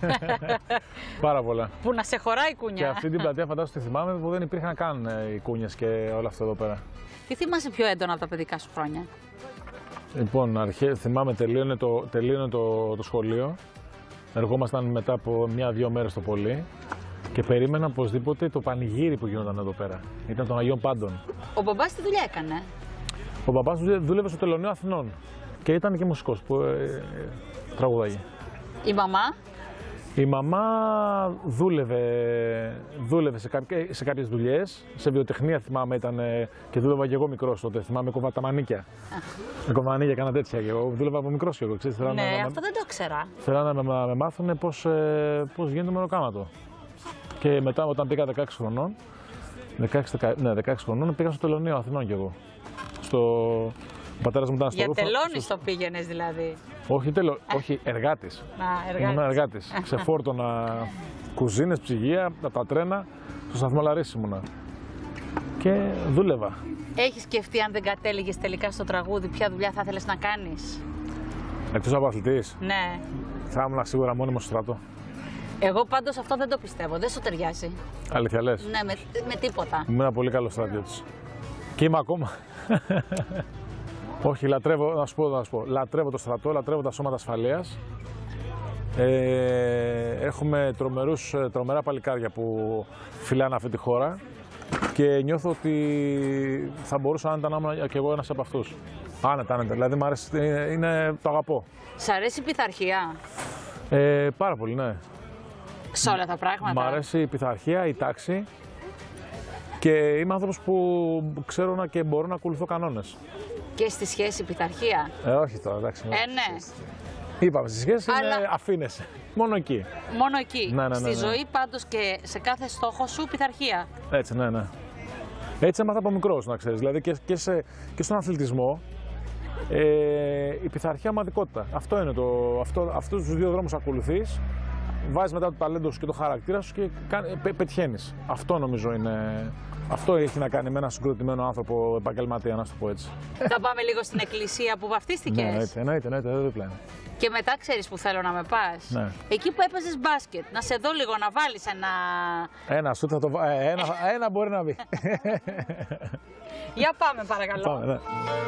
Πάρα πολλά. Που να σε χωράει η κούνια. Και αυτή την πλατεία φαντάζομαι τη θυμάμαι που δεν υπήρχαν καν οι κούνιες και όλα αυτά εδώ πέρα. Τι θυμάσαι πιο έντονα από τα παιδικά σου χρόνια? Λοιπόν, αρχέ, θυμάμαι τελείωνε το, τελείωνε το, το σχολείο. Εργόμασταν μετά από μία-δύο μέρες το πολύ. Και περίμενα οπωσδήποτε το πανηγύρι που γινόταν εδώ πέρα. Ήταν των Αγίων Πάντων. Ο μπαμπάς τι δουλειά έκανε? Ο μπαμπάς δούλευε στο Τελωνείο Αθηνών. Και ήταν και μουσικός που ε, ε, τραγουδάγε. Η μαμά? Η μαμά δούλευε, δούλευε σε, κάποιες, σε κάποιες δουλειές. Σε βιοτεχνία θυμάμαι ήταν και δούλευα και εγώ μικρός τότε. Θυμάμαι κόβα τα μανίκια. Με κομμανίκια, κάνα τέτοια και εγώ. Δούλευα από μικρός και εγώ. Ξέρεις, ναι, να, αυτό δεν το ξέρα. Θέλανε να με, με μάθουν πώς, ε, πώς γίνεται μεροκάματο. Και μετά όταν πήγα δεκαέξι χρονών, δεκαέξι, ναι, δεκαέξι χρονών πήγα στο Τελωνείο Αθηνών κι εγώ. Στο... Ο πατέρας μου ήταν στο Για Ρούφα. τελώνεις Στο... το πήγαινες δηλαδή? Όχι, τελο... όχι εργάτης. Α, εργάτης. Ήμουν εργάτης. Ξεφόρτωνα κουζίνες, ψυγεία, τα, τα τρένα, στο σταθμό Λαρίσης ήμουνα. Και δούλευα. Έχεις σκεφτεί αν δεν κατέληγες τελικά στο τραγούδι, ποια δουλειά θα ήθελες να κάνεις? Εκτός από αθλητής? Ναι. Θα ήμουν σίγουρα μόνιμος στο στρατό. Εγώ πάντως αυτό δεν το πιστεύω, δεν σου ταιριάζει. Αλήθεια λες? Ναι, με, με τίποτα. Είμαι ένα πολύ καλό στρατιώτης. Και είμαι ακόμα. Όχι, λατρεύω, να σου πω, να σου πω, λατρεύω το στρατό, λατρεύω τα σώματα ασφαλείας. Ε, έχουμε τρομερούς, τρομερά παλικάρια που φυλάνε αυτή τη χώρα και νιώθω ότι θα μπορούσα άνετα να ήμουν και εγώ ένας από αυτούς. Άνετα, άνετα. Δηλαδή, μ' αρέσει, είναι, είναι, το αγαπώ. Σ' αρέσει η πειθαρχία? Ε, πάρα πολύ, ναι. Σε όλα τα πράγματα. Μ' αρέσει η πειθαρχία, η τάξη και είμαι άνθρωπος που ξέρω να και μπορώ να ακολουθώ κανόνες. Και στη σχέση πειθαρχία? Ε, όχι τώρα, εντάξει. Ε, ναι. Είπαμε, στη σχέση Αλλά... είναι αφήνεσαι. Μόνο εκεί. Μόνο εκεί. Ναι, ναι, ναι, στη ναι. ζωή πάντως και σε κάθε στόχο σου πειθαρχία. Έτσι, ναι, ναι. Έτσι έμαθα από μικρός, να ξέρεις. Δηλαδή και, και, σε, και στον αθλητισμό ε, η πειθαρχία ομαδικότητα. Αυτό είναι το. Αυτό, αυτούς τους δύο δρόμους ακολουθείς. Βάζεις μετά το ταλέντο σου και το χαρακτήρα σου και πε, πετυχαίνεις. Αυτό νομίζω είναι. Αυτό έχει να κάνει με ένα συγκροτημένο άνθρωπο επαγγελματία, να σου το πω έτσι. Θα πάμε λίγο στην εκκλησία που βαφτίστηκες. Ναι, εννοείται, εννοείται, εννοείται, εδώ δίπλα είναι. Και μετά ξέρεις που θέλω να με πας. Ναι. Εκεί που έπαιζες μπάσκετ. Να σε δω λίγο να βάλεις ένα. Ένα σούτ θα το βα... ένα, ένα μπορεί να μπει. Για πάμε παρακαλώ. Πάμε, ναι.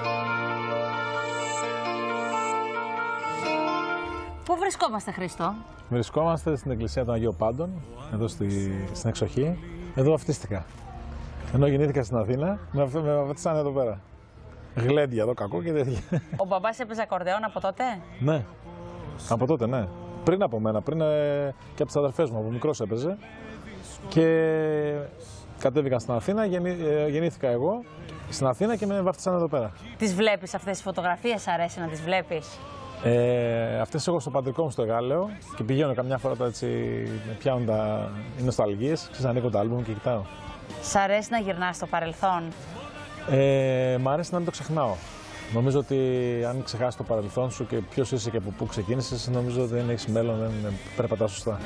Πού βρισκόμαστε, Χρήστο? Βρισκόμαστε στην εκκλησία των Αγίων Πάντων, εδώ στη, στην Εξοχή. Εδώ βαφτίστηκα. Ενώ γεννήθηκα στην Αθήνα, με, με βαφτίσανε εδώ πέρα. Γλέντια εδώ, κακό και τέτοια. Ο μπαμπάς έπαιζε ακορντεόν από τότε? Ναι, από τότε ναι. Πριν από μένα, πριν ε, και από τις αδερφές μου, από μικρός έπαιζε. Και κατέβηκα στην Αθήνα, γεννή, ε, γεννήθηκα εγώ στην Αθήνα και με βαφτίσανε εδώ πέρα. Τις βλέπεις αυτές τις φωτογραφίες, αρέσει να τις βλέπεις? Ε, αυτές έχω στο πατρικό μου στο Εγάλεο και πηγαίνω καμιά φορά τα έτσι, με πιάνουν τα οι νοσταλγίες, ξέρεις, ανοίγω το άλμπουμ και κοιτάω. Σ' αρέσει να γυρνάς στο παρελθόν? Ε, μ' αρέσει να μην το ξεχνάω. Νομίζω ότι αν ξεχάσεις το παρελθόν σου και ποιος είσαι και από πού ξεκίνησες, νομίζω ότι δεν έχεις μέλλον, δεν περπατάς σωστά.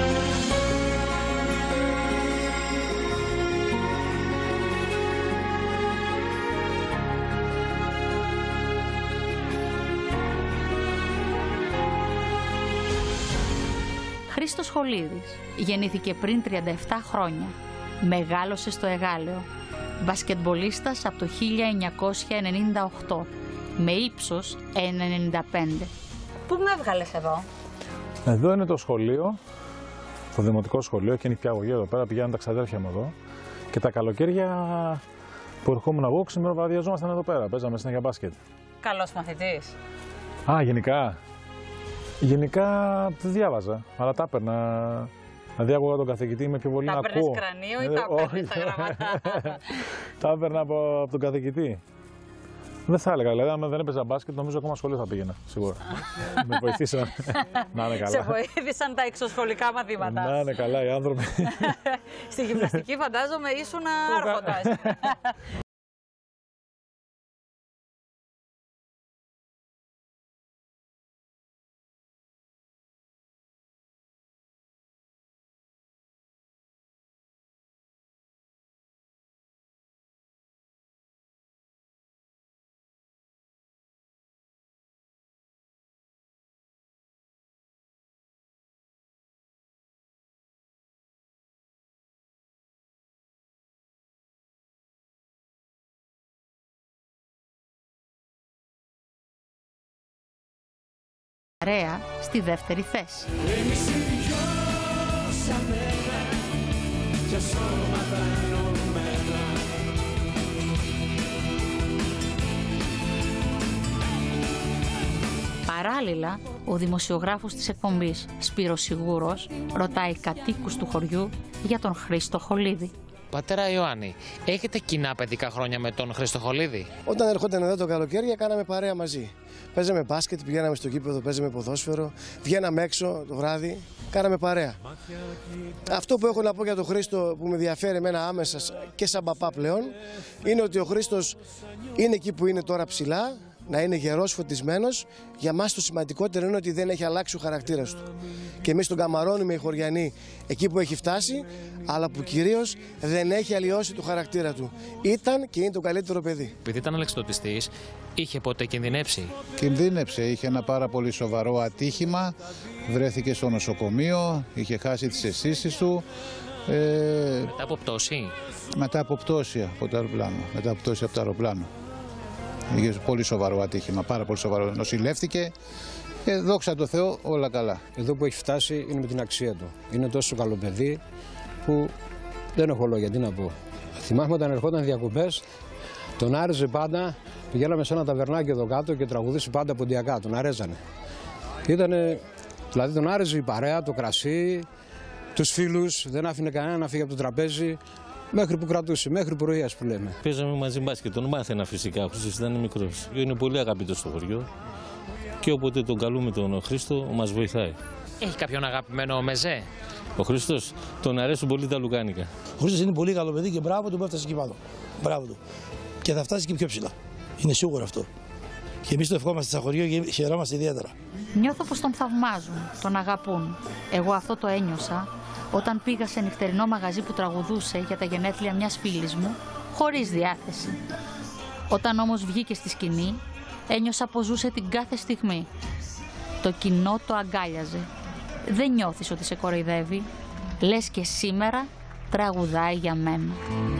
Χρήστος Χολίδης γεννήθηκε πριν τριάντα επτά χρόνια. Μεγάλωσε στο Εγάλεο. Μπασκετμπολίστας από το χίλια εννιακόσια ενενήντα οκτώ. με ύψος ένα ενενήντα πέντε. Πού με έβγαλες εδώ? Εδώ είναι το σχολείο, το δημοτικό σχολείο και είναι η πιαγωγή εδώ πέρα. Πηγαίνουν τα ξαδέρφια μου εδώ. Και τα καλοκαίρια που ερχόμουν εγώ, ξημεροβαδιαζόμασταν εδώ πέρα. Παίζαμε συνέχεια μπάσκετ. Καλός μαθητής. Α, γενικά. Γενικά δεν διάβαζα, αλλά τα έπαιρνα. Δηλαδή, άκουγα τον καθηγητή, είμαι πιο πολύ να ακούω. Τα έπαιρνες κρανίο ή τα έπαιρνες τα γραμματά? Τα έπαιρνα από, από τον καθηγητή. Δεν θα έλεγα, δηλαδή, αν δεν έπαιζα μπάσκετ, νομίζω ακόμα σχολείο θα πήγαινα, σίγουρα. Με βοηθήσαν. Να είναι καλά. Σε βοήθησαν τα εξωσχολικά μαθήματα. Να είναι καλά οι άνθρωποι. Στη γυμναστική φαντάζομαι ήσουν άρχοντας. Παρέα στη δεύτερη θέση. Εμείς οι δυο σαν μέρα και σώματα ενωμένα. Παράλληλα, ο δημοσιογράφος της εκπομπής Σπύρος Σιγούρος ρωτάει κατοίκους του χωριού για τον Χρήστο Χολίδη. Πατέρα Ιωάννη, έχετε κοινά παιδικά χρόνια με τον Χρήστο Χολίδη? Όταν ερχόταν εδώ το καλοκαίρι, κάναμε παρέα μαζί. Παίζαμε μπάσκετ, πηγαίναμε στο γήπεδο, παίζαμε ποδόσφαιρο, βγαίναμε έξω το βράδυ, κάναμε παρέα. Αυτό που έχω να πω για τον Χρήστο που με ενδιαφέρει εμένα άμεσα και σαν παπά πλέον, είναι ότι ο Χρήστος είναι εκεί που είναι τώρα ψηλά, να είναι γερός, φωτισμένος. Για μας το σημαντικότερο είναι ότι δεν έχει αλλάξει ο χαρακτήρας του. Και εμείς τον καμαρώνουμε οι χωριανοί εκεί που έχει φτάσει, αλλά που κυρίως δεν έχει αλλοιώσει το χαρακτήρα του. Ήταν και είναι το καλύτερο παιδί. Επειδή ήταν αλεξιτοτιστής, είχε ποτέ κινδυνεύσει? Κινδύνεψε, είχε ένα πάρα πολύ σοβαρό ατύχημα, βρέθηκε στο νοσοκομείο, είχε χάσει τις αισθήσεις του. Ε... Μετά από πτώση? Μετά από πτώση από το αεροπλάνο. Μετά από πτώση από το αεροπλάνο. Είχε πολύ σοβαρό ατύχημα, πάρα πολύ σοβαρό. Νοσηλεύτηκε και δόξα τω Θεώ όλα καλά. Εδώ που έχει φτάσει είναι με την αξία του. Είναι τόσο καλό παιδί που δεν έχω λόγια, τι να πω. Θυμάμαι όταν ερχόταν διακοπές, τον άρεσε πάντα. Πηγαίναμε σε ένα ταβερνάκι εδώ κάτω και τραγουδήσει πάντα ποντιακά. Τον αρέζανε. Ήτανε, δηλαδή τον άρεσε η παρέα, το κρασί, τους φίλους. Δεν άφηνε κανένα να φύγει από το τραπέζι. Μέχρι που κρατούσε, μέχρι πρωίας που λέμε. Παίζαμε μαζί μπάσκετ, τον μάθαινα φυσικά, ο Χρήστος ήταν μικρός. Είναι πολύ αγαπητός στο χωριό και όποτε τον καλούμε τον Χρήστο μας βοηθάει. Έχει κάποιον αγαπημένο μεζέ? Ο Χρήστος, τον αρέσουν πολύ τα λουκάνικα. Ο Χρήστος είναι πολύ καλό παιδί και μπράβο του που έφτασε εκεί πάνω. Μπράβο του. Και θα φτάσει και πιο ψηλά. Είναι σίγουρο αυτό. Και εμείς το ευχόμαστε στα χωριό και χαιρόμαστε ιδιαίτερα. Νιώθω πως τον θαυμάζουν, τον αγαπούν. Εγώ αυτό το ένιωσα όταν πήγα σε νυχτερινό μαγαζί που τραγουδούσε για τα γενέθλια μιας φίλης μου, χωρίς διάθεση. Όταν όμως βγήκε στη σκηνή, ένιωσα πως ζούσε την κάθε στιγμή. Το κοινό το αγκάλιαζε. Δεν νιώθεις ότι σε κοροϊδεύει. Λες και σήμερα τραγουδάει για μένα.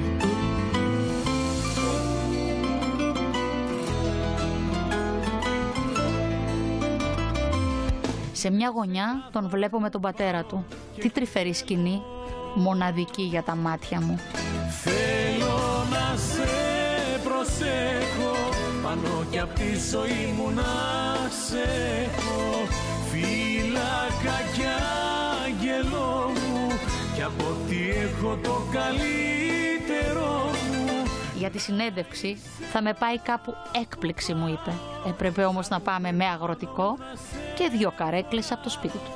Σε μια γωνιά τον βλέπω με τον πατέρα του. Τι τρυφερή σκηνή, μοναδική για τα μάτια μου. Θέλω να σε προσέχω, πάνω κι απ' τη ζωή μου να σε έχω. Φύλακα κι άγγελό μου, κι από ό,τι έχω το καλύτερό μου. Για τη συνέντευξη θα με πάει κάπου έκπληξη, μου είπε. Έπρεπε όμως να πάμε με αγροτικό και δύο καρέκλες από το σπίτι του.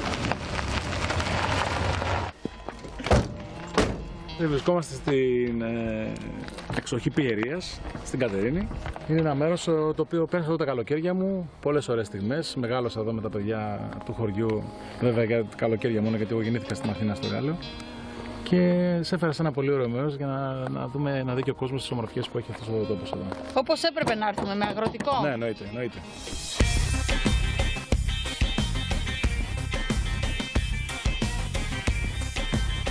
Βρισκόμαστε στην ε, εξοχή Πιερίας, στην Κατερίνη. Είναι ένα μέρος το οποίο πέρασα εδώ τα καλοκαίρια μου, πολλές ωραίες στιγμές. Μεγάλωσα εδώ με τα παιδιά του χωριού, βέβαια για τα καλοκαίρια μόνο, γιατί εγώ γεννήθηκα στην Αθήνα στο Γάλλιο. Και σε έφερα σε ένα πολύ ωραίο μέρος για να, να, δούμε, να δει και ο κόσμος τις ομορφιές που έχει αυτός ο τόπος εδώ. Όπως έπρεπε να έρθουμε, με αγροτικό. Ναι, εννοείται, εννοείται.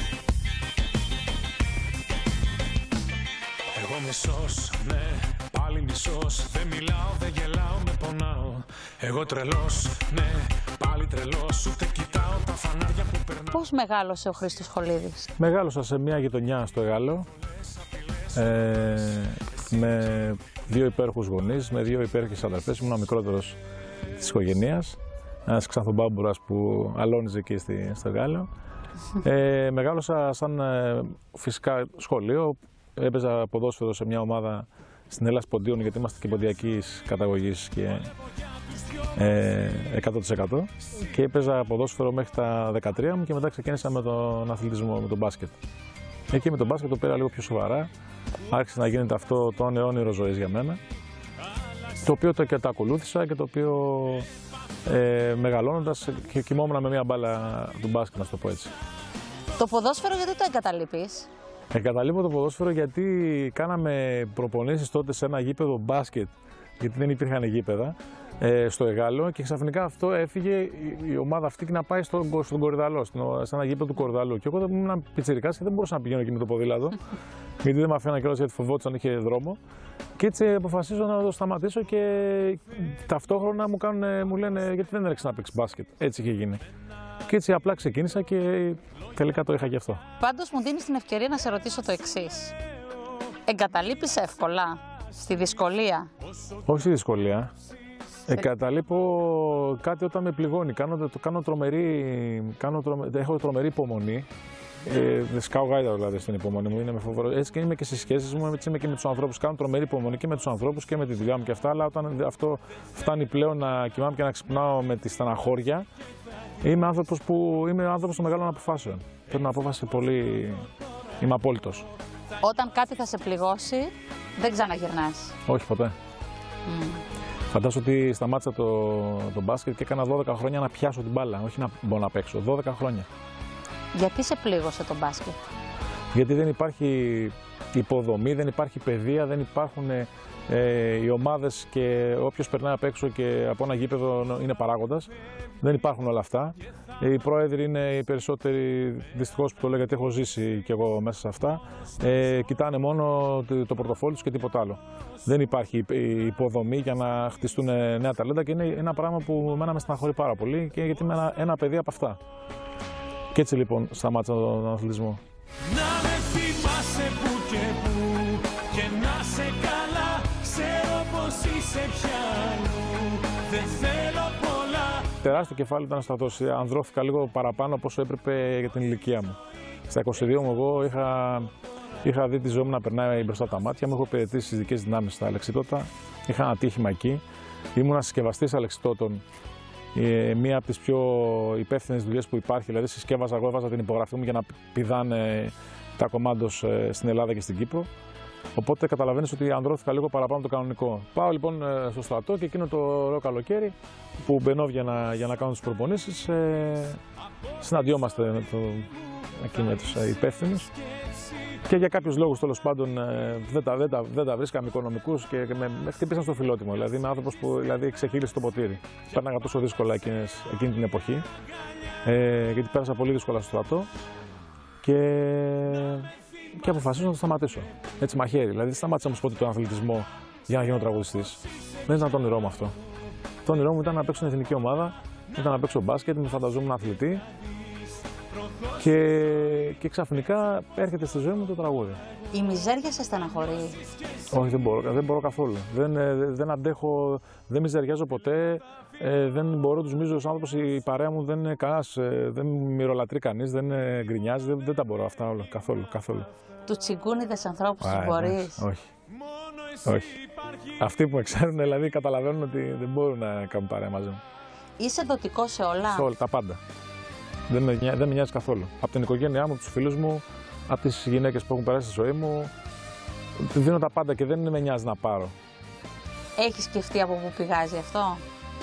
Εγώ μισός, ναι, πάλι πάλι μισός. Δεν μιλάω, δεν γελάω, με πονάω. Εγώ τρελός, ναι, πάλι τρελός. Ούτε κοιτάω τα φανάρια που περνάω. Πώς μεγάλωσε ο Χρήστος Χολίδης? Μεγάλωσα σε μια γειτονιά στο Εγάλεο, ε, με δύο υπέροχους γονείς, με δύο υπέροχες αδερφές. Ήμουν ο μικρότερος της οικογένειας, ένας ξανθομπάμπουρας που αλώνιζε εκεί στη, στο Εγάλεο. Ε, μεγάλωσα σαν ε, φυσικά σχολείο, έπαιζα ποδόσφαιρο σε μια ομάδα στην Έλλας Ποντίων, γιατί είμαστε και ποντιακής καταγωγής και ε, εκατό τοις εκατό, και έπαιζα ποδόσφαιρο μέχρι τα δεκατρία μου και μετά ξεκίνησα με τον αθλητισμό, με τον μπάσκετ. Εκεί με τον μπάσκετ το πήρα λίγο πιο σοβαρά, άρχισε να γίνεται αυτό το όνειρο ζωής για μένα, το οποίο το και το ακολούθησα και το οποίο ε, μεγαλώνοντας και κοιμόμουν με μια μπάλα του μπάσκετ, να το πω έτσι. Το ποδόσφαιρο γιατί το εγκαταλείπεις? Εγκαταλείπω το ποδόσφαιρο γιατί κάναμε προπονήσεις τότε σε ένα γήπεδο μπάσκετ, γιατί δεν υπήρχαν γήπεδα, ε, στο Εγάλεο, και ξαφνικά αυτό έφυγε η, η ομάδα αυτή και να πάει στον, στον Κορυδαλό, σε ένα γήπεδο του Κορυδαλού. Και εγώ δεν ήμουν πιτσιρικάς και δεν μπορούσα να πηγαίνω εκεί με το ποδήλατο, γιατί δεν με αφήναν κιόλας, γιατί φοβόντουσαν, είχε δρόμο. Και έτσι αποφασίζω να το σταματήσω και ταυτόχρονα μου, κάνουν, μου λένε γιατί δεν έρεξε να παίξει μπάσκετ. Έτσι είχε γίνει. Και έτσι απλά ξεκίνησα και τελικά το είχα και αυτό. Πάντως μου δίνεις την ευκαιρία να σε ρωτήσω το εξής. Εγκαταλείπεις εύκολα στη δυσκολία? Όχι στη δυσκολία. Εγκαταλείπω κάτι όταν με πληγώνει. Κάνω, το, κάνω τρομερή, κάνω τρομε, έχω τρομερή υπομονή. Ε, σκάω γάιδα δηλαδή στην υπομονή μου. Είναι με φοβερό. Έτσι και είμαι και στις σχέσεις μου, έτσι είμαι και με τους ανθρώπους. Κάνω τρομερή υπομονή και με τους ανθρώπους και με τη δουλειά μου και αυτά. Αλλά όταν αυτό φτάνει πλέον να κοιμάμαι και να ξυπνάω με τη στεναχώρια, είμαι άνθρωπος που είμαι άνθρωπος των μεγάλων αποφάσεων. Παίρνω απόφαση πολύ. Είμαι απόλυτος. Όταν κάτι θα σε πληγώσει, δεν ξαναγυρνάς? Όχι, ποτέ. Mm. Φαντάζομαι ότι σταμάτησα το, το μπάσκετ και έκανα δώδεκα χρόνια να πιάσω την μπάλα, όχι να μπορώ να παίξω. δώδεκα χρόνια. Γιατί σε πλήγωσε το μπάσκετ? Γιατί δεν υπάρχει υποδομή, δεν υπάρχει παιδεία, δεν υπάρχουν ε, οι ομάδες και όποιος περνάει απ' έξω και από ένα γήπεδο είναι παράγοντας. Δεν υπάρχουν όλα αυτά. Οι πρόεδροι είναι οι περισσότεροι, δυστυχώς που το λέω γιατί έχω ζήσει κι εγώ μέσα σε αυτά, ε, κοιτάνε μόνο το, το πορτοφόλι τους και τίποτα άλλο. Δεν υπάρχει υποδομή για να χτιστούν νέα ταλέντα και είναι ένα πράγμα που εμένα με στεναχωρεί πάρα πολύ, και γιατί είμαι ένα, ένα παιδί από αυτά. Και έτσι λοιπόν σταμάτησα τον αθλητισμό. Να με θυμάσαι που και που και να σε καλά, ξέρω πως είσαι πια αλλού, δεν θέλω πολλά. Τεράστιο κεφάλι ήταν να σταθώ. Ανδρώθηκα λίγο παραπάνω από όσο έπρεπε για την ηλικία μου. Στα είκοσι δύο μου εγώ είχα, είχα δει τη ζωή μου να περνάει μπροστά τα μάτια μου. Έχω υπηρετήσει στις ειδικές δυνάμεις στα Αλεξιτώτα. Είχα ένα ατύχημα εκεί. Ήμουν συσκευαστής Αλεξιτώτων. Ε, μία από τις πιο υπεύθυνες δουλειές που υπάρχει. Δηλαδή, συσκεύαζα, εγώ έβαζα την υπογραφή μου για να πηδάνε τα κομμάντος ε, στην Ελλάδα και στην Κύπρο. Οπότε καταλαβαίνεις ότι ανδρώθηκα λίγο παραπάνω από το κανονικό. Πάω λοιπόν στο στρατό και εκείνο το ωραίο καλοκαίρι που μπαινόβγαινα για να κάνω τις προπονήσεις, ε, συναντιόμαστε με, το, εκεί με τους υπεύθυνους και για κάποιους λόγους τέλος πάντων ε, δεν, τα, δεν, τα, δεν τα βρίσκαμε οικονομικούς και, και με, με χτυπήσαν στο φιλότιμο. Δηλαδή είμαι άνθρωπος που δηλαδή, ξεχύλισε το ποτήρι. Πέρναγα τόσο δύσκολα εκείνες, εκείνη την εποχή, ε, γιατί πέρασα πολύ δύσκολα στο στρατό και... και αποφασίζω να το σταματήσω. Έτσι μαχαίρι. Δηλαδή, σταμάτησα όμως ποτέ τον αθλητισμό για να γίνω τραγουδιστής. Δεν ήταν το όνειρό μου αυτό. Το όνειρό μου ήταν να παίξω στην εθνική ομάδα, ήταν να παίξω μπάσκετ, με φανταζόμουν αθλητή. Και, και ξαφνικά έρχεται στη ζωή μου το τραγούδι. Η μιζέρια σε στεναχωρεί? Όχι, δεν μπορώ, δεν μπορώ καθόλου. Δεν, δεν αντέχω, δεν μιζεριάζω ποτέ. Ε, δεν μπορώ, τους μίζους άνθρωπος, η παρέα μου δεν είναι κανένας, δεν μυρολατρεί κανείς, δεν γκρινιάζει, δεν, δεν τα μπορώ αυτά όλα, καθόλου, καθόλου. Του τσιγκούνιδες ανθρώπους τους μπορείς? Όχι, όχι. Αυτοί που με ξέρουν, δηλαδή, καταλαβαίνουν ότι δεν μπορούν να κάνουν παρέα μαζί μου. Είσαι εντοτικός σε όλα? Σε όλα, τα πάντα. Δεν με, δεν με νοιάζει καθόλου. Από την οικογένειά μου, από τους φίλους μου, από τις γυναίκες που έχουν περάσει στη ζωή μου, δίνω τα πάντα και δεν με νοιάζει να πάρω. Έχεις σκεφτεί από πού πηγάζει αυτό?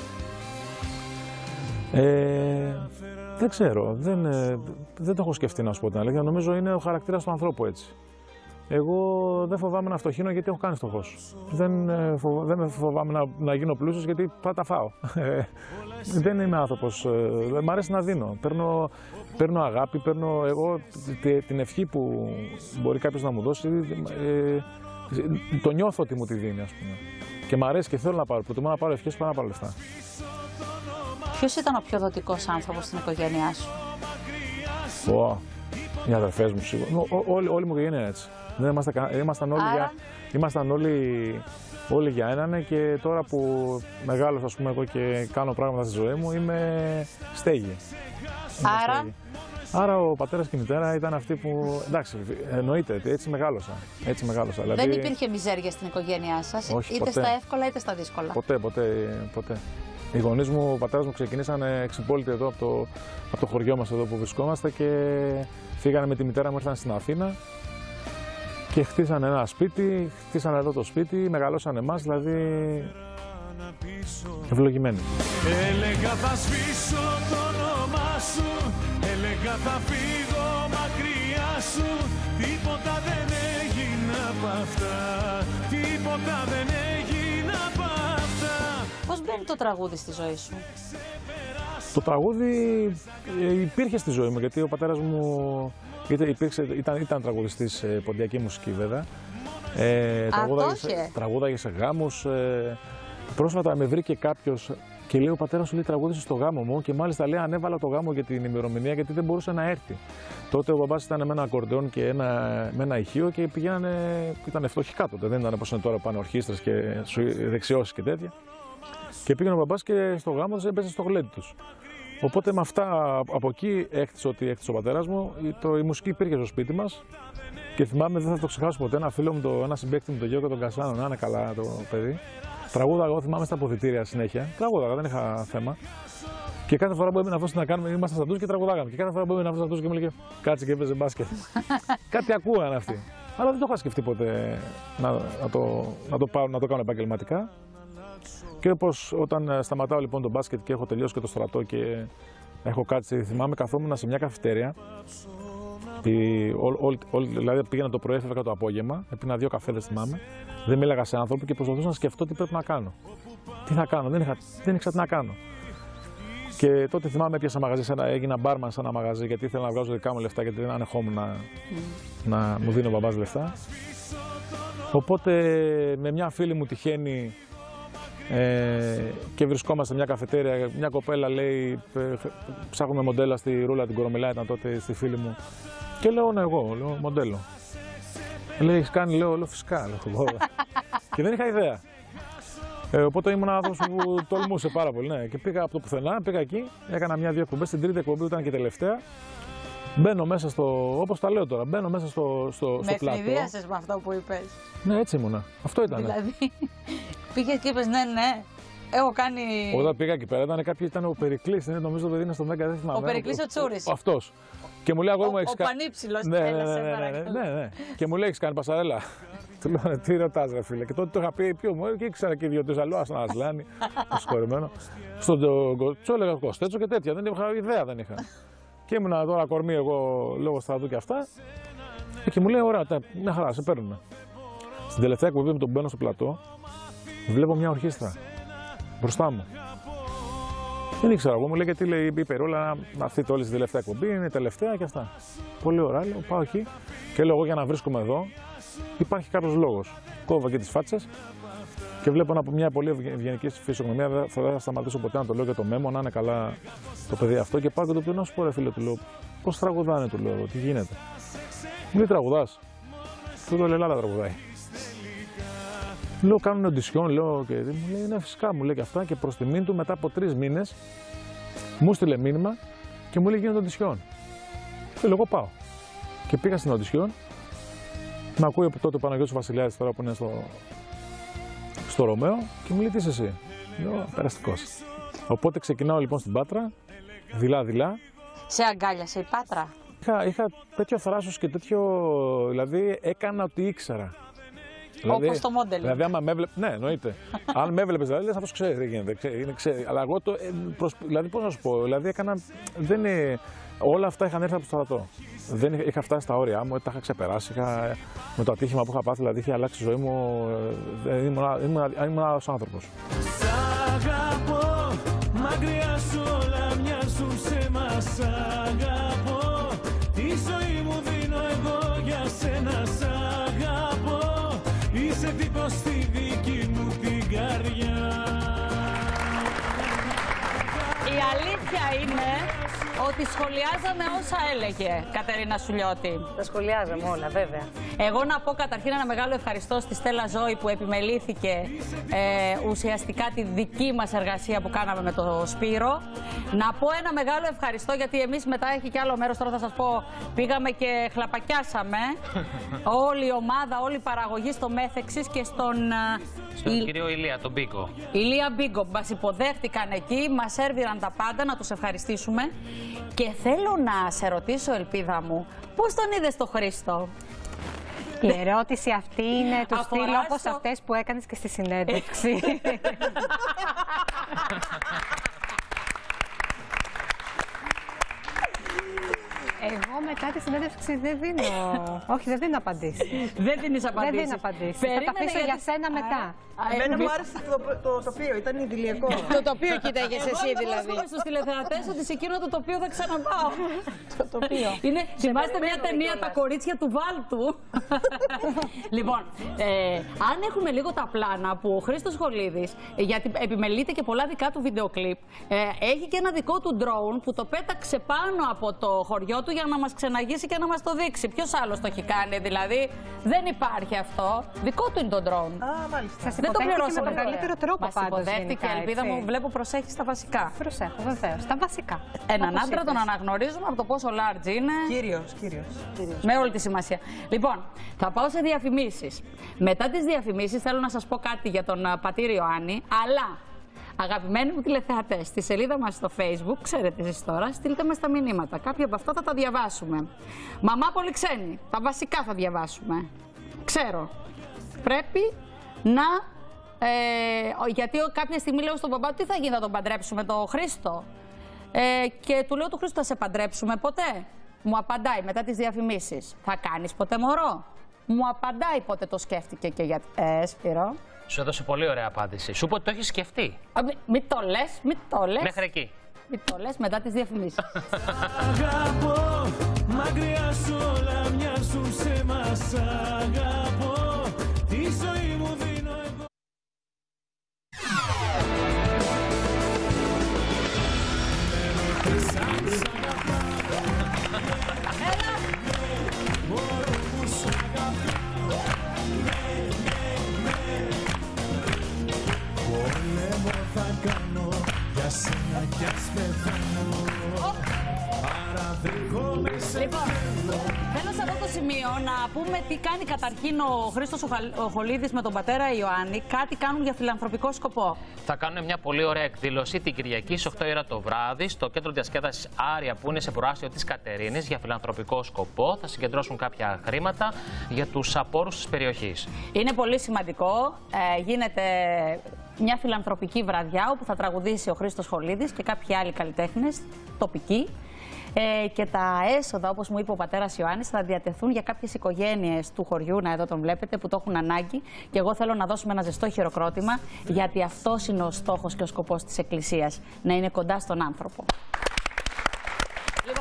Ε, δεν ξέρω, δεν, δεν το έχω σκεφτεί να σου πω την αλήθεια. Νομίζω είναι ο χαρακτήρας του ανθρώπου έτσι. Εγώ δεν φοβάμαι να φτωχύνω γιατί έχω κάνει φτωχός. Δεν, φοβ, δεν φοβάμαι να, να γίνω πλούσιος γιατί θα τα φάω. Δεν είμαι άνθρωπος, δεν μ' αρέσει να δίνω. Παίρνω, παίρνω αγάπη, παίρνω εγώ την ευχή που μπορεί κάποιος να μου δώσει. Ε, Το νιώθω ότι μου τη δίνει, ας πούμε. Και μ' αρέσει και θέλω να πάρω. Προτιμώ να πάρω ευχές παρά να πάρω λεφτά. Ποιος ήταν ο πιο δοτικός άνθρωπος στην οικογένειά σου? Ω, οι αδερφές μου σίγουρα. Όλη, όλη μου οικογένεια είναι έτσι. Δεν είμαστε, ήμασταν όλοι, Άρα... για, ήμασταν όλοι, όλοι για έναν και τώρα που μεγάλωσα, ας πούμε, εγώ και κάνω πράγματα στη ζωή μου, είμαι στέγη. Άρα... Είμαι στέγη. Άρα ο πατέρας και η μητέρα ήταν αυτοί που. Εντάξει, εννοείται, έτσι μεγάλωσα. Έτσι μεγάλωσα. Δεν δηλαδή... υπήρχε μιζέρια στην οικογένειά σας, Όχι, είτε ποτέ. στα εύκολα είτε στα δύσκολα. Ποτέ, ποτέ, ποτέ. Οι γονείς μου, ο πατέρας μου ξεκινήσαν εξυπόλυτοι εδώ από το, από το χωριό μας εδώ που βρισκόμαστε και φύγανε με τη μητέρα μου, ήρθαν στην Αθήνα και χτίσανε ένα σπίτι, χτίσανε εδώ το σπίτι, μεγαλώσαν εμάς, δηλαδή ευλογημένοι. Έλεγα θα σβήσω το όνομά σου, έλεγα θα φύγω μακριά σου, τίποτα δεν έγινε απ' αυτά, τίποτα δεν έγινε απ' αυτά. Πώς μπαίνει το τραγούδι στη ζωή σου? Το τραγούδι υπήρχε στη ζωή μου, γιατί ο πατέρας μου υπήρξε, ήταν, ήταν τραγουδιστής ποντιακή μουσική βέβαια. Ε, τραγούδαγε, τραγούδαγε σε γάμους. Ε, πρόσφατα με βρήκε κάποιος και λέει: ο πατέρας σου λέει τραγούδισε στο γάμο μου, και μάλιστα λέει ανέβαλα το γάμο για την ημερομηνία γιατί δεν μπορούσε να έρθει. Τότε ο μπαμπάς ήταν με ένα ακορντεόν και ένα, με ένα ηχείο και πηγαίνανε, ήταν φτωχικά τότε, δεν ήταν όπως είναι τώρα πάνω ορχήστρες και δεξιώσεις και τέτοια. Και πήγαινε ο μπαμπάς και στο γάμο τους έπαιζε στο γλέντι τους. Οπότε με αυτά από εκεί έκτισε ότι έκτισε ο πατέρας μου. Το, η μουσική υπήρχε στο σπίτι μας και θυμάμαι, δεν θα το ξεχάσω ποτέ, ένα φίλο μου, το, ένα συμπαίκτη μου, τον Γιώργο τον Κασάνο, να είναι καλά το παιδί. Τραγούδαγα, εγώ θυμάμαι στα αποδυτήρια συνέχεια. Τραγούδαγα, δεν είχα θέμα. Και κάθε φορά που έμεινα αυτό να κάνουμε, ήμασταν στα ντους και τραγουδάγαμε. Και κάθε φορά που έμεινα αυτό στα ντους και μου λέγε κάτσε και έπαιζε μπάσκετ. Κάτι ακούγαν αυτοί. Αλλά δεν το είχα σκεφτεί ποτέ να, να, το, να, το, πάω, να το κάνω επαγγελματικά. Και όπως όταν σταματάω λοιπόν το μπάσκετ και έχω τελειώσει και το στρατό και έχω κάτσει, θυμάμαι καθόμουν σε μια καφετέρια. Δηλαδή πήγαινα το πρωί, έφευγα το απόγευμα, έπινα δύο καφέδες, θυμάμαι. Δεν μίλαγα σε άνθρωπο και προσπαθούσα να σκεφτώ τι πρέπει να κάνω. Τι θα κάνω, δεν, είχα, δεν ήξερα τι να κάνω. Και τότε θυμάμαι έπιασα μαγαζί, ένα, έγινα μπάρμαν σε ένα μαγαζί γιατί ήθελα να βγάζω δικά μου λεφτά, γιατί δεν ανεχόμουν να, mm. να μου δίνει ο μπαμπάς λεφτά. Οπότε με μια φίλη μου τυχαίνει ε, και βρισκόμαστε σε μια καφετέρια, μια κοπέλα λέει ψάχνουμε μοντέλα στη Ρούλα την Κορομιλά, ήταν τότε στη φίλη μου. Και λέω ναι, εγώ, λέω μοντέλο. Λέει έχεις κάνει, λέω, λέω φυσικά, λέω, και δεν είχα ιδέα. Ε, οπότε ήμουν άνθρωπος που τολμούσε πάρα πολύ. Ναι. Και πήγα από το πουθενά, πήγα εκεί, έκανα μια-δύο εκπομπές. Στην τρίτη εκπομπή που ήταν και τελευταία, μπαίνω μέσα στο. Όπως τα λέω τώρα, μπαίνω μέσα στο, στο, στο πλάτο. Με ευνηδίασες με αυτό που είπες. Ναι, έτσι ήμουνα. Αυτό ήταν. Δηλαδή, πήγες και είπες ναι, ναι. Έχω κάνει. Όταν πήγα εκεί πέρα, ήταν κάποιοι, ήταν ο Περικλής, νομίζω το παιδί είναι στο Μέγκα, δεν θυμάμαι. Ο Περικλής ο Τσούρης. Αυτός. Και μου λέει αγόρι μου, έχεις κάνει. Ο πανύψηλος, ναι, ναι, ναι, ναι, ναι, ναι. Και μου λέει έχεις κάνει πασαρέλα. Του λέω τι ρωτάς ρε φίλε. Και τότε το είχα πει πιο μου και ήξερα και δύο-τρεις αλλού, ας να ασλάνει, το συγχωρεμένο. Στον Κοτσό έλεγα Κοστέτσο και τέτοια, δεν είχα ιδέα, δεν είχα. Και ήμουνα τώρα κορμί εγώ λόγω στρατού και αυτά. Και μου λέει ωραία, μια χαρά, σε παίρνουμε. Στην τελευταία εκπομπή με τον μπαίνω στο πλατό, βλέπω μια ορχήστρα μπροστά μου. Δεν ήξερα εγώ, μου λέει γιατί λέει η Περούλα να έρθετε όλοι στη τελευταία εκπομπή, είναι η τελευταία και αυτά. Πολύ ωραία, λέω, πάω εκεί και λέω εγώ για να βρίσκομαι εδώ υπάρχει κάποιος λόγος. Κόβω και τις φάτσες και βλέπω από μια πολύ ευγενική φυσιογνωμία, δεν θα, θα σταματήσω ποτέ να το λέω για το μέμο, να είναι καλά το παιδί αυτό και πάω και το πει να σου πω ρε φίλε, του λέω, πώς τραγουδάνε, του λέω, τι γίνεται. Μου λέει τραγουδάς. Του λέω, Ελλάδα τραγουδάει. Λέω, κάνουν οντισιόν, λέω και μου λέει, ναι, φυσικά μου λέει και αυτά. Και προς τιμήν του, μετά από τρεις μήνες, μου στείλε μήνυμα και μου λέει, γίνεται οντισιόν. Και λέω, εγώ πάω. Και πήγα στην οντισιόν. Με ακούει από τότε ο Παναγιώτης Βασιλιάδης, τώρα που είναι στο, στο Ρωμαίο, και μου λέει, τι είσαι εσύ. Λέω, περαστικός. Οπότε ξεκινάω λοιπόν στην Πάτρα, δειλά-δειλά. Σε αγκάλιασε η Πάτρα. Είχα, είχα τέτοιο θράσος και τέτοιο. Δηλαδή, έκανα ό,τι ήξερα. Δηλαδή, όπως το μόντελ. Δηλαδή, άμα με έβλεπε. Ναι, εννοείται. Αν με έβλεπε, δηλαδή, αυτό ξέρει τι γίνεται. Ξέρει, είναι, ξέρει. Αλλά εγώ το. Προσ... Δηλαδή, πώς να σου πω. Δηλαδή, έκανα. Δεν είναι... Όλα αυτά είχαν έρθει από το στρατό. Δεν είχα, είχα φτάσει στα όρια μου, τα είχα ξεπεράσει. Είχα... Με το ατύχημα που είχα πάθει, δηλαδή, είχε αλλάξει η ζωή μου. Ήμουν, ήμουν, ήμουν άλλος άνθρωπος. Σ' αγαπώ, μακριά σου όλα μοιάζουν ψέμα. Σ' αγαπώ, τη ζωή μου δίνω εγώ για σένα. Σ' αγαπώ, η μπω στη δική μου την καρδιά. Η αλήθεια είναι ότι σχολιάζαμε όσα έλεγε Κατερίνα Σουλιώτη. Τα σχολιάζαμε όλα, βέβαια. Εγώ να πω καταρχήν ένα μεγάλο ευχαριστώ στη Στέλλα Ζώη που επιμελήθηκε ε, ουσιαστικά τη δική μας εργασία που κάναμε με το Σπύρο. Να πω ένα μεγάλο ευχαριστώ γιατί εμείς μετά έχει και άλλο μέρος, τώρα θα σας πω, πήγαμε και χλαπακιάσαμε. Όλη η ομάδα, όλη η παραγωγή στο Μέθεξης και στον... Στον η... κύριο Ηλία, τον Μπίγκο. Ηλία Μπίγκο, μας υποδέχτηκαν εκεί, μας έρβηραν τα πάντα, να τους ευχαριστήσουμε. Και θέλω να σε ρωτήσω, Ελπίδα μου, πώς τον είδες το Χρήστο? Η ερώτηση αυτή είναι του Αφορά στυλ όπως στο... αυτές που έκανες και στη συνέντευξη. Εγώ μετά τη συνέντευξη δεν δίνω. Όχι, δεν δίνω απαντήσεις. Δεν δίνεις απαντήσεις. Δεν δίνω απαντήσεις. Περίμενε Θα τα αφήσω γιατί... για σένα μετά. Εμένα μου άρεσε το, το τοπίο, ήταν idηλιακό. Το τοπίο κοίταγες εσύ δηλαδή. Εγώ στους τηλεθεατές ότι σε εκείνο το τοπίο θα ξαναπάω. Το τοπίο. Είναι, θυμάστε μια ταινία «Τα κορίτσια του Βάλτου». Λοιπόν, ε, αν έχουμε λίγο τα πλάνα που ο Χρήστος Χολίδης, γιατί επιμελείται και πολλά δικά του βίντεο κλιπ, ε, έχει και ένα δικό του drone που το πέταξε πάνω από το χωριό του για να μας ξεναγήσει και να μας το δείξει. Ποιος άλλος το έχει κάνει, δηλαδή? Δεν υπάρχει αυτό. Δικό του είναι το drone. Α, μάλιστα. Δεν το πληρώσαμε. Με τον καλύτερο τρόπο μας πάντως. υποδέχτηκε, Ελπίδα μου, βλέπω προσέχει στα βασικά. Προσέχω, βεβαίως. Στα βασικά. Έναν όπως άντρα είπες. Τον αναγνωρίζουμε από το πόσο large είναι. Κύριος, κύριος. Με όλη τη σημασία. Λοιπόν, θα πάω σε διαφημίσεις. Μετά τις διαφημίσεις θέλω να σας πω κάτι για τον πατήρ Ιωάννη, αλλά αγαπημένοι μου τηλεθεατές, στη σελίδα μας στο Facebook, ξέρετε εσείς τώρα, στείλτε μας τα μηνύματα. Κάποια από αυτά θα τα διαβάσουμε. Μαμά Πολυξένη, τα βασικά θα διαβάσουμε. Ξέρω. Πρέπει να... Ε, γιατί κάποια στιγμή λέω στον μπαμπά, τι θα γίνει, θα τον παντρέψουμε το Χρήστο? Ε, και του λέω του Χρήστο, θα σε παντρέψουμε ποτέ? Μου απαντάει μετά τις διαφημίσεις, θα κάνεις ποτέ μωρό? Μου απαντάει πότε το σκέφτηκε και γιατί. Ε, Σπύρο. Σου έδωσε πολύ ωραία απάντηση. Σου είπε ότι το έχει σκεφτεί. Α, μη, μη το λες, μη το λες. Μέχρι εκεί. Μη το λες μετά τις διαφημίσεις. Αγαπώ, μακριά σου όλα μοιάζουν σε μας. Αγαπώ, τη ζωή μου δίνω εγώ. Πόλεμο θα κάνω για σένα κι ας πεθάνω. Παραδέχομαι σε Λοιπόν, θέλω σε αυτό το σημείο να πούμε τι κάνει καταρχήν ο Χρήστος ο Χολίδης με τον πατέρα Ιωάννη. Κάτι κάνουν για φιλανθρωπικό σκοπό. Θα κάνουν μια πολύ ωραία εκδήλωση την Κυριακή στις οκτώ η ώρα το βράδυ στο κέντρο διασκέδασης Άρια που είναι σε προάστιο της Κατερίνης για φιλανθρωπικό σκοπό. Θα συγκεντρώσουν κάποια χρήματα για τους απόρους της περιοχής. Είναι πολύ σημαντικό. Ε, γίνεται μια φιλανθρωπική βραδιά όπου θα τραγουδήσει ο Χρήστος Χολίδης και κάποιοι άλλοι καλλιτέχνες τοπικοί. Ε, και τα έσοδα, όπως μου είπε ο πατέρας Ιωάννης, θα διατεθούν για κάποιες οικογένειες του χωριού, να εδώ τον βλέπετε, που το έχουν ανάγκη. Και εγώ θέλω να δώσουμε ένα ζεστό χειροκρότημα, γιατί αυτός είναι ο στόχος και ο σκοπός της Εκκλησίας, να είναι κοντά στον άνθρωπο. Λοιπόν,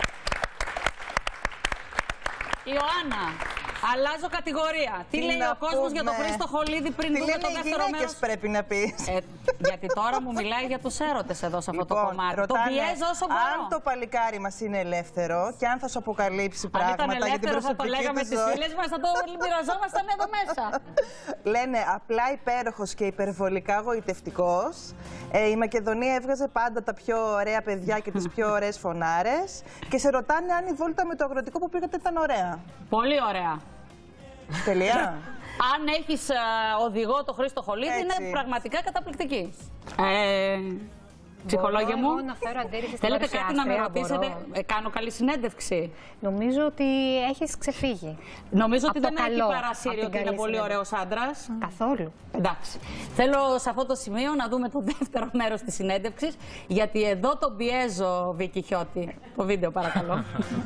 Ιωάννα, αλλάζω κατηγορία. Τι, Τι λέει ο κόσμος για τον Χρήστο Χολίδη πριν δούμε το δεύτερο μέρος? Πρέπει να πεις. Ε, γιατί τώρα μου μιλάει για τους έρωτες εδώ σε αυτό λοιπόν, το κομμάτι. Ρωτάνε, το πιέζω όσο μπορώ. Αν το παλικάρι μας είναι ελεύθερο και αν θα σου αποκαλύψει αν πράγματα ήταν για την προσωπική θα το λέγαμε στις φίλες μας, θα το μοιραζόμασταν εδώ μέσα. Λένε απλά υπέροχος και υπερβολικά γοητευτικός. Ε, η Μακεδονία έβγαζε πάντα τα πιο ωραία παιδιά και τις πιο ωραίες φωνάρες. Και σε ρωτάνε αν η βόλτα με το αγροτικό που πήγατε ήταν ωραία. Πολύ ωραία. Τελεία. Αν έχεις uh, οδηγό το Χρήστο Χολίδη, είναι πραγματικά καταπληκτική. Ε, ψυχολόγια μου, να φέρω αντίρρηση θέλετε κάτι να με ρωτήσετε? Ε, κάνω καλή συνέντευξη. Νομίζω ότι έχεις ξεφύγει. Νομίζω ότι από δεν καλό, έχει παρασύρει ότι είναι πολύ ωραίος άντρας. Καθόλου. Εντάξει. Θέλω σε αυτό το σημείο να δούμε το δεύτερο μέρος της συνέντευξης, γιατί εδώ τον πιέζω, Βίκη Χιώτη. Το βίντεο παρακαλώ.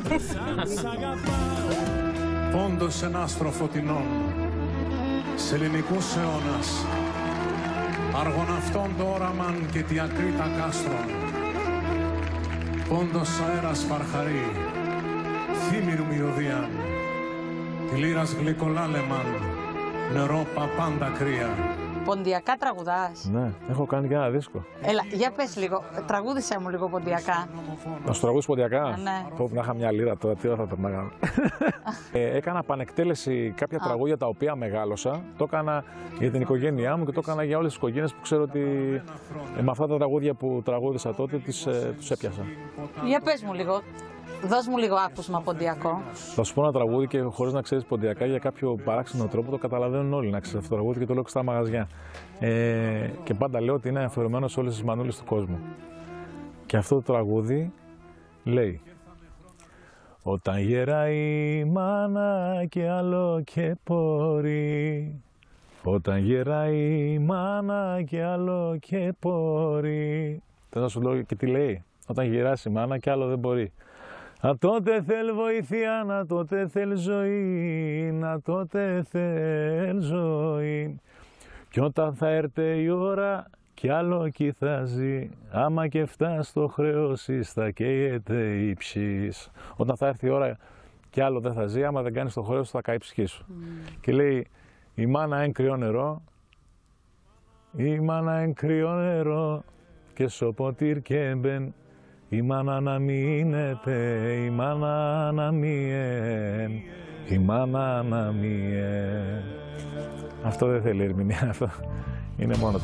Πόντος εν άστρο φωτεινών, σε ελληνικούς αιώνας, αργοναυτών το όραμαν και τη ακρίτα κάστρον. Πόντος αέρας φαρχαρή, θύμηρου μυρωδίαν, τη λύρας γλυκολάλεμαν, νερό παπάντα κρύα. Ποντιακά τραγουδάς? Ναι, έχω κάνει και ένα δίσκο. Έλα, για πες λίγο, τραγούδισέ μου λίγο ποντιακά. Να σου τραγουδήσω ποντιακά? Ναι. Πω, να είχα μια λίρα τώρα, τι ώρα θα περνάγαμε. ε, έκανα πανεκτέλεση κάποια Α. τραγούδια τα οποία μεγάλωσα. Το έκανα για την οικογένειά μου και το έκανα για όλες τις οικογένειες που ξέρω ότι ε, με αυτά τα τραγούδια που τραγούδισα τότε τις, ε, τους έπιασα. Για πες μου λίγο. Δώσ' μου λίγο άκουσμα ποντιακό. Θα σου πω ένα τραγούδι και χωρίς να ξέρεις ποντιακά για κάποιο παράξενο τρόπο το καταλαβαίνουν όλοι να ξέρεις αυτό το τραγούδι και το λέω και στα μαγαζιά. Ε, και πάντα λέω ότι είναι αφιερωμένο σε όλες τις μανούλες του κόσμου. Και αυτό το τραγούδι λέει: όταν γεράει η μάνα και άλλο και πορεί, όταν γεράει η μάνα και άλλο και πορεί. Θέλω να σου λέω και τι λέει: όταν γεράσει η μάνα και άλλο δεν μπορεί. Να τότε θέλει βοήθεια, να τότε θέλει ζωή, να τότε θέλει ζωή. Κι όταν θα έρθει η ώρα κι άλλο εκεί θα ζει, άμα και φτάσει στο χρέος θα καίγεται η ψυχής. Όταν θα έρθει η ώρα κι άλλο δεν θα ζει, άμα δεν κάνεις το χρέος θα καεί η ψυχή σου. Mm. Και λέει η μάνα εν κρυό νερό, η μάνα εν κρυό νερό και σοποτήρ και μπεν. Η μάνα να μείνετε, η μάνα να μείνε, η μάνα να μείνε. Αυτό δεν θέλει ερμηνεία, αυτό είναι μόνο του.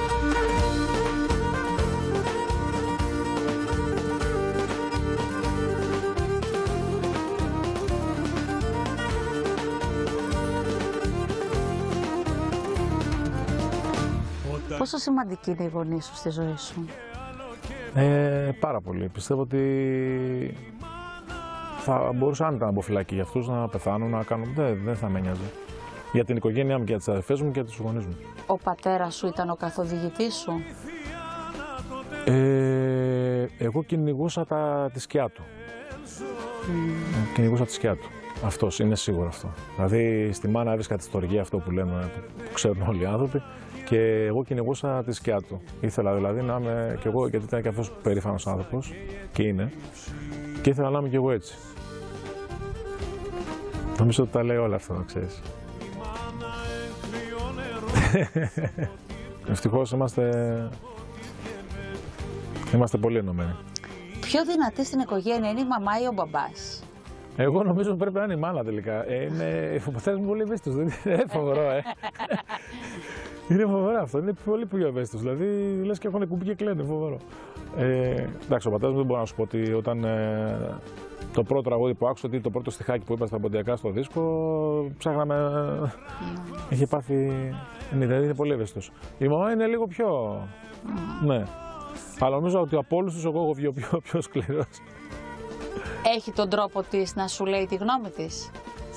Πόσο σημαντική είναι η γονή σου στη ζωή σου? Ε, πάρα πολύ. Πιστεύω ότι θα μπορούσα άνετα να μπω φυλακή για αυτούς, να πεθάνω, να κάνω. Δεν, δεν θα με νοιάζει. Για την οικογένειά μου και για τις αδερφές μου και για τους γονείς μου. Ο πατέρας σου ήταν ο καθοδηγητής σου? Ε, εγώ κυνηγούσα τα, τη σκιά του. Mm. Κυνηγούσα τη σκιά του. Αυτός, είναι σίγουρο αυτό. Δηλαδή στη μάνα έβρισκα τη στοργία, αυτό που λέμε, που ξέρουν όλοι οι άνθρωποι. Και εγώ κυνηγούσα τη σκιά του. Ήθελα δηλαδή να είμαι κι εγώ, γιατί ήταν και αυτός περήφανος άνθρωπος, και είναι, και ήθελα να είμαι κι εγώ έτσι. Νομίζω ότι τα λέει όλα αυτά, να ξέρεις. Ευτυχώς είμαστε, είμαστε πολύ ενωμένοι. Πιο δυνατή στην οικογένεια είναι η μαμά ή ο μπαμπάς? Εγώ νομίζω ότι πρέπει να είναι η μάνα τελικά. Ε, είναι, ο πατέρας μου πολύ ευαίσθητος, δεν είναι φοβερό, ε. Είναι φοβερό αυτό, είναι πολύ πιο ευαίσθητος, δηλαδή λες και έχουν κουμπί και κλαίνε, φοβερό. Ε, εντάξει, ο πατέρας μου δεν μπορώ να σου πω ότι όταν ε, το πρώτο τραγούδι που άκουσα, ότι το πρώτο στιχάκι που είπα στα ποντιακά στο δίσκο, ψάχναμε, mm. είχε πάθει, είναι, δηλαδή είναι πολύ ευαίσθητος. Η μαμά είναι λίγο πιο, mm. ναι, αλλά νομίζω ότι από όλους τους εγώ έχω βγει ο πιο, πιο σκληρός. Έχει τον τρόπο της να σου λέει τη γνώμη της?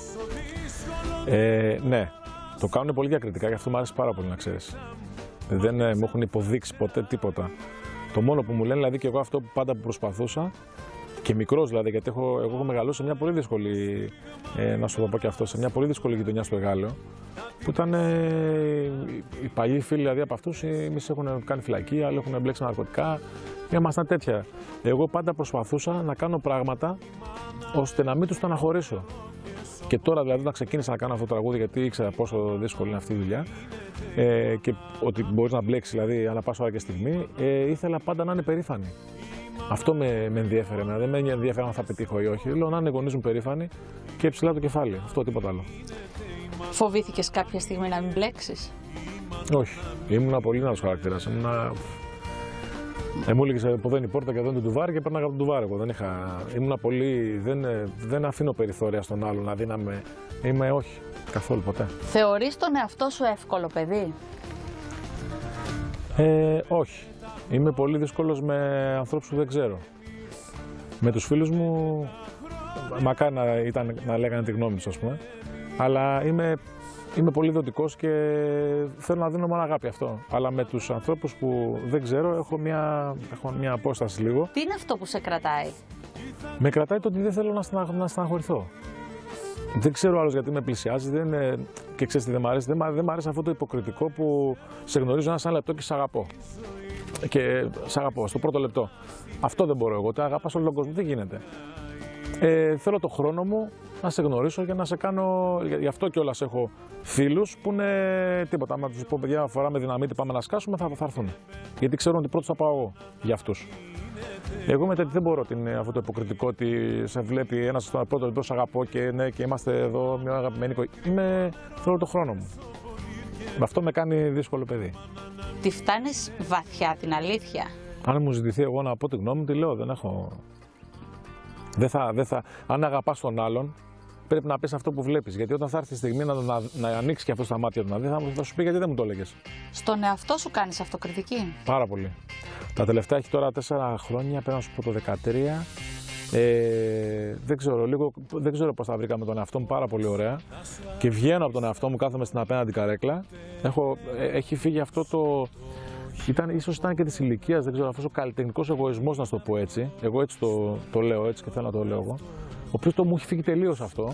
Ε, ναι. Το κάνουν πολύ διακριτικά, γι' αυτό μου άρεσε πάρα πολύ να ξέρεις. Δεν ε, μου έχουν υποδείξει ποτέ τίποτα. Το μόνο που μου λένε, δηλαδή και εγώ αυτό που πάντα που προσπαθούσα, και μικρός δηλαδή, γιατί έχω, εγώ έχω μεγαλώσει σε μια πολύ δύσκολη, ε, να σου το πω και αυτό, σε μια πολύ δύσκολη γειτονιά στο Εγάλεο, που ήταν ε, οι παλιοί φίλοι δηλαδή από αυτούς, εμείς έχουν κάνει φυλακή, άλλοι έχουν μπλέξει ναρκωτικά, ήμασταν τέτοια. Εγώ πάντα προσπαθούσα να κάνω πράγματα ώστε να μην τους στεναχωρήσω. Και τώρα δηλαδή όταν ξεκίνησα να κάνω αυτό το τραγούδι, γιατί ήξερα πόσο δύσκολη είναι αυτή η δουλειά ε, και ότι μπορείς να μπλέξεις δηλαδή ανά πάσα ώρα και στιγμή, ε, ήθελα πάντα να είναι περήφανοι. Αυτό με, με ενδιέφερε εμένα, δεν με ενδιαφέρει αν θα πετύχω ή όχι. Λέω να είναι οι γονείς μου περήφανοι και ψηλά το κεφάλι, αυτό τίποτα άλλο. Φοβήθηκες κάποια στιγμή να μην μπλέξεις? Όχι, ήμουν πολύ νέος χαρακτήρας, ήμουνα... Ε, μου έλεγε που δεν η πόρτα και εδώ είναι το ντουβάρι και πέρναγα από το ντουβάρι. Εγώ δεν είχα. Ήμουνα πολύ. Δεν, δεν αφήνω περιθώρια στον άλλον να δίναμε. Είμαι όχι. Καθόλου ποτέ. Θεωρείς τον εαυτό σου εύκολο παιδί? Ε, όχι. Είμαι πολύ δύσκολος με ανθρώπους που δεν ξέρω. Με τους φίλους μου. Μακάρι να, ήταν, να λέγανε τη γνώμη τους, ας πούμε. Αλλά είμαι. Είμαι πολύ δοτικός και θέλω να δίνω μόνο αγάπη, αυτό. Αλλά με τους ανθρώπους που δεν ξέρω έχω μια, έχω μια απόσταση λίγο. Τι είναι αυτό που σε κρατάει? Με κρατάει το ότι δεν θέλω να, στεναχ, να στεναχωρηθώ. Δεν ξέρω άλλος γιατί με πλησιάζει, δεν είναι... και ξέρεις τι δεν μ' αρέσει. Δεν μ' δεν μ' αρέσει αυτό το υποκριτικό που σε γνωρίζω ένα σαν λεπτό και σε αγαπώ. Και σε αγαπώ στο πρώτο λεπτό. Αυτό δεν μπορώ εγώ. Τα αγαπάς όλο τον κόσμο, τι γίνεται. Ε, θέλω το χρόνο μου να σε γνωρίσω και να σε κάνω. Γι' αυτό κιόλας έχω φίλους που είναι τίποτα. Αν τους πω παιδιά, φοράμε δυναμίτη, πάμε να σκάσουμε, θα, θα έρθουν. Γιατί ξέρουν ότι πρώτος θα πάω εγώ για αυτούς. Εγώ μετά δεν μπορώ την, αυτό το υποκριτικό ότι σε βλέπει ένας στον πρώτο λεπτό, σ' αγαπώ και ναι, και είμαστε εδώ μια αγαπημένη οικογένεια. Είμαι, θέλω το χρόνο μου. Αυτό με κάνει δύσκολο παιδί. Τη φτάνεις βαθιά, την αλήθεια? Αν μου ζητηθεί εγώ να πω τη γνώμη μου, τη λέω, δεν έχω. Δεν θα, δεν θα... Αν αγαπάς τον άλλον, πρέπει να πεις αυτό που βλέπεις. Γιατί όταν θα έρθει η στιγμή να, να, να ανοίξει και αυτό στα μάτια του να δει, θα, θα σου πει γιατί δεν μου το έλεγες. Στον εαυτό σου κάνεις αυτοκριτική? Πάρα πολύ. Τα τελευταία έχει τώρα τέσσερα χρόνια, πρέπει να σου πω το δεκατρία. Ε, δεν ξέρω, λίγο, δεν ξέρω πώς θα βρήκα με τον εαυτό μου, πάρα πολύ ωραία. Και βγαίνω από τον εαυτό μου, κάθομαι στην απέναντι καρέκλα. Έχω, ε, έχει φύγει αυτό το. Ήταν, ίσως ήταν και της ηλικίας, δεν ξέρω, αυτός ο καλλιτεχνικός εγωισμός, να σου το πω έτσι. Εγώ έτσι το, το λέω έτσι και θέλω να το λέω εγώ. Ο οποίος το μου έχει φύγει τελείως αυτό.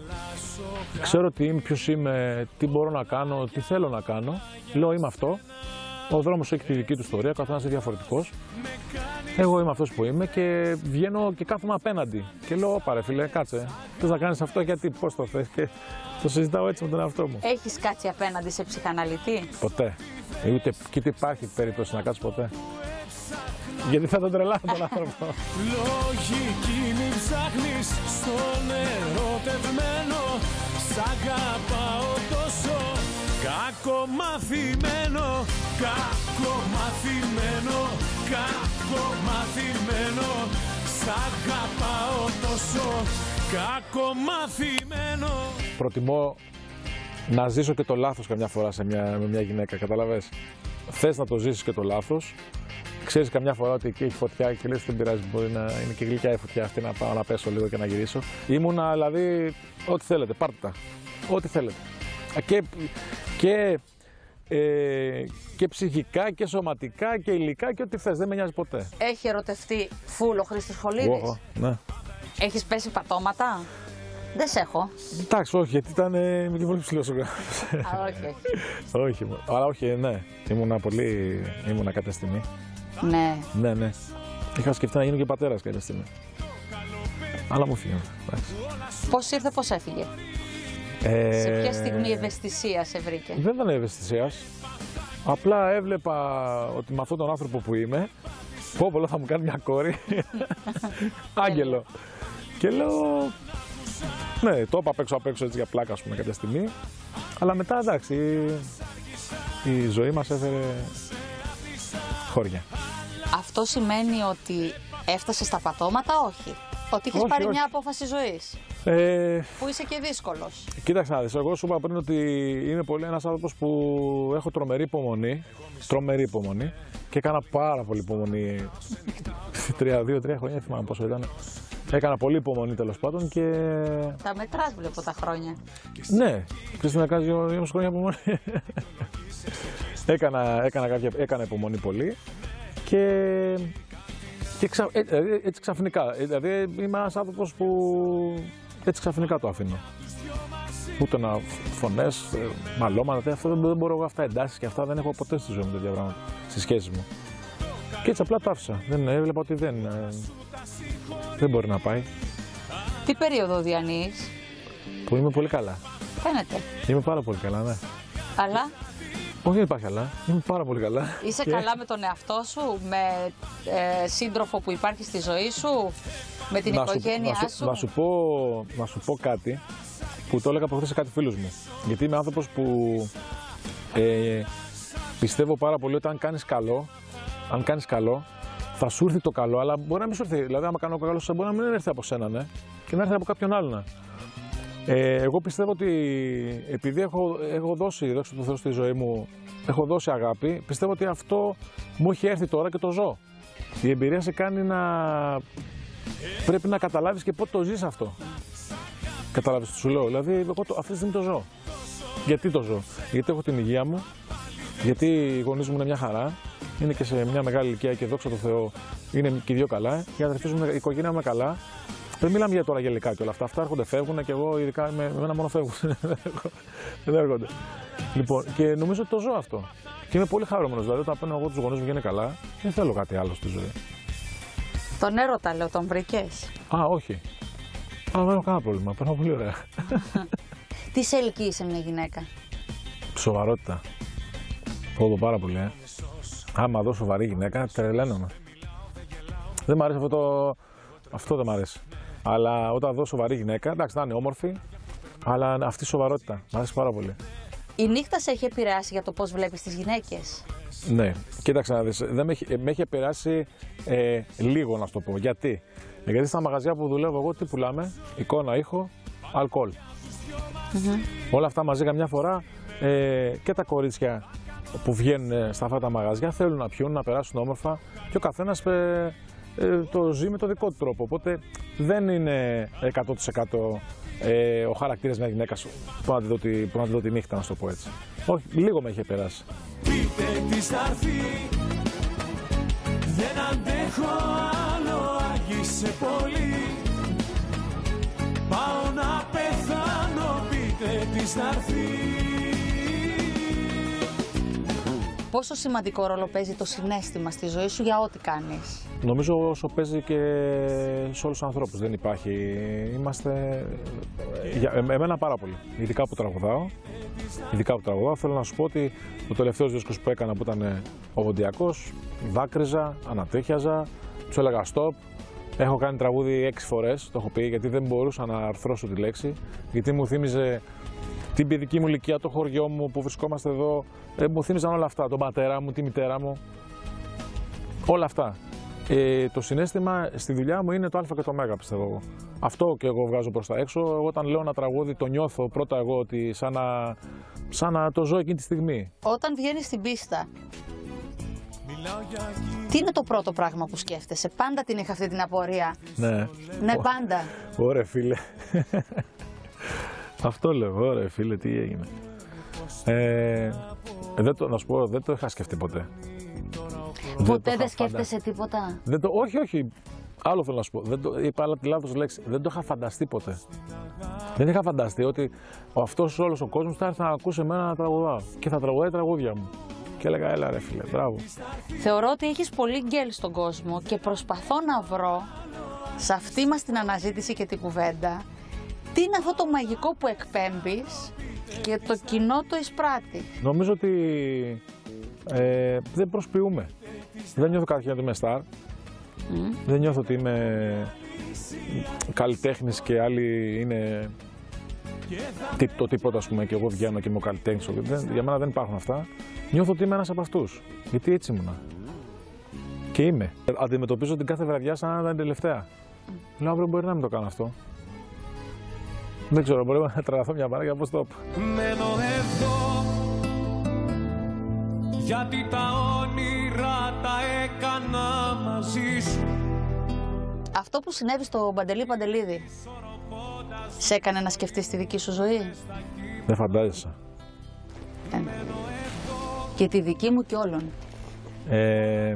Ξέρω τι είμαι, ποιος είμαι, τι μπορώ να κάνω, τι θέλω να κάνω. Λέω είμαι αυτό. Ο δρόμος έχει τη δική του ιστορία, καθένας είναι διαφορετικός. Εγώ είμαι αυτός που είμαι και βγαίνω και κάθομαι απέναντι. Και λέω, όπα ρε φίλε, κάτσε. Θες να κάνεις αυτό, γιατί, πώς το θες? Και το συζητάω έτσι με τον εαυτό μου. Έχεις κάτσει απέναντι σε ψυχαναλυτή? Ποτέ. Ούτε και τι υπάρχει περίπτωση να κάτσεις ποτέ. Γιατί θα τον τρελάνω τον άνθρωπο. Λογική μην ψάχνεις στον ερωτευμένο. Σ' αγαπάω τόσο. Κακομαθημένο, κακομαθημένο, κακομαθημένο. Σ' αγαπάω τόσο. Κακομαθημένο. Προτιμώ να ζήσω και το λάθος καμιά φορά σε μια, με μια γυναίκα, καταλαβες. Θες να το ζήσεις και το λάθος. Ξέρεις καμιά φορά ότι εκεί έχει φωτιά και λες δεν πειράζει, μπορεί να είναι και γλυκιά η φωτιά αυτή, να πάω να πέσω λίγο και να γυρίσω. Ήμουνα δηλαδή ό,τι θέλετε, πάρτε τα. Ό,τι θέλετε. Και, και, ε, και ψυχικά και σωματικά και υλικά και ό,τι θες, δεν με νοιάζει ποτέ. Έχει ερωτευτεί φουλ ο Χρήστος Χολίδης? Εγώ, ναι. Έχεις πέσει πατώματα? Δεν σε έχω. Εντάξει, όχι, γιατί ήταν ε, με πολύ ψηλός ο γράφος. Α, όχι. όχι, αλλά όχι, ναι. Ήμουνα πολύ, ήμουνα κάποια στιγμή. Ναι. Ναι, ναι. Είχα σκεφτεί να γίνω και πατέρας κάποια στιγμή. Αλλά μου φύγει. Πώς ήρθε, πώς έφυγε? Ε... Σε ποια στιγμή η ευαισθησία σε βρήκε? Δεν ήταν ευαισθησίας. Απλά έβλεπα ότι με αυτόν τον άνθρωπο που είμαι, πω πω θα μου κάνει μια κόρη. Άγγελο. Και λέω, ναι, το είπα απ' έξω απ' έξω έτσι για πλάκα, ας πούμε, κάποια στιγμή. Αλλά μετά, εντάξει, η, η ζωή μας έφερε χώρια. Αυτό σημαίνει ότι έφτασε στα πατώματα, όχι? Ότι είχες πάρει όχι. μια απόφαση ζωής, ε... που είσαι και δύσκολος. Κοίταξε να δεις, εγώ σου είπα πριν ότι είμαι πολύ ένας άνθρωπος που έχω τρομερή υπομονή, τρομερή υπομονή και έκανα πάρα πολύ υπομονή, δύο-τρία χρόνια, θυμάμαι πόσο ήταν. Έκανα πολύ υπομονή τέλος πάντων και... Τα μετράς βλέπω τα χρόνια. Ναι, ξέρεις να κάνεις δύο χρόνια υπομονή. έκανα, έκανα, κάποια, έκανα υπομονή πολύ και, και ξα, ε, έτσι ξαφνικά. Δηλαδή είμαι ένας άνθρωπος που έτσι ξαφνικά το αφήνω. Ούτε να φωνές, μαλώματα, αυτό δεν, δεν μπορώ εγώ αυτά, εντάσεις και αυτά δεν έχω ποτέ στη ζωή μου τέτοια πράγματα, στις σχέσεις μου. Και έτσι απλά το άφησα. Δεν έβλεπα ότι δεν... Δεν μπορεί να πάει. Τι περίοδο διανύεις? Που είμαι πολύ καλά. Φαίνεται. Είμαι πάρα πολύ καλά, ναι. Αλλά? Όχι, δεν υπάρχει καλά. Είμαι πάρα πολύ καλά. Είσαι και... καλά με τον εαυτό σου, με ε, σύντροφο που υπάρχει στη ζωή σου, με την να οικογένειά σου, σου? σου. Να, σου πω, να σου πω κάτι που το έλεγα προχθές σε κάτι φίλους μου. Γιατί είμαι άνθρωπος που ε, πιστεύω πάρα πολύ ότι αν κάνεις καλό, αν κάνεις καλό, θα σου έρθει το καλό, αλλά μπορεί να μην σου έρθει. Δηλαδή, άμα κάνω καλό, μπορεί να μην έρθει από σένα, ναι, και να έρθει από κάποιον άλλον. Ε, εγώ πιστεύω ότι επειδή έχω, έχω δώσει, δόξα τω Θεώ, στη ζωή μου, έχω δώσει αγάπη, πιστεύω ότι αυτό μου έχει έρθει τώρα και το ζω. Η εμπειρία σε κάνει να. Πρέπει να καταλάβεις και πότε το ζεις αυτό. Καταλάβεις τι σου λέω. Δηλαδή, εγώ το, αυτή τη στιγμή το ζω. Γιατί το ζω? Γιατί έχω την υγεία μου, γιατί οι γονείς μου είναι μια χαρά. Είναι και σε μια μεγάλη ηλικία και δόξα τω Θεώ είναι και οι δύο καλά. Οι αδερφές μου, η οικογένεια μου είναι καλά. Δεν μιλάμε για τώρα γελικά και όλα αυτά. Αυτά έρχονται, φεύγουν και εγώ ειδικά με ένα μόνο φεύγουν. Δεν έρχονται. Λοιπόν, και νομίζω ότι το ζω αυτό. Και είμαι πολύ χαρούμενος. Δηλαδή, όταν παίρνω εγώ τους γονείς μου και είναι καλά, δεν θέλω κάτι άλλο στη ζωή. Τον έρωτα, λέω, τον βρήκες? Α, όχι. Αλλά δεν έχω κανένα πρόβλημα. Περνάω πολύ ωραία. Τι σε ελκύει σε μια γυναίκα? Σοβαρότητα. Φόβο πάρα πολύ. Ε. Άμα δω σοβαρή γυναίκα, τρελαίνομαι. Δεν μ' αρέσει αυτό το. Αυτό δεν μ' αρέσει. Αλλά όταν δω σοβαρή γυναίκα, εντάξει, να είναι όμορφη, αλλά αυτή η σοβαρότητα μ' αρέσει πάρα πολύ. Η νύχτα σε έχει επηρεάσει για το πώς βλέπεις τις γυναίκες? Ναι, κοίταξε να δεις, δεν με έχει, με έχει επηρεάσει ε, λίγο να σου το πω. Γιατί? Γιατί στα μαγαζιά που δουλεύω εγώ τι πουλάμε? Εικόνα, ήχο, αλκοόλ. Mm-hmm. Όλα αυτά μαζί καμιά φορά ε, και τα κορίτσια που βγαίνουν στα αυτά τα μαγαζιά θέλουν να πιούν, να περάσουν όμορφα και ο καθένας ε, ε, το ζει με το δικό του τρόπο. Οπότε δεν είναι εκατό τοις εκατό ε, ο χαρακτήρας μιας γυναίκας που να τη δω τη, που να τη δω τη νύχτα, να σου το πω έτσι. Όχι, λίγο με είχε περάσει. Πείτε τι θα έρθει, δεν αντέχω άλλο, άργησε πολύ. Πάω να πεθάνω, πείτε τι θα έρθει. Πόσο σημαντικό ρόλο παίζει το συναίσθημα στη ζωή σου για ό,τι κάνεις? Νομίζω όσο παίζει και σε όλους τους ανθρώπους. Δεν υπάρχει. Είμαστε. Για εμένα πάρα πολύ. Ειδικά που τραγουδάω. Ειδικά που τραγουδάω. Θέλω να σου πω ότι ο τελευταίος δίσκος που έκανα που ήταν ο Βοντιακός, δάκρυζα, ανατρίχιαζα, τους έλεγα stop. Έχω κάνει τραγούδι έξι φορές, το έχω πει, γιατί δεν μπορούσα να αρθρώσω τη λέξη. Γιατί μου θύμιζε την παιδική μου ηλικία, το χωριό μου που βρισκόμαστε εδώ. Ε, μου θύμιζαν όλα αυτά. Τον πατέρα μου, τη μητέρα μου. Όλα αυτά. Ε, το συναίσθημα στη δουλειά μου είναι το Α και το Μέγα, πιστεύω εγώ. Αυτό και εγώ βγάζω προς τα έξω. Εγώ όταν λέω ένα τραγούδι, το νιώθω πρώτα εγώ ότι σαν να, σαν να το ζω εκείνη τη στιγμή. Όταν βγαίνεις στην πίστα, τι είναι το πρώτο πράγμα που σκέφτεσαι? Πάντα την είχα αυτή την απορία. Ναι. Ναι, πάντα. Ωραία, φίλε. Αυτό λέω, ωραία, φίλε, τι έγινε. Ε, δεν το, να σου πω, δεν το είχα σκεφτεί ποτέ. Ποτέ δεν, δεν σκέφτεσαι τίποτα? Δεν το, όχι, όχι. Άλλο θέλω να σου πω. Δεν το, είπα άλλα τη λάθος λέξη. Δεν το είχα φανταστεί ποτέ. Δεν είχα φανταστεί ότι αυτός όλος ο κόσμος θα έρθει να ακούσει εμένα να τραγουδάω. Και θα τραγουδάει τραγούδια μου. Και έλεγα, έλα ρε φίλε, μπράβο. Θεωρώ ότι έχεις πολύ γκέλ στον κόσμο και προσπαθώ να βρω σε αυτή μας την αναζήτηση και την κουβέντα τι είναι αυτό το μαγικό που εκπέμπεις και το κοινό το εισπράττει. Νομίζω ότι ε, δεν προσποιούμε. Δεν νιώθω κάτι ότι είμαι στάρ. Mm. Δεν νιώθω ότι είμαι καλλιτέχνης και άλλοι είναι το τίποτα, ας πούμε, και εγώ βγαίνω και είμαι ο καλλιτέχνης. Για μένα δεν υπάρχουν αυτά. Νιώθω ότι είμαι ένας από αυτούς. Γιατί έτσι ήμουνα. Και είμαι. Αντιμετωπίζω την κάθε βραδιά σαν να ήταν τελευταία. Mm. Λέω, αύριο μπορεί να μην το κάνω αυτό. Δεν ξέρω, μπορεί να τρελαθώ μια μέρα και πώς το είπα. Μένω εδώ, γιατί τα όνειρα τα έκανα μαζί σου. Αυτό που συνέβη στο Παντελή Παντελίδη, σε έκανε να σκεφτείς τη δική σου ζωή? Δεν φαντάζεσαι. Ε, και τη δική μου και όλων. Ε,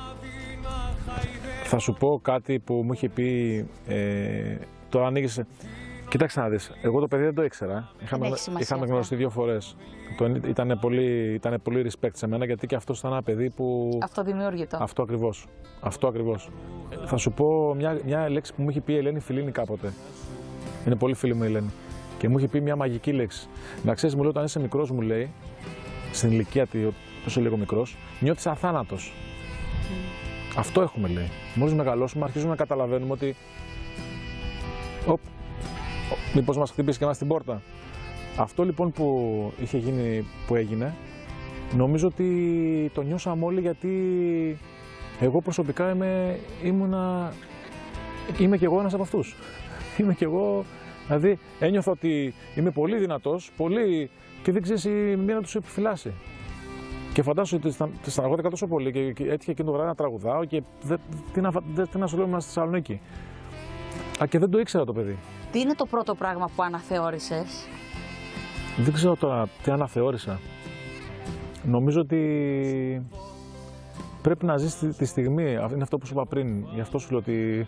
θα σου πω κάτι που μου είχε πει, ε, το ανοίγεις. Κοίταξε να δεις, εγώ το παιδί δεν το ήξερα. Είχαμε, είχαμε γνωριστεί δύο φορές. Ήταν πολύ, ήτανε πολύ respect σε μένα, γιατί και αυτός ήταν ένα παιδί που... Αυτοδημιούργητο. Αυτό ακριβώς. Αυτό ακριβώς. Θα σου πω μια, μια λέξη που μου είχε πει η Ελένη Φιλίνη κάποτε. Είναι πολύ φίλη μου η Ελένη. Και μου είχε πει μια μαγική λέξη. Να ξέρεις, μου λέει, όταν είσαι μικρός, μου λέει, στην ηλικία του, τόσο λίγο μικρός, νιώθεις αθάνατος. Mm. Αυτό έχουμε, λέει. Μόλις μεγαλώσουμε, αρχίζουμε να καταλαβαίνουμε ότι... Οπ, μήπως μας χτυπήσει και μας την πόρτα. Αυτό λοιπόν που είχε γίνει, που έγινε, νομίζω ότι το νιώσαμε όλοι, γιατί εγώ προσωπικά είμαι, ήμουνα, είμαι κι εγώ ένας από αυτούς. Είμαι κι εγώ, δηλαδή ένιωθα ότι είμαι πολύ δυνατός, πολύ, και δεν ξέρεις η μία να τους επιφυλάσει. Και φαντάσου ότι στεναχώρηθηκα τόσο πολύ και, και έτυχε εκείνο το βράδυ να τραγουδάω και δεν, τι, να, δεν, τι να σου λέω, ήμουν στη Θεσσαλονίκη. Α, και δεν το ήξερα το παιδί. Τι είναι το πρώτο πράγμα που αναθεώρησες? Δεν ξέρω τώρα τι αναθεώρησα. Νομίζω ότι πρέπει να ζεις τη, τη στιγμή. Είναι αυτό που σου είπα πριν. Γι' αυτό σου λέω ότι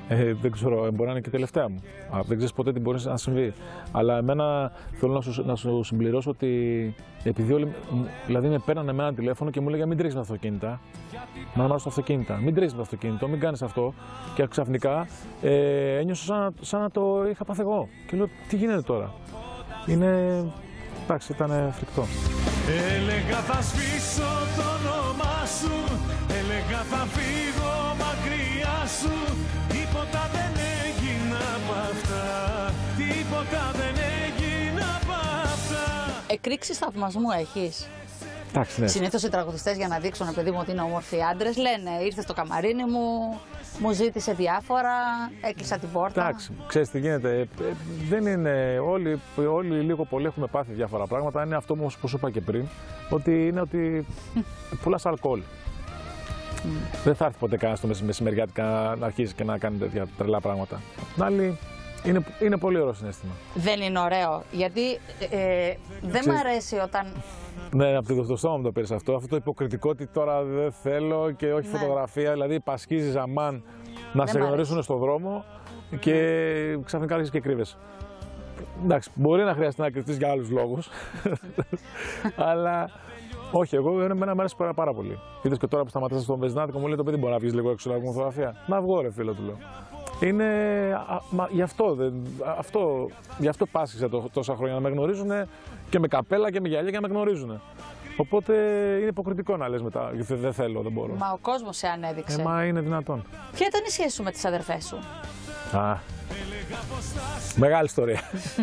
Ε, δεν ξέρω, μπορεί να είναι και τελευταία μου. Α, δεν ξέρεις ποτέ τι μπορεί να συμβεί. Αλλά εμένα θέλω να σου, να σου συμπληρώσω ότι επειδή όλοι δηλαδή με παίρνανε με ένα τηλέφωνο και μου λέγανε μην τρέχεις με τα αυτοκίνητα. Να αναμάζω τα αυτοκίνητα. Μην τρέχεις με το αυτοκίνητο, μην κάνεις αυτό. Και ξαφνικά ε, ένιωσα σαν, σαν να το είχα πάθει εγώ. Και λέω τι γίνεται τώρα. Είναι. Εντάξει, ήταν φρικτό. Έλεγα θα σβήσω το όνομά σου, έλεγα θα φύγω μακριά σου. Τίποτα δεν έγινα απ' αυτά, τίποτα δεν έγινα απ' αυτά. Εκρήξεις θαυμασμού έχεις? Εντάξει, ναι. Συνήθως οι τραγουδιστές για να δείξουν, παιδί μου, ότι είναι όμορφοι άντρες, λένε ήρθε στο καμαρίνι μου, μου ζήτησε διάφορα, έκλεισα την πόρτα. Εντάξει, ξέρεις τι γίνεται. Ε, δεν είναι. Όλοι, όλοι λίγο πολύ έχουμε πάθει διάφορα πράγματα. Είναι αυτό όμως που σου είπα και πριν, ότι είναι ότι πουλάς αλκοόλ. Mm. Δεν θα έρθει ποτέ κανένα στο μεσημεριάτικα να αρχίσει και να κάνει τέτοια τρελά πράγματα. Απ' την άλλη, είναι, είναι πολύ ωραίο συναίσθημα. Δεν είναι ωραίο, γιατί ε, δεν μ' αρέσει όταν. Ναι, από το στόμα μου το πήρες αυτό. Αυτό το υποκριτικό ότι τώρα δεν θέλω και όχι ναι. φωτογραφία. Δηλαδή, πασχίζεις αμάν να δεν σε γνωρίσουν στον δρόμο και ξαφνικά άρχισες και κρύβεσαι. Εντάξει, μπορεί να χρειαστεί να κρυφτείς για άλλους λόγους. Αλλά όχι, εγώ εμένα μου αρέσει πάρα, πάρα πολύ. Είδες και τώρα που σταματήσατε στον Βεζινάτικο μου λέει το παιδί μπορεί να βγεις λίγο έξω να βγούμε φωτογραφία. Να βγω, ρε φίλο του λέω. Είναι. Α, μα, γι' αυτό, δεν, αυτό, γι' αυτό πάσχισα το, τόσα χρόνια να με γνωρίζουν και με καπέλα και με γυαλιά και να με γνωρίζουν. Οπότε είναι υποκριτικό να λες μετά, γιατί δεν θέλω, δεν μπορώ. Μα ο κόσμος σε ανέδειξε. Ε, μα είναι δυνατόν. Ποια ήταν η σχέση σου με τις αδερφές σου? Α, μεγάλη ιστορία.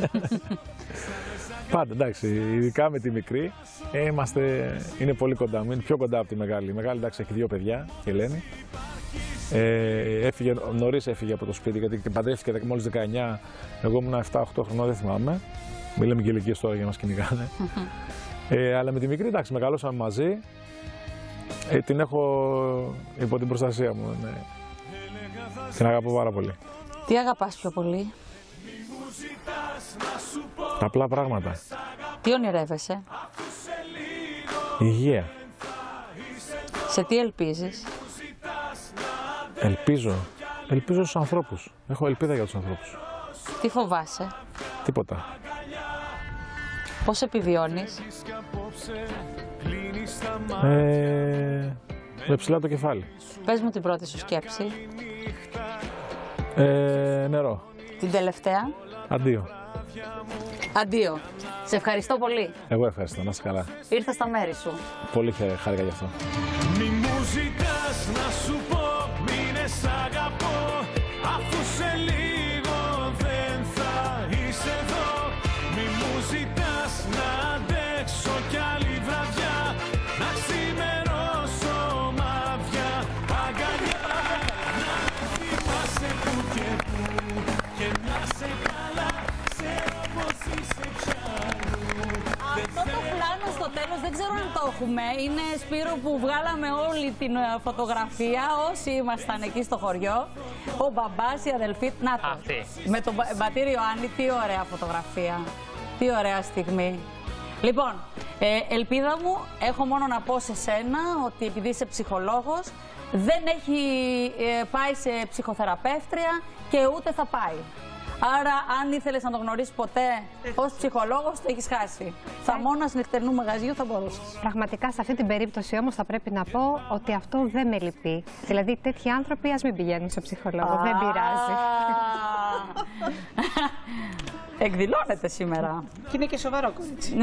Πάντα, εντάξει, ειδικά με τη μικρή, ε, είμαστε, είναι πολύ κοντά μου, είναι πιο κοντά από τη μεγάλη. Η μεγάλη, εντάξει, έχει δύο παιδιά, η Ελένη. Ε, έφυγε, νωρίς έφυγε από το σπίτι γιατί παντρεύτηκε μόλις δεκαεννιά, εγώ ήμουν επτά οκτώ χρονών, δεν θυμάμαι. Μιλάμε και ηλικίες τώρα για να μας κυνηγάνε. ε, αλλά με τη μικρή, εντάξει, μεγαλώσαμε μαζί. Ε, την έχω υπό την προστασία μου. Ναι. Την αγαπώ πάρα πολύ. Τι αγαπάς πιο πολύ? Τα απλά πράγματα. Τι ονειρεύεσαι? Υγεία. Σε τι ελπίζεις? Ελπίζω. Ελπίζω στους ανθρώπους. Έχω ελπίδα για τους ανθρώπους. Τι φοβάσαι? Τίποτα. Πώς επιβιώνεις? Ε, με ψηλά το κεφάλι. Πες μου την πρώτη σου σκέψη. Ε, νερό. Την τελευταία? Αντίο. Αντίο. Σε ευχαριστώ πολύ. Εγώ ευχαριστώ. Να είσαι καλά. Ήρθα στα μέρη σου. Πολύ χάρηκα γι' αυτό. Μη μου ζητάς να σου πω, μείνε σ' αγαπώ, αφού σε λίγο δεν θα είσαι εδώ. Μη μου ζητάς να αντέξω κι άλλη βραδιά, να ξημερώσω μάτια, αγκαλιά, να θυμάσαι που και που και να σε καλά, ξέρω πως είσαι κι αλλού. Αυτό το πλάνο στο τέλος δεν ξέρω αν το έχουμε. Είναι, Σπύρο, που βγάλαμε όλη την φωτογραφία όσοι ήμασταν εκεί στο χωριό. Ο μπαμπάς, η αδελφή, να το. Αυτή. Με τον πατήρ Ιωάννη, τι ωραία φωτογραφία. Τι ωραία στιγμή. Λοιπόν, ε, ελπίδα μου, έχω μόνο να πω σε σένα ότι επειδή είσαι ψυχολόγος, δεν έχει ε, πάει σε ψυχοθεραπεύτρια και ούτε θα πάει. Άρα, αν ήθελες να το γνωρίσεις ποτέ ως ψυχολόγος, το έχεις χάσει. Θα μόνας νυχτερινού μαγαζιού θα μπορούσες. Πραγματικά, σε αυτή την περίπτωση όμως θα πρέπει να πω ότι αυτό δεν με λυπεί. Δηλαδή, τέτοιοι άνθρωποι ας μην πηγαίνουν σε ψυχολόγο. Δεν πειράζει. Εκδηλώνεται σήμερα. Και είναι και σοβαρό κορίτσι.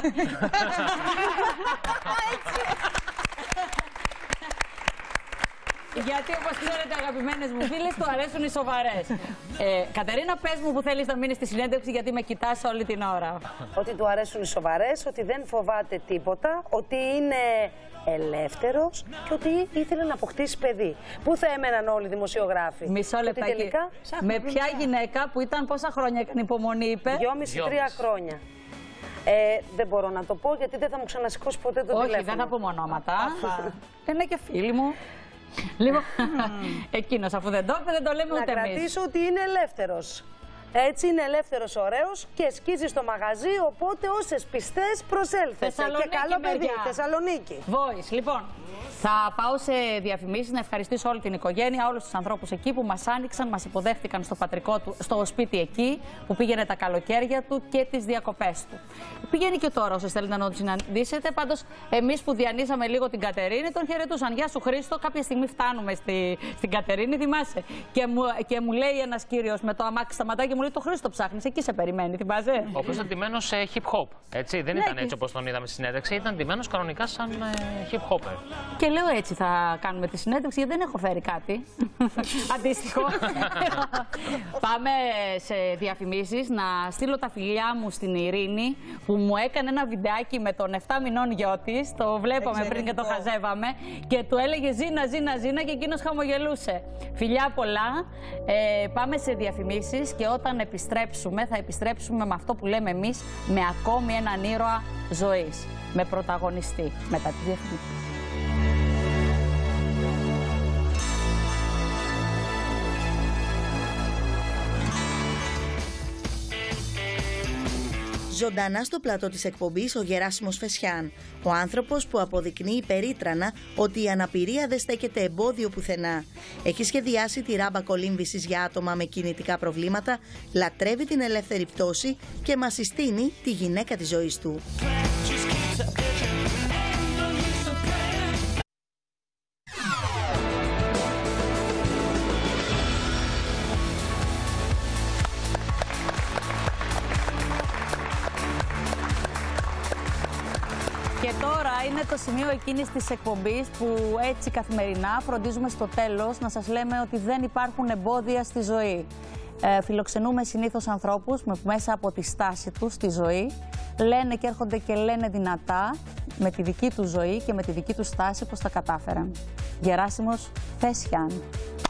Γιατί, όπως ξέρετε, αγαπημένες μου φίλες, του αρέσουν οι σοβαρές. Ε, Κατερίνα, πες μου που θέλεις να μείνεις στη συνέντευξη, γιατί με κοιτάς όλη την ώρα. Ότι του αρέσουν οι σοβαρές, ότι δεν φοβάται τίποτα, ότι είναι ελεύθερος και ότι ήθελε να αποκτήσει παιδί. Πού θα έμεναν όλοι οι δημοσιογράφοι? Μισό λεπτάκι. Τελικά, με ποια γυναίκα που ήταν πόσα χρόνια έκανε υπομονή, είπε? Δυόμιση, τρία χρόνια. Ε, δεν μπορώ να το πω γιατί δεν θα μου ξανασηκώσει ποτέ το Όχι, τηλέφωνο. Όχι, δεν θα πω ονόματα. Είναι και φίλοι μου. Λοιπόν, εκείνος αφού δεν το είπε, δεν το λέμε να ούτε εμείς. Να κρατήσω ότι είναι ελεύθερος. Έτσι είναι ελεύθερος, ωραίος και σκίζει στο μαγαζί. Οπότε όσες πιστές προσέλθετε. Και καλό παιδί, Θεσσαλονίκη. Voice, λοιπόν. Θα πάω σε διαφημίσεις να ευχαριστήσω όλη την οικογένεια, όλους τους ανθρώπους εκεί που μας άνοιξαν, μας υποδέχτηκαν στο πατρικό του, στο σπίτι εκεί, που πήγαινε τα καλοκαίρια του και τις διακοπές του. Πηγαίνει και τώρα όσοι θέλετε να τον συναντήσετε. Πάντως, εμείς που διανύσαμε λίγο την Κατερίνη, τον χαιρετούσαν. Γεια σου Χρήστο, κάποια στιγμή φτάνουμε στη, στην Κατερίνη, θυμάσαι. Και μου, και μου λέει ένας κύριος με το αμάξι σταματάει και μου λέει: το Χρήστο ψάχνεις, εκεί σε περιμένει, θυμάσαι. Ο οποίος ήταν ντυμένος σε hip hop. Έτσι, δεν ναι, ήταν και... έτσι όπως τον είδαμε στη συνέντευξη, ήταν ντυμένος κανονικά σαν ε, hip hopper. Και λέω έτσι θα κάνουμε τη συνέντευξη, γιατί δεν έχω φέρει κάτι αντίστοιχο. Πάμε σε διαφημίσεις. Να στείλω τα φιλιά μου στην Ειρήνη, που μου έκανε ένα βιντεάκι με τον επτά μηνών γιο της. Το βλέπαμε πριν και το χαζεύαμε. Και του έλεγε Ζήνα, Ζήνα, Ζήνα, και εκείνος χαμογελούσε. Φιλιά πολλά. Ε, πάμε σε διαφημίσεις και όταν επιστρέψουμε, θα επιστρέψουμε με αυτό που λέμε εμείς, με ακόμη έναν ήρωα ζωής. Με πρωταγωνιστή μετά τη διαφημίσεις. Ζωντανά στο πλατό της εκπομπής ο Γεράσιμος Φεσιάν, ο άνθρωπος που αποδεικνύει περίτρανα ότι η αναπηρία δεν στέκεται εμπόδιο πουθενά. Έχει σχεδιάσει τη ράμπα κολύμβησης για άτομα με κινητικά προβλήματα, λατρεύει την ελεύθερη πτώση και μας συστήνει τη γυναίκα της ζωής του. Και τώρα είναι το σημείο εκείνης της εκπομπής που έτσι καθημερινά φροντίζουμε στο τέλος να σας λέμε ότι δεν υπάρχουν εμπόδια στη ζωή. Ε, φιλοξενούμε συνήθως ανθρώπους που μέσα από τη στάση τους στη ζωή λένε και έρχονται και λένε δυνατά με τη δική του ζωή και με τη δική του στάση πως τα κατάφεραν. Γεράσιμος Φεσιάν.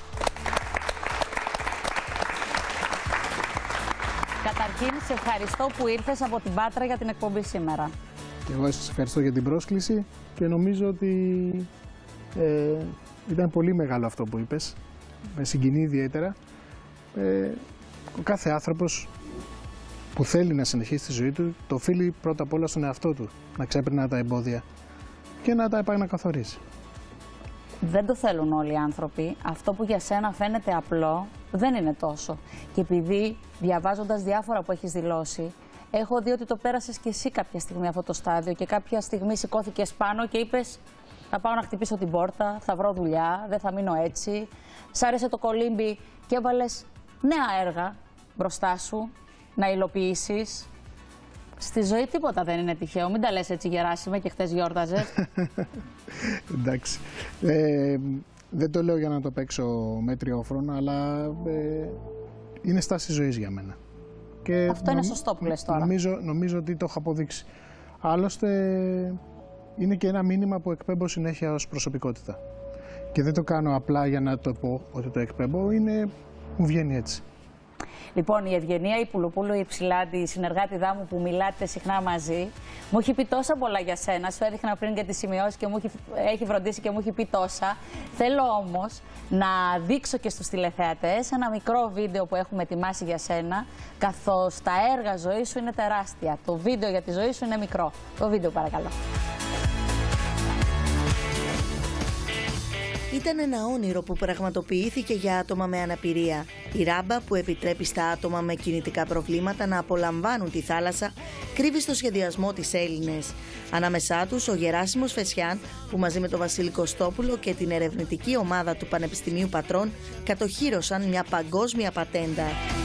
Καταρχήν, σε ευχαριστώ που ήρθες από την Πάτρα για την εκπομπή σήμερα. Και εγώ σας ευχαριστώ για την πρόσκληση και νομίζω ότι ε, ήταν πολύ μεγάλο αυτό που είπες. Με συγκινεί ιδιαίτερα. Ε, ο κάθε άνθρωπος που θέλει να συνεχίσει τη ζωή του το οφείλει πρώτα απ' όλα στον εαυτό του. Να ξέπαιρνα τα εμπόδια και να τα επανακαθορίσει. Δεν το θέλουν όλοι οι άνθρωποι. Αυτό που για σένα φαίνεται απλό δεν είναι τόσο. Και επειδή διαβάζοντας διάφορα που έχεις δηλώσει, έχω δει ότι το πέρασες και εσύ κάποια στιγμή αυτό το στάδιο και κάποια στιγμή σηκώθηκες πάνω και είπες θα πάω να χτυπήσω την πόρτα, θα βρω δουλειά, δεν θα μείνω έτσι. Σ' άρεσε το κολύμπι και έβαλες νέα έργα μπροστά σου να υλοποιήσεις. Στη ζωή τίποτα δεν είναι τυχαίο. Μην τα λες έτσι Γεράσιμε και χθες γιόρταζες. Εντάξει. Ε, δεν το λέω για να το παίξω μέτριόφρονα, αλλά ε, είναι στάση ζωής για μένα. Και αυτό είναι σωστό που λες τώρα. Νομίζω, νομίζω ότι το έχω αποδείξει. Άλλωστε, είναι και ένα μήνυμα που εκπέμπω συνέχεια ως προσωπικότητα. Και δεν το κάνω απλά για να το πω ότι το εκπέμπω, είναι, μου βγαίνει έτσι. Λοιπόν, η Ευγενία η Πουλοπούλου, η Υψηλάντη, η συνεργάτηδά μου που μιλάτε συχνά μαζί, μου έχει πει τόσα πολλά για σένα. Σου έδειχνα πριν και τις σημειώσεις και μου έχει, έχει φροντίσει και μου έχει πει τόσα. Θέλω όμως να δείξω και στους τηλεθεατές ένα μικρό βίντεο που έχουμε ετοιμάσει για σένα, καθώς τα έργα ζωής σου είναι τεράστια. Το βίντεο για τη ζωή σου είναι μικρό. Το βίντεο παρακαλώ. Ήταν ένα όνειρο που πραγματοποιήθηκε για άτομα με αναπηρία. Η ράμπα που επιτρέπει στα άτομα με κινητικά προβλήματα να απολαμβάνουν τη θάλασσα κρύβει στο σχεδιασμό της Έλληνες. Ανάμεσά τους ο Γεράσιμος Φεσιάν που μαζί με τον Βασίλη Κωστόπουλο και την ερευνητική ομάδα του Πανεπιστημίου Πατρών κατοχύρωσαν μια παγκόσμια πατέντα.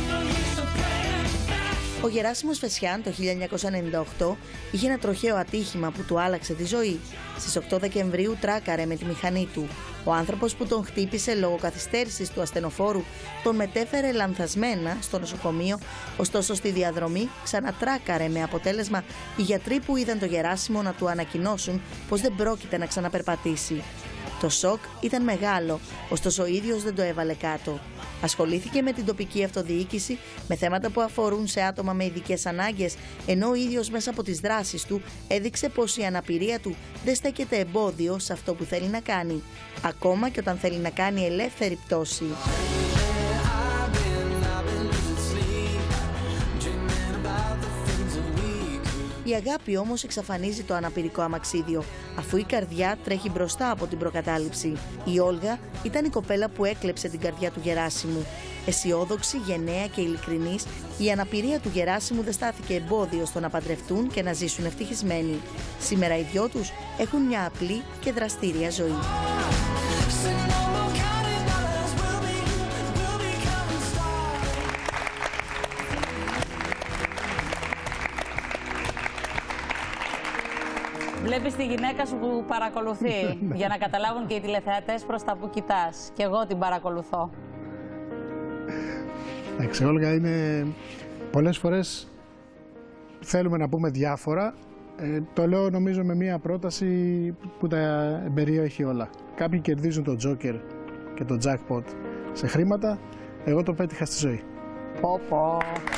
Ο Γεράσιμος Φεσιάν το χίλια εννιακόσια ενενήντα οκτώ είχε ένα τροχαίο ατύχημα που του άλλαξε τη ζωή. Στις οκτώ Δεκεμβρίου τράκαρε με τη μηχανή του. Ο άνθρωπος που τον χτύπησε λόγω καθυστέρησης του ασθενοφόρου τον μετέφερε λανθασμένα στο νοσοκομείο, ωστόσο στη διαδρομή ξανατράκαρε με αποτέλεσμα οι γιατροί που είδαν το Γεράσιμο να του ανακοινώσουν πως δεν πρόκειται να ξαναπερπατήσει. Το σοκ ήταν μεγάλο, ωστόσο ο ίδιος δεν το έβαλε κάτω. Ασχολήθηκε με την τοπική αυτοδιοίκηση, με θέματα που αφορούν σε άτομα με ειδικές ανάγκες, ενώ ο ίδιος μέσα από τις δράσεις του έδειξε πως η αναπηρία του δεν στέκεται εμπόδιο σε αυτό που θέλει να κάνει, ακόμα και όταν θέλει να κάνει ελεύθερη πτώση. Η αγάπη όμως εξαφανίζει το αναπηρικό αμαξίδιο, αφού η καρδιά τρέχει μπροστά από την προκατάληψη. Η Όλγα ήταν η κοπέλα που έκλεψε την καρδιά του Γεράσιμου. Αισιόδοξη, γενναία και ειλικρινής, η αναπηρία του Γεράσιμου δεν στάθηκε εμπόδιο στο να παντρευτούν και να ζήσουν ευτυχισμένοι. Σήμερα οι δυο τους έχουν μια απλή και δραστήρια ζωή. Βλέπεις τη γυναίκα σου που παρακολουθεί, για να καταλάβουν και οι τηλεθεατές προς τα που κοιτάς. Και εγώ την παρακολουθώ. Εντάξει, Όλγα, είναι πολλές φορές θέλουμε να πούμε διάφορα. Ε, το λέω νομίζω με μία πρόταση που τα εμπεριέχει όλα. Κάποιοι κερδίζουν το τζόκερ και το jackpot σε χρήματα. Εγώ το πέτυχα στη ζωή. Πω πω.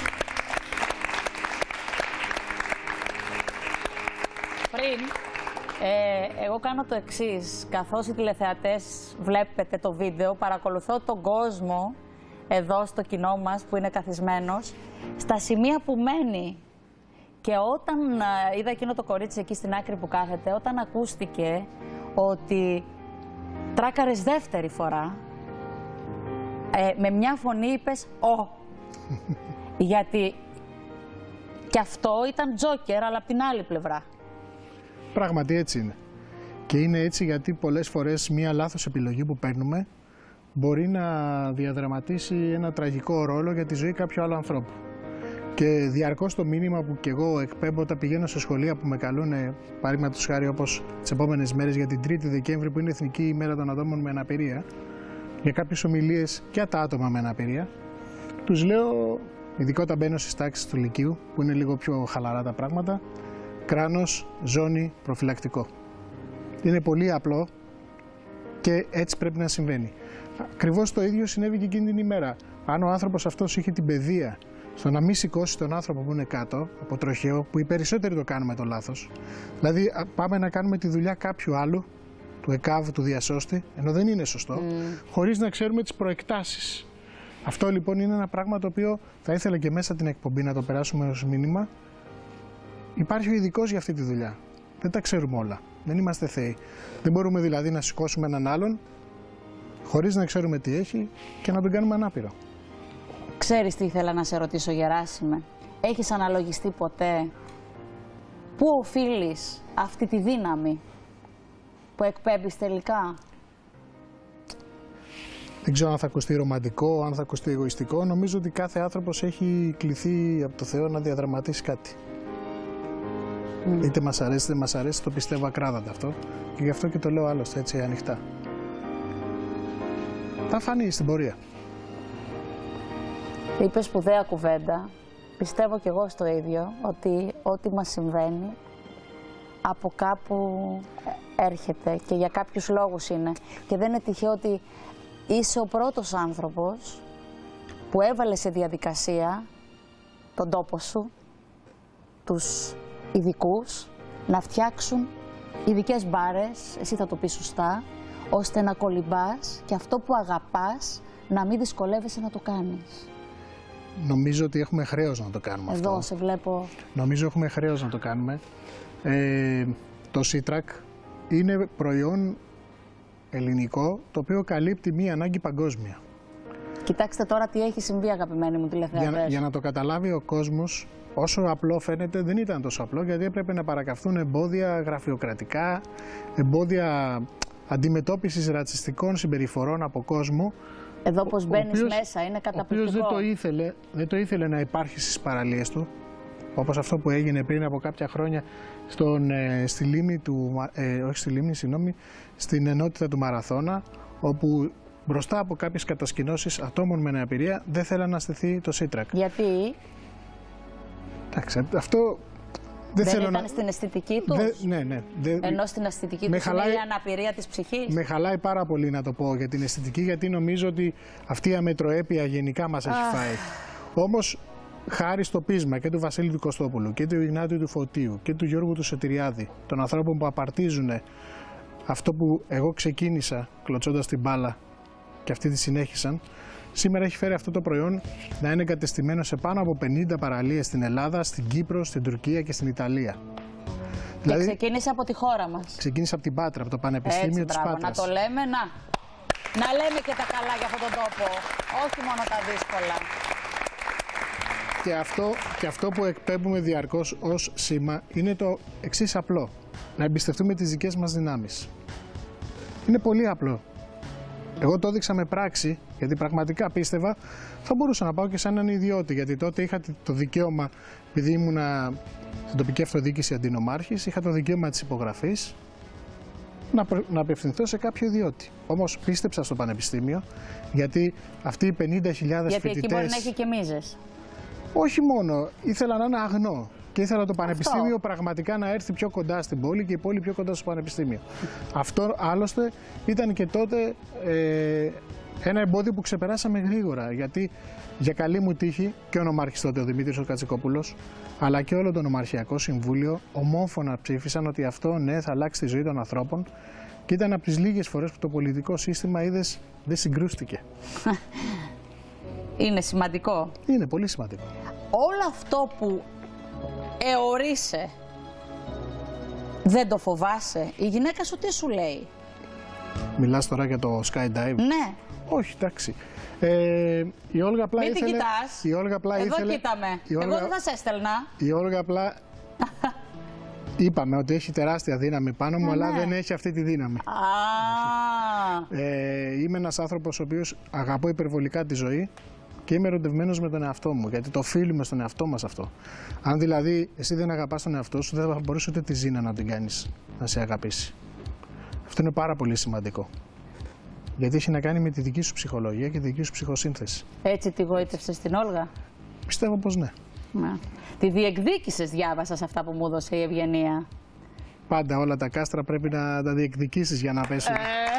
Πριν, ε, εγώ κάνω το εξής. Καθώς οι τηλεθεατές βλέπετε το βίντεο, παρακολουθώ τον κόσμο εδώ στο κοινό μας που είναι καθισμένος, στα σημεία που μένει. Και όταν ε, είδα εκείνο το κορίτσι εκεί στην άκρη που κάθεται, όταν ακούστηκε ότι τράκαρες δεύτερη φορά, ε, με μια φωνή είπες «Ω». Γιατί και αυτό ήταν τζόκερ, αλλά από την άλλη πλευρά. Πράγματι έτσι είναι. Και είναι έτσι γιατί πολλές φορές μία λάθος επιλογή που παίρνουμε μπορεί να διαδραματίσει ένα τραγικό ρόλο για τη ζωή κάποιου άλλου ανθρώπου. Και διαρκώς το μήνυμα που και εγώ εκπέμπω όταν πηγαίνω σε σχολεία που με καλούν, παραδείγματος χάρη όπως τις επόμενες μέρες για την τρίτη Δεκέμβρη που είναι Εθνική ημέρα των ατόμων με αναπηρία, για κάποιες ομιλίες για τα άτομα με αναπηρία, τους λέω, ειδικά όταν μπαίνω στις τάξεις του Λυκείου, που είναι λίγο πιο χαλαρά τα πράγματα, κράνος, ζώνη, προφυλακτικό. Είναι πολύ απλό και έτσι πρέπει να συμβαίνει. Ακριβώς το ίδιο συνέβη και εκείνη την ημέρα. Αν ο άνθρωπος αυτός είχε την παιδεία στο να μην σηκώσει τον άνθρωπο που είναι κάτω από τροχαίο, που οι περισσότεροι το κάνουμε το λάθος, δηλαδή πάμε να κάνουμε τη δουλειά κάποιου άλλου, του ΕΚΑΒ, του διασώστη, ενώ δεν είναι σωστό, mm. χωρίς να ξέρουμε τις προεκτάσεις. Αυτό λοιπόν είναι ένα πράγμα το οποίο θα ήθελα και μέσα την εκπομπή να το περάσουμε ως μήνυμα. Υπάρχει ο ειδικός για αυτή τη δουλειά. Δεν τα ξέρουμε όλα. Δεν είμαστε θεοί. Δεν μπορούμε δηλαδή να σηκώσουμε έναν άλλον χωρίς να ξέρουμε τι έχει και να τον κάνουμε ανάπηρο. Ξέρεις τι ήθελα να σε ρωτήσω, Γεράσιμε. Έχεις αναλογιστεί ποτέ πού οφείλεις αυτή τη δύναμη που εκπέμπεις τελικά? Δεν ξέρω αν θα ακουστεί ρομαντικό, αν θα ακουστεί εγωιστικό. Νομίζω ότι κάθε άνθρωπος έχει κληθεί από το Θεό να διαδραματίσει κάτι. Mm. Είτε μας αρέσει είτε δεν μας αρέσει, το πιστεύω ακράδαντα αυτό. Και γι' αυτό και το λέω άλλωστε έτσι ανοιχτά. Θα φανεί στην πορεία. Είπες σπουδαία κουβέντα. Πιστεύω κι εγώ στο ίδιο, ότι ό,τι μας συμβαίνει από κάπου έρχεται και για κάποιους λόγους είναι. Και δεν είναι τυχαίο ότι είσαι ο πρώτος άνθρωπος που έβαλε σε διαδικασία τον τόπο σου, τους ειδικούς, να φτιάξουν ειδικές μπάρες, εσύ θα το πεις σωστά, ώστε να κολυμπάς και αυτό που αγαπάς να μην δυσκολεύεσαι να το κάνεις. Νομίζω ότι έχουμε χρέος να το κάνουμε Εδώ, αυτό. Εδώ σε βλέπω. Νομίζω έχουμε χρέος να το κάνουμε. Ε, το Σίτρακ είναι προϊόν ελληνικό, το οποίο καλύπτει μία ανάγκη παγκόσμια. Κοιτάξτε τώρα τι έχει συμβεί, αγαπημένοι μου τηλεθεατές. Για, για να το καταλάβει ο κόσμος, όσο απλό φαίνεται, δεν ήταν τόσο απλό, γιατί έπρεπε να παρακαφθούν εμπόδια γραφειοκρατικά, εμπόδια αντιμετώπισης ρατσιστικών συμπεριφορών από κόσμο. Εδώ πως μπαίνεις μέσα, είναι καταπληκτικό. Ο οποίος δεν το ήθελε, δεν το ήθελε να υπάρχει στις παραλίες του, όπως αυτό που έγινε πριν από κάποια χρόνια στον, ε, στη λίμνη του, ε, όχι στη λίμνη, συγγνώμη, στην ενότητα του Μαραθώνα, όπου μπροστά από κάποιες κατασκηνώσεις ατόμων με αναπηρία δεν θέλανε να στηθεί το Σίτρακ. Γιατί? Εντάξει, αυτό δεν, δεν θέλω ήταν να... στην αισθητική τους. Δε, ναι, ναι. Δε... Ενώ στην αισθητική τους χαλάει... είναι η αναπηρία της ψυχής. Με χαλάει πάρα πολύ να το πω για την αισθητική, γιατί νομίζω ότι αυτή η αμετροέπεια γενικά μας έχει Αχ. φάει. Όμως, χάρη στο πείσμα και του Βασίλη του Κωστόπουλου και του Ιγνάτιου του Φωτίου και του Γιώργου του Σωτηριάδη, των ανθρώπων που απαρτίζουν αυτό που εγώ ξεκίνησα κλωτσώντας την μπάλα και αυτοί τη συνέχισαν, σήμερα έχει φέρει αυτό το προϊόν να είναι εγκατεστημένο σε πάνω από πενήντα παραλίες στην Ελλάδα, στην Κύπρο, στην Τουρκία και στην Ιταλία. Και Δηλαδή, ξεκίνησε από τη χώρα μας. ξεκίνησε από την Πάτρα, από το Πανεπιστήμιο Έτσι, της μπράβο, Πάτρας. να το λέμε, να. Να λέμε και τα καλά για αυτόν τον τόπο, όχι μόνο τα δύσκολα. Και αυτό, και αυτό που εκπέμπουμε διαρκώς ως σήμα είναι το εξής απλό. Να εμπιστευτούμε τις δικές μας δυνάμεις. Είναι πολύ απλό. Εγώ το έδειξα με πράξη, γιατί πραγματικά πίστευα θα μπορούσα να πάω και σαν έναν ιδιώτη, γιατί τότε είχα το δικαίωμα, επειδή ήμουνα στην τοπική αυτοδιοίκηση αντινομάρχης, είχα το δικαίωμα της υπογραφής να, προ... να απευθυνθώ σε κάποιο ιδιώτη. Όμως πίστεψα στο πανεπιστήμιο, γιατί αυτοί οι πενήντα χιλιάδες Γιατί φοιτητές... εκεί μπορεί να έχει και μίζες. Όχι μόνο, ήθελα να είναι αγνό. Και ήθελα το πανεπιστήμιο Αυτό. πραγματικά να έρθει πιο κοντά στην πόλη και η πόλη πιο κοντά στο πανεπιστήμιο. Αυτό άλλωστε ήταν και τότε ε, ένα εμπόδιο που ξεπεράσαμε γρήγορα. Γιατί για καλή μου τύχη και ο νομάρχης τότε, ο Δημήτρης ο Κατσικόπουλος, αλλά και όλο το νομαρχιακό συμβούλιο ομόφωνα ψήφισαν ότι αυτό ναι θα αλλάξει τη ζωή των ανθρώπων. Και ήταν από τις λίγες φορές που το πολιτικό σύστημα είδες δεν συγκρούστηκε. Είναι σημαντικό. Είναι πολύ σημαντικό. Όλο αυτό που εωρείσαι, δεν το φοβάσαι? Η γυναίκα σου τι σου λέει? Μιλάς τώρα για το skydive? Ναι. Όχι, εντάξει. Ε, η Όλγα απλά Μην ήθελε... την κοιτάς. Η Όλγα απλά Εδώ ήθελε... κοίταμε. Η Όλγα... Εγώ δεν θα σε έστελνα. Η Όλγα απλά... Είπαμε ότι έχει τεράστια δύναμη πάνω μου, ναι, αλλά ναι. δεν έχει αυτή τη δύναμη. Α. Ε, είμαι ένας άνθρωπος ο οποίος αγαπώ υπερβολικά τη ζωή και είμαι ερωτευμένος με τον εαυτό μου, γιατί το οφείλουμε στον εαυτό μας αυτό. Αν δηλαδή εσύ δεν αγαπάς τον εαυτό σου, δεν θα μπορείς ούτε τη ζήνα να την κάνεις να σε αγαπήσει. Αυτό είναι πάρα πολύ σημαντικό. Γιατί έχει να κάνει με τη δική σου ψυχολογία και τη δική σου ψυχοσύνθεση. Έτσι τη γοήτευσες την Όλγα? Πιστεύω πως ναι. Ναι. Τη διεκδίκησες, διάβασα σε αυτά που μου έδωσε η Ευγενία. Πάντα όλα τα κάστρα πρέπει να τα διεκδικήσεις για να πέσουν. Ε.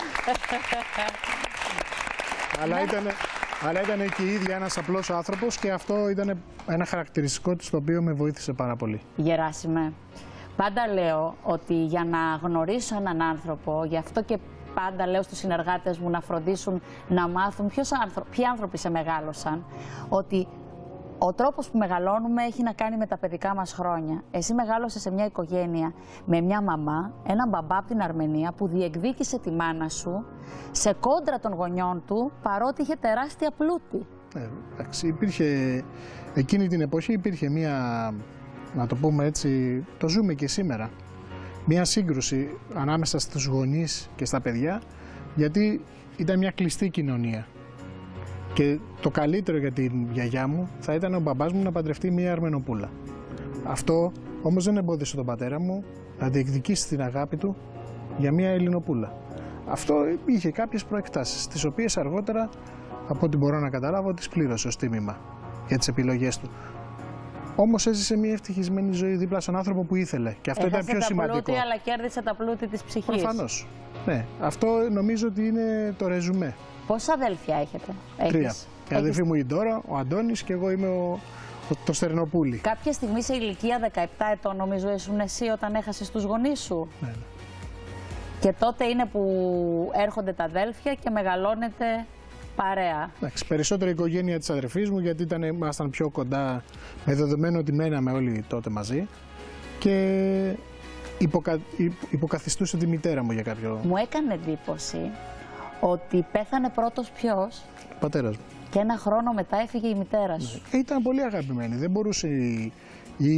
Αλλά ήταν, αλλά ήταν και η ίδια ένας απλός άνθρωπος και αυτό ήταν ένα χαρακτηριστικό της το οποίο με βοήθησε πάρα πολύ. Γεράσιμε, πάντα λέω ότι για να γνωρίσω έναν άνθρωπο, γι' αυτό και πάντα λέω στους συνεργάτες μου να φροντίσουν να μάθουν ποιος άνθρω... ποιοι άνθρωποι σε μεγάλωσαν, ότι ο τρόπος που μεγαλώνουμε έχει να κάνει με τα παιδικά μας χρόνια. Εσύ μεγάλωσες σε μια οικογένεια με μια μαμά, έναν μπαμπά από την Αρμενία που διεκδίκησε τη μάνα σου σε κόντρα των γονιών του, παρότι είχε τεράστια πλούτη. Ε, εντάξει, υπήρχε, εκείνη την εποχή υπήρχε μια, να το πούμε έτσι, το ζούμε και σήμερα, μια σύγκρουση ανάμεσα στους γονείς και στα παιδιά, γιατί ήταν μια κλειστή κοινωνία. Και το καλύτερο για την γιαγιά μου θα ήταν ο μπαμπάς μου να παντρευτεί μια Αρμενοπούλα. Αυτό όμως δεν εμπόδισε τον πατέρα μου να διεκδικήσει την αγάπη του για μια Ελληνοπούλα. Αυτό είχε κάποιες προεκτάσεις, τις οποίες αργότερα, από ό,τι μπορώ να καταλάβω, τις πλήρωσε ως τίμημα για τις επιλογές του. Όμως έζησε μια ευτυχισμένη ζωή δίπλα στον άνθρωπο που ήθελε. Και αυτό Έχασε ήταν πιο τα σημαντικό. Πλούτη, αλλά κέρδισε τα πλούτη της ψυχής. Προφανώς. Ναι, αυτό νομίζω ότι είναι το ρεζουμέ. Πόσα αδέλφια έχετε? Τρία. Έχεις. Η αδελφή μου η Ντόρα, ο Αντώνης και εγώ είμαι ο, ο, το Στερνοπούλη. Κάποια στιγμή σε ηλικία δεκαεπτά ετών νομίζω ήσουν εσύ όταν έχασες τους γονείς σου. Ναι, ναι. Και τότε είναι που έρχονται τα αδέλφια και μεγαλώνετε παρέα. Εντάξει, περισσότερο η οικογένεια της αδερφής μου, γιατί ήταν, ήμασταν πιο κοντά, με δεδομένο ότι μέναμε όλοι τότε μαζί και υποκα, υποκαθιστούσε τη μητέρα μου για κάποιο... Μου έκανε εντύπωση ότι πέθανε πρώτος ποιος? Ο πατέρας μου. Και ένα χρόνο μετά έφυγε η μητέρα σου. Ναι. Ήταν πολύ αγαπημένη. Δεν μπορούσε η, η,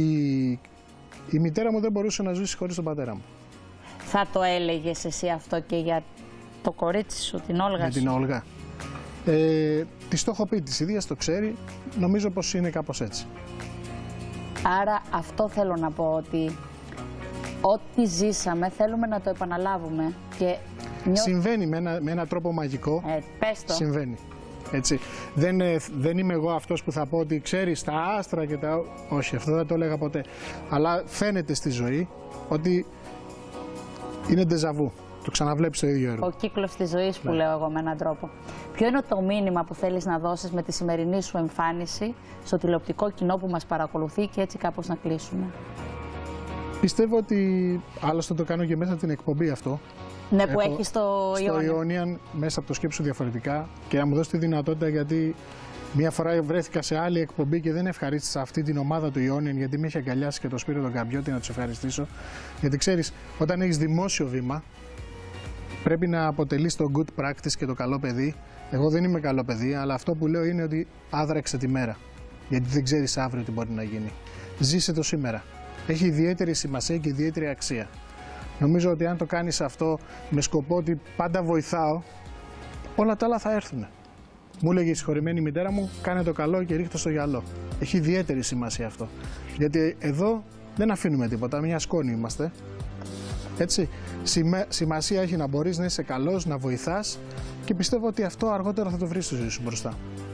η μητέρα μου δεν μπορούσε να ζήσει χωρίς τον πατέρα μου. Θα το έλεγες εσύ αυτό και για το κορίτσι σου, την Όλγα για σου? την Όλγα. Ε, της το έχω πει, της ίδιας το ξέρει, νομίζω πως είναι κάπως έτσι. Άρα αυτό θέλω να πω, ότι ό,τι ζήσαμε θέλουμε να το επαναλάβουμε. Και νιώ... Συμβαίνει με, ένα, με έναν τρόπο μαγικό. Ε, πες το. Συμβαίνει. Έτσι. Δεν, ε, δεν είμαι εγώ αυτός που θα πω ότι ξέρεις τα άστρα και τα... Όχι, αυτό δεν το έλεγα ποτέ. Αλλά φαίνεται στη ζωή ότι είναι ντεζαβού. Το ξαναβλέπεις το ίδιο έργο. Ο κύκλος της ζωής που ναι. λέω εγώ με έναν τρόπο. Ποιο είναι το μήνυμα που θέλεις να δώσεις με τη σημερινή σου εμφάνιση στο τηλεοπτικό κοινό που μας παρακολουθεί και έτσι κάπως να κλείσουμε? Πιστεύω ότι, άλλωστε το κάνω και μέσα την εκπομπή αυτό, Ναι, που έχει στο Ιόνιαν. Στο Ιόνιαν, μέσα από το σκέψου διαφορετικά και να μου δώσει τη δυνατότητα, γιατί μία φορά βρέθηκα σε άλλη εκπομπή και δεν ευχαρίστησα αυτή την ομάδα του Ιόνιαν, γιατί με είχε αγκαλιάσει και το Σπύρο τον Καμπιώτη, να του ευχαριστήσω. Γιατί ξέρεις, όταν έχεις δημόσιο βήμα, πρέπει να αποτελείς το good practice και το καλό παιδί. Εγώ δεν είμαι καλό παιδί, αλλά αυτό που λέω είναι ότι άδραξε τη μέρα. Γιατί δεν ξέρεις αύριο τι μπορεί να γίνει. Ζήσε το σήμερα. Έχει ιδιαίτερη σημασία και ιδιαίτερη αξία. Νομίζω ότι αν το κάνεις αυτό με σκοπό ότι πάντα βοηθάω, όλα τα άλλα θα έρθουν. Μου έλεγε η συγχωρημένη μητέρα μου, κάνε το καλό και ρίχτω στο γυαλό. Έχει ιδιαίτερη σημασία αυτό. Γιατί εδώ δεν αφήνουμε τίποτα, μια σκόνη είμαστε. Έτσι, σημασία έχει να μπορείς να είσαι καλός, να βοηθάς και πιστεύω ότι αυτό αργότερα θα το βρεις στη ζωή σου μπροστά.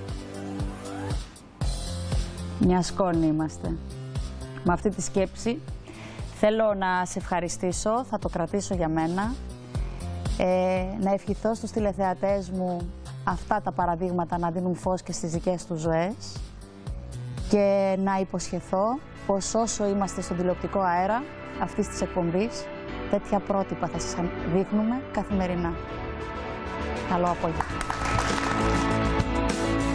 Μια σκόνη είμαστε. Με αυτή τη σκέψη θέλω να σε ευχαριστήσω, θα το κρατήσω για μένα, ε, να ευχηθώ στους τηλεθεατές μου αυτά τα παραδείγματα να δίνουν φως και στις δικές τους ζωές και να υποσχεθώ πως όσο είμαστε στον τηλεοπτικό αέρα αυτής της εκπομπής, τέτοια πρότυπα θα σας δείχνουμε καθημερινά. Καλό απόγευμα.